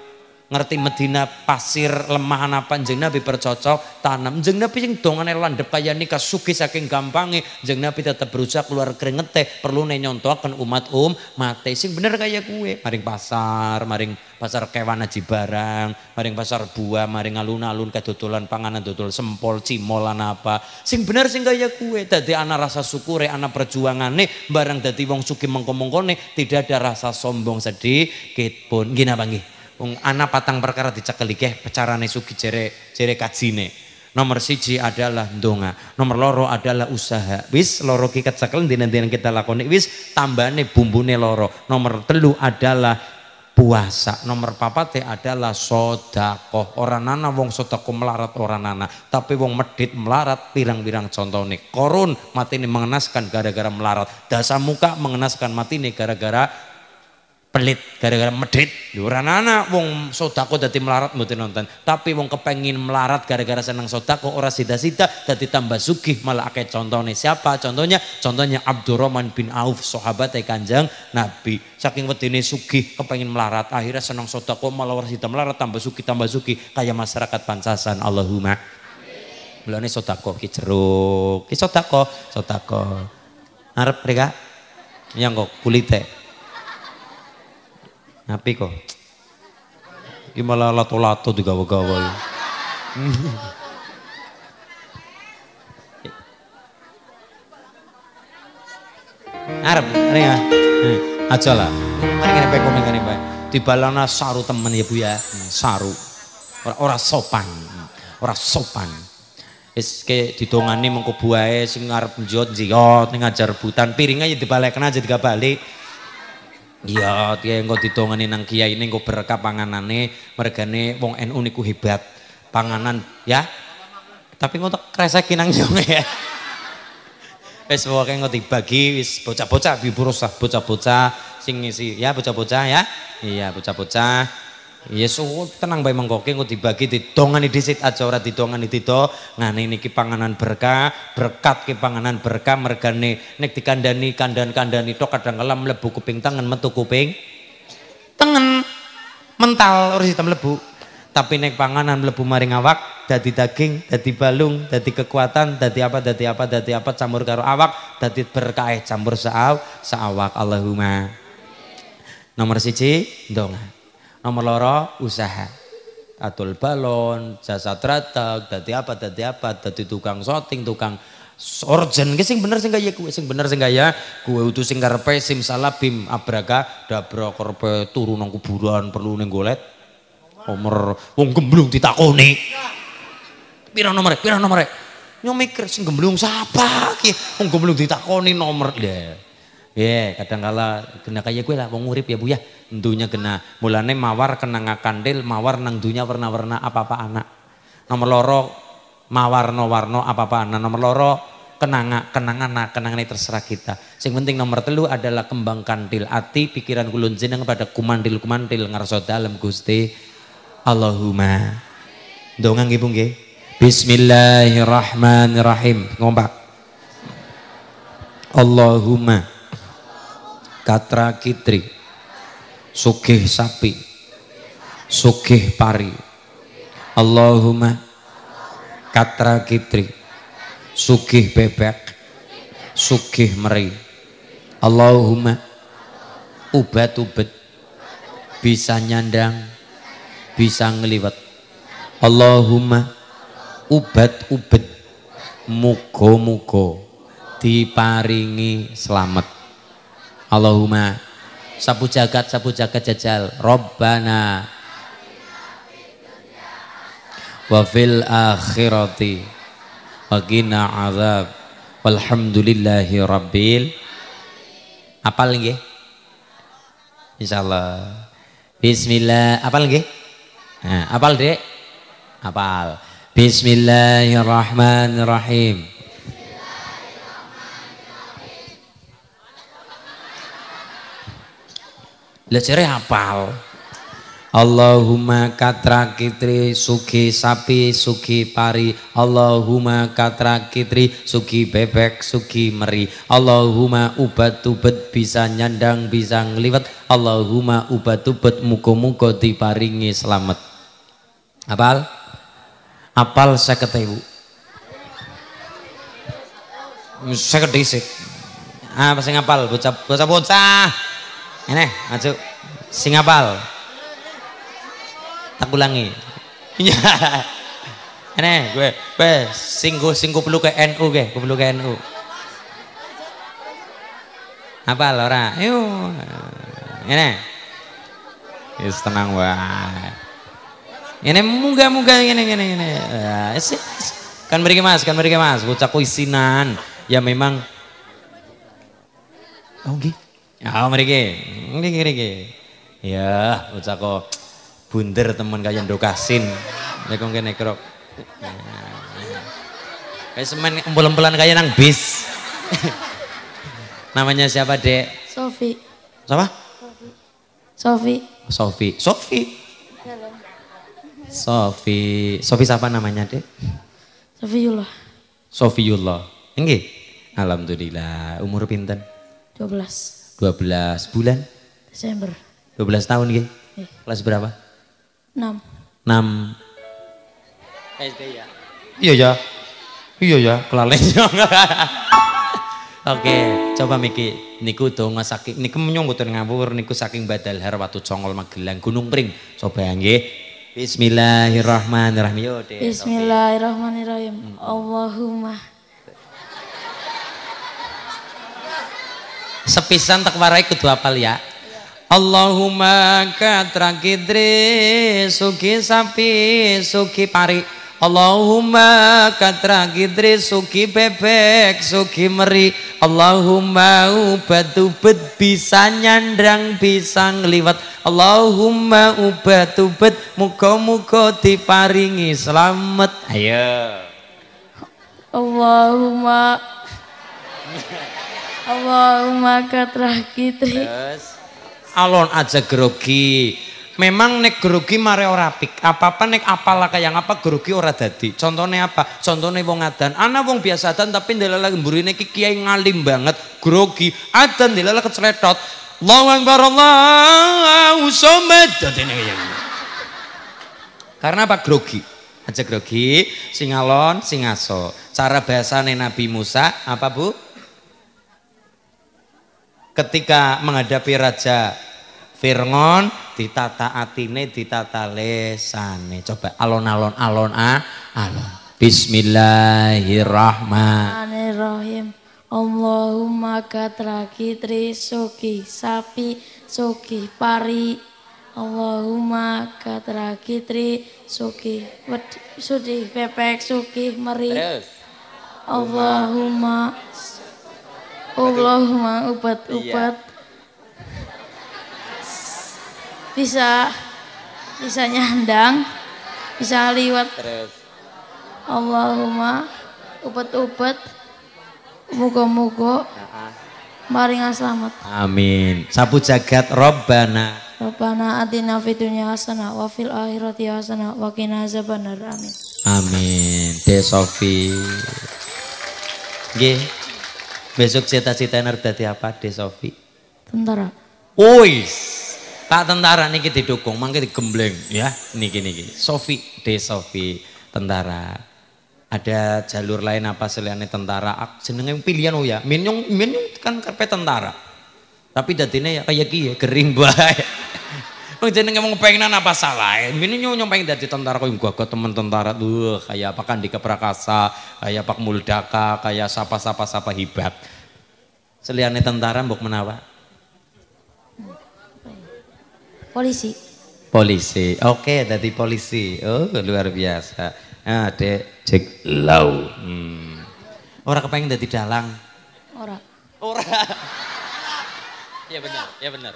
ngerti Medina pasir lemah apa Kanjeng Nabi bercocok tanam. Kanjeng Nabi sing dongane landhep kaya nikah sugih saking gampange. Kanjeng Nabi tetep berusaha keluar kringete perlu nyontohaken umat mate sing bener kaya kuwe. Maring pasar kewan aji barang, maring pasar buah, maring alun-alun kadodolan panganan dodol sempol cimol lan apa. Sing bener sing kaya kuwe dadi ana rasa syukure, ana perjuangane barang dadi wong sugih mengko-mengkone tidak ada rasa sombong sedikit pun. Nggih napa nggih? Wong ana patang perkara dicekel iki carane sugih jere kajine. Nomor 1 adalah ndonga, nomor 2 adalah usaha. Wis loro ki kecekel dina-dina kita lakoni wis tambane bumbune loro. Nomor 3 adalah puasa. Nomor 4 adalah sedekah. Ora nana wong sedekah melarat ora nana, tapi wong medhit melarat pirang-pirang contone. Korun matine mengenaskan gara-gara melarat. Dasa muka mengenaskan matine gara-gara pelit gara-gara medhit. Ora ana wong sedekah dadi melarat mboten nonton, tapi wong kepengin melarat gara-gara seneng sedekah ora sida-sida dadi tambah sugih malah akeh contone. Siapa contohnya? Contohnya Abdurrahman bin Auf, sahabat Kanjeng Nabi. Saking wedine sugih kepengin melarat, akhirnya seneng sedekah malah ora sida melarat tambah sugih kaya masyarakat Pancasan. Allahumma amin. Mulane sedekah ki jeruk, ki sedekah. Arep mereka yang kok kulite Napi kok. Iki malah lato-lato digawa-gawa. Arep ringa. Aja lah. Mari kene peko ngene bae. Dibalana saru temen ya Bu ya. Saru. Ora sopan. Ora sopan. Wis ke didongani mengko buahe sing arep njot-njot ning ngajar rebutan piringe ya dibalekna aja digabalik. Iya, dia engko ditongani nang kiai ini engko berkah panganane, mergane wong NU niku hebat. Panganan ya. Tapi engko kreseki nang jone ya. Wis pokoke engko dibagi wis bocah-bocah biburus bocah-bocah sing ngisi ya bocah-bocah ya. Iya, bocah-bocah. Yes, tenang bae mengko engko dibagi ditongani dhisit aja ora ditongani dito. Ngene niki panganan berkah, berkat ki panganan berkah mergane nek dikandani kandhan-kandhani tok kadang kala mlebu kuping tangan metu kuping tengen mental ora sitem mlebu. Tapi nek panganan mlebu maring awak dadi daging, dadi balung, dadi kekuatan, dadi apa campur karo awak dadi berkah campur saawak. Allahumma. Nomor 1 ndonga. Nomor 2 usaha. Atul balon, jasa tratak, dadi dadi tukang shooting, tukang orjen. Ki sing bener sing kaya kuwe, kuwe utuh sing karepe simsalabim abraka dabra karepe turu nang kuburan perlu ning golet. Nomor wong gemblung ditakoni. Pira nomore? Nyo mikir sing gemblung sapa ki? Wong gemblung ditakoni nomor. Kadang kala kena kaya gue lah wong urip ya Bu ya. Endunya kena mulane mawar kena ngakandil mawar nang dunya warna-warna apa-apa anak. Nomor 2 mawarno-warno apa-apa anak. Nomor 2 kenangan terserah kita. Sing penting nomor 3 adalah kembang kandil ati pikiran kulun jeneng pada kumandil ngarsa dalem Gusti. Allahumma. Ndonga nggih Bu nggih. Bismillahirrahmanirrahim. Ngompak. Allahumma katra kitri sugih sapi sugih pari. Allahumma katra kitri sugih bebek sugih meri. Allahumma ubat-ubet bisa nyandang bisa ngeliwet. Allahumma ubat-ubet muga-muga diparingi slamet. Allahumma sapu jagat jajal Rabbana wa fil akhirati wa qina azab walhamdulillahi rabbil. Apal nggih? Insyaallah. Bismillah. Apal nggih? Nah, apal Dek? Apal. Bismillahirrahmanirrahim. Lah jare hafal. Allahumma katra kitri sugi sapi sugi pari. Allahumma katra kitri sugi bebek sugi meri. Allahumma ubat-ubat bisa nyandang bisa ngliwet. Allahumma ubat-ubat muga-muga diparingi selamat. Apal? Apal 50.000. 50 dhisik. Apa sing apal bocah. Ini maju. Sing apal. Tak ulangi. Iya. Ini gue sing perlu ke NU ke, perlu ke NU. Apa Laura? Yuk. Ini. Wis tenang wae. Ini munggah ini. Kan beri Mas, bocah isinan. Ya memang. Oh nggih. Ya mriki. Ya, bocah kok bunder temen kaya ndokasin. Nek kok kene krok. Kayak semen empel-empelan kaya nang bis. Namanya siapa, Dek? Sofi. Siapa? Sofi. Sofi siapa namanya, Dek? Sofiullah. Nggih. Alhamdulillah. Umur pinten? 12 bulan? Desember. 12 tahun nggih. Kelas berapa? 6 SD ya? Iya ya, kelalen. Oke, coba miki niku donga saking niku menyambutun ngawur niku saking Badalhar Watu Congol Magelang Gunung Pring. Coba nggih. Bismillahirrahmanirrahim. Yo, Dek. Bismillahirrahmanirrahim. Allahumma sepisan tak warai kudu apal ya. Allahumma katra kidri sugi sapi sugi pari. Allahumma katra kidri sugi bebek sugi meri. Allahumma ubat-ubat bisa nyandrang bisa ngliwet. Allahumma ubat-ubat muga-muga diparingi selamat. Ayo. Allahumma katrah kitri. Alon aja grogi. Memang nek grogi mare ora apik. Apa-apa nek apalah kayang apa grogi ora dadi. Contohnya apa? Contohnya wong adan. Ana wong biasa adan tapi ndelala mburine iki kiai ngalim banget, grogi. Adan ndelala kecletot. Allahu Akbar Allahu Samad. Dadene kaya ngono. Karena apa grogi? Aja grogi, sing alon, sing aso. Cara bahasane Nabi Musa apa, Bu? Ketika menghadapi Raja Fir'aun, ditata atine, ditata lesane. Coba alon-alon, alon. Bismillahirrahmanirrahim. Allahumma katra kitri suki sapi suki pari. Allahumma katra kitri suki bebek suki meri. Allahumma ubat-ubat bisa nyandang bisa liwat. Allahumma ubat-ubat muga-muga maringan selamat. Amin. Sapu jagat Rabbana atina fid dunya hasanah wa fil akhirati hasanah wa qina azabannar. Amin. Amin. De Sofi. Nggih. Besok cita-cita dadi apa, De Sofi? Tentara. Ois. Pak tentara niki didukung, mangke digembleng ya. Niki. Sofi, De Sofi, tentara. Ada jalur lain apa selain tentara? Jenenge pilihan oh ya. Min kan karpe tentara. Tapi dadine ya kayak ki ya gering bae. Wong jenenge wong pengenan apa salah? Min nyong pengen dadi tentara koyo gua temen tentara tuh kayak apa Kandika Prakasa, kayak Pak Muldaka, kayak sapa hibat. Seliane tentara mbok menawa? Polisi. Oke, dadi polisi. Oh, luar biasa. Ah, Dek, cek lau. Ora kepengen dadi dalang. Ora. Iya benar.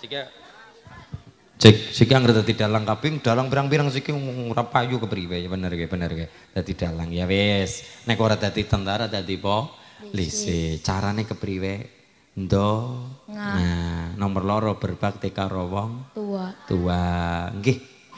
Sika anggere dadi dalang kaping, dalang pirang-pirang siki ora payu kepriwe. Ya bener ge. Dadi dalang ya wis. Nek ora dadi tentara dadi polisi. Carane kepriwe? Nah, nomor loro berbakti karo wong tua. Nggih.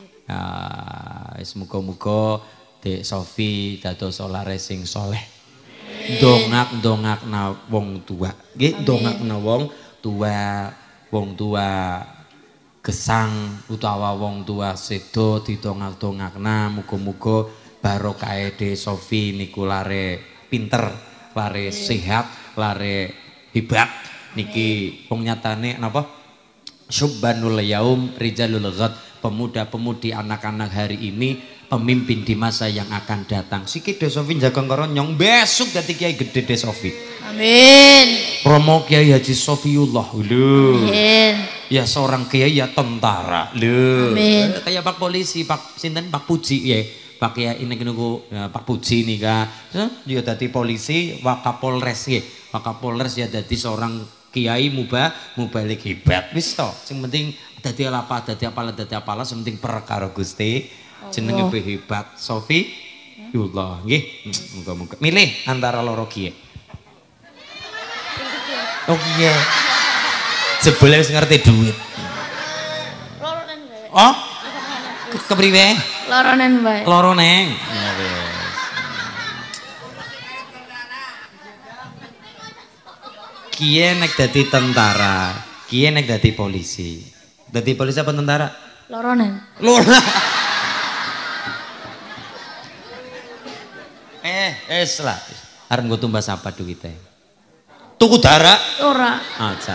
Muga-muga Dek Sofi dados solare sing soleh. Dongak-dongakna wong tua. Nggih, dongakna wong tua gesang utawa wong tua sedo didongak-dongakna muga-muga barokahe Dek Sofi niku lare pinter, lare sehat, lare hebat. Niki wong nyatane napa? Syubbanul yaum rijalul ghad, pemuda-pemudi anak-anak hari ini pemimpin di masa yang akan datang. Siki Dek Sofi jaga koronyong besok dadi kiai gede Dek Sofi. Amin. Romo Kiai Haji Sofiullah. Lho. Amin. Ya seorang kiai ya tentara. Lho. Amin. Kayak Pak Polisi, Pak sinten Pak Puji ya. Pak Kiai ini niku Pak Puji nika. Dia dadi polisi, Wakapolres ya. Wakapolres ya dadi seorang kiai mubalik hebat. Wis to. Sing penting dadi apalah sing penting perkara Gusti. Jenenge hebat. Sofi Yullah nggih. Muga-muga milih antara loro kiai. Oh iya. Jebule wis ngerti duit. Loronen bae. Oh. Kepriwe? Loronen bae. Loro neng. Ya wis. Kiye nek dadi tentara, kiye nek dadi polisi. Dadi polisi apa tentara? Loronen. Lora. Lah. Arep nggo tumbas apa duwite? Tuku darah? Ora. Aja.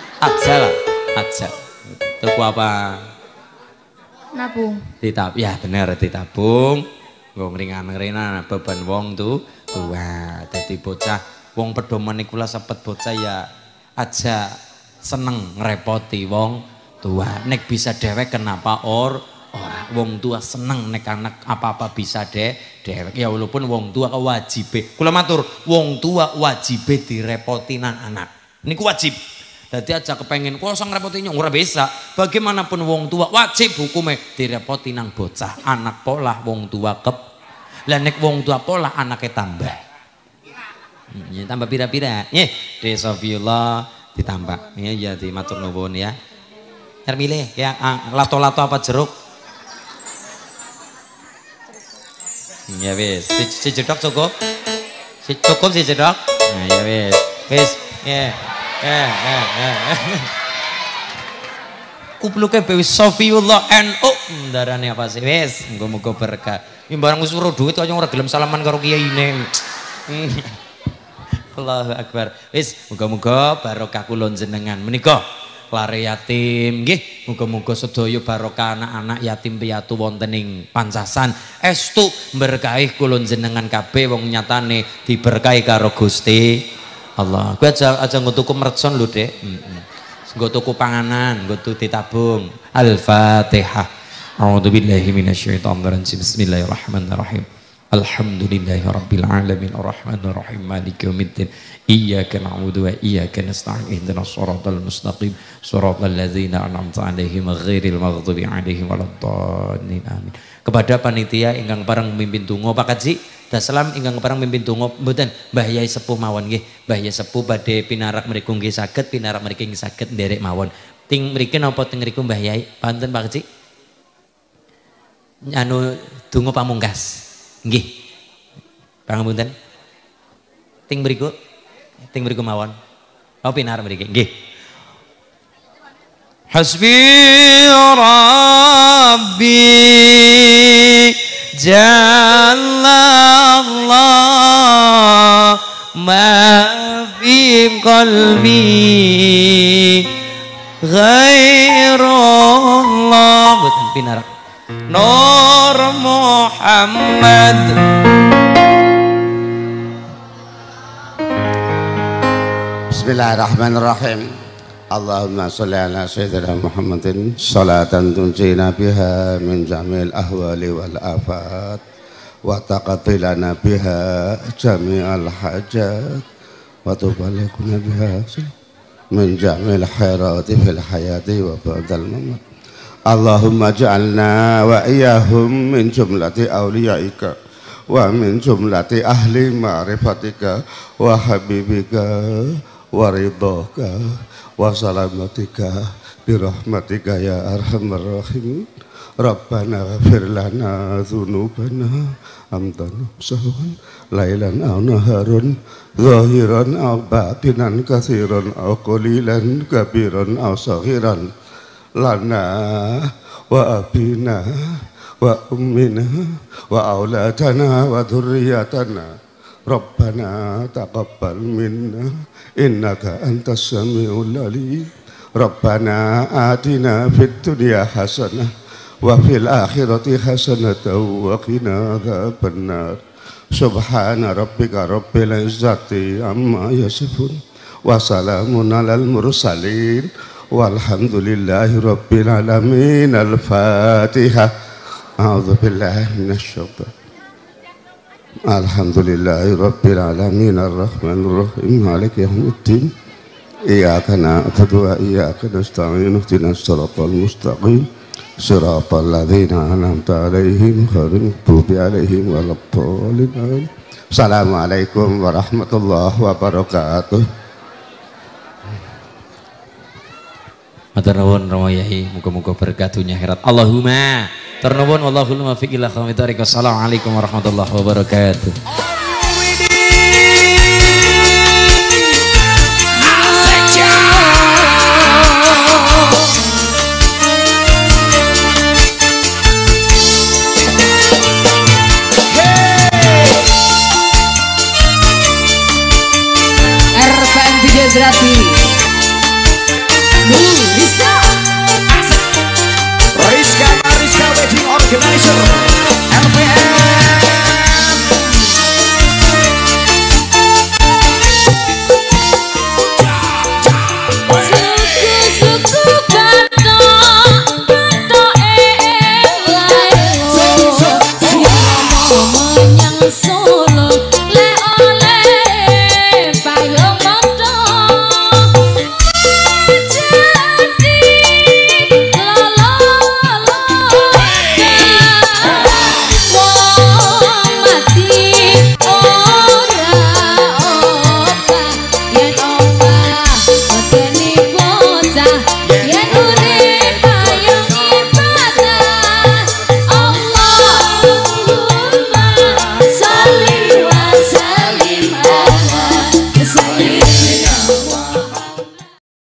Tuku apa? Nabung. Ya bener ditabung. Nggo ngringan-ngrinan beban wong tua. Dadi bocah wong pedoman iku lah sepet bocah ya aja seneng ngrepoti wong tua. Nek bisa dewek kenapa ora? Wong tua seneng nek anak apa-apa bisa dewek. Ya walaupun wong tua kewajibe. Kula matur, wong tua wajibe direpoti nang anak. Niku wajib. Dadi aja kepengen kula sang ngrepoti nyong ora bisa. Bagaimanapun wong tua wajib hukume direpoti nang bocah. Anak pola wong tua kep. Lah nek wong tua pola anake tambah. Ya tambah pira-pira. Nggih, Dek Sofiullah ditambah. Ya dimatur nuwun ya. Termilih ya lato-lato apa jeruk? Ya wis, si jedok cukup. Cukup si jedok. Nah ya wis. Wis. Ya. Kupluke wis Sofiullah NU. Darane apa sih? Wis, muga-muga berkah. Iki barang wis suruh duit kok ora gelem salaman karo kiyaine. Allahu Akbar. Wis, muga-muga barokah kula jenengan menika. Lare yatim nggih, muga-muga sedaya barokah anak-anak yatim piatu wonten ing Pancasan. Estu berkahi kula jenengan kabeh wong nyatane diberkahi karo Gusti Allah. Kuwi aja nggo tuku mercon lho, Dek. Nggo tuku panganan, nggo ditabung. Al-Fatihah. A'udzubillahi minasyaitonir rajim. Bismillahirrahmanirrahim. Alhamdulillahirabbil alamin arrahmanir rahim maliki yaumiddin iyyaka na'budu wa iyyaka nasta'in ihdinas shiratal mustaqim shiratal ladzina an'amta 'alaihim ghairil maghdubi 'alaihim waladdallin amin. Kepada panitia ingkang pareng mimpin donga Pak Kaji Dasalam ingkang pareng mimpin donga mboten Mbah Yai Sepuh mawon nggih. Mbah Yai Sepuh badhe pinarak mriku nggih saged pinarak mriki nggih saged nderek mawon. Ting mriki napa ting mriku Mbah Yai? Panten Pak Kaji. Anu donga pamungkas. Nggih. Pangapunten. Ting mriku mawon. Oh pinar mriki. Nggih. Hasbi Rabbi Jalla Allah ma fi qalbi ghairullah. Boten pinar. Nur Muhammad. Bismillahirrahmanirrahim. Allahumma sholli ala sayyidina Muhammadin salatan tunjina biha min jamil ahwali wal afat wa taqatilana biha jami'al hajat wa tubalikuna biha min jamil khairati fil hayati wa ba'dal mamat. Allahumma ja'alna wa iyahum min jumlati awliyaika wa min jumlati ahli ma'rifatika wa habibika wa ridhaka wa salamatika birahmatika ya arhamar rahimin. Rabbana ghafir lana dzunubana amdan sahwan lailan aw naharun zahiran aw batinan katsiran aw qalilan kabiran aw saghiran lana wa abina wa ummina wa auladana wa dhurriyyatana Rabbana taqabbal minna innaka antas samiul alim. Rabbana atina fid dunya hasanah wa fil akhirati hasanatan wa qina adzabannar. Subhana rabbika rabbil izzati amma yasifun wa salamun alal mursalin walhamdulillahi rabbil alamin. Al-Fatihah. A'udzu billahi minasy syaitonir rajim. Alhamdulillahi rabbil alamin arrahmanir rahim maliki yaumiddin. Iyyaka na'budu wa iyyaka nasta'in ihdinas siratal mustaqim siratal ladzina an'amta 'alaihim ghairil maghdubi 'alaihim waladdallin. Assalamualaikum warahmatullahi wabarakatuh. Matur nuwun Rama Yai, muga-muga berkatunya akhirat. Allahumma turnuwun wallahul muwaffiq ila aqwamit thoriq. Assalamualaikum warahmatullahi wabarakatuh. RPM Video Gratis.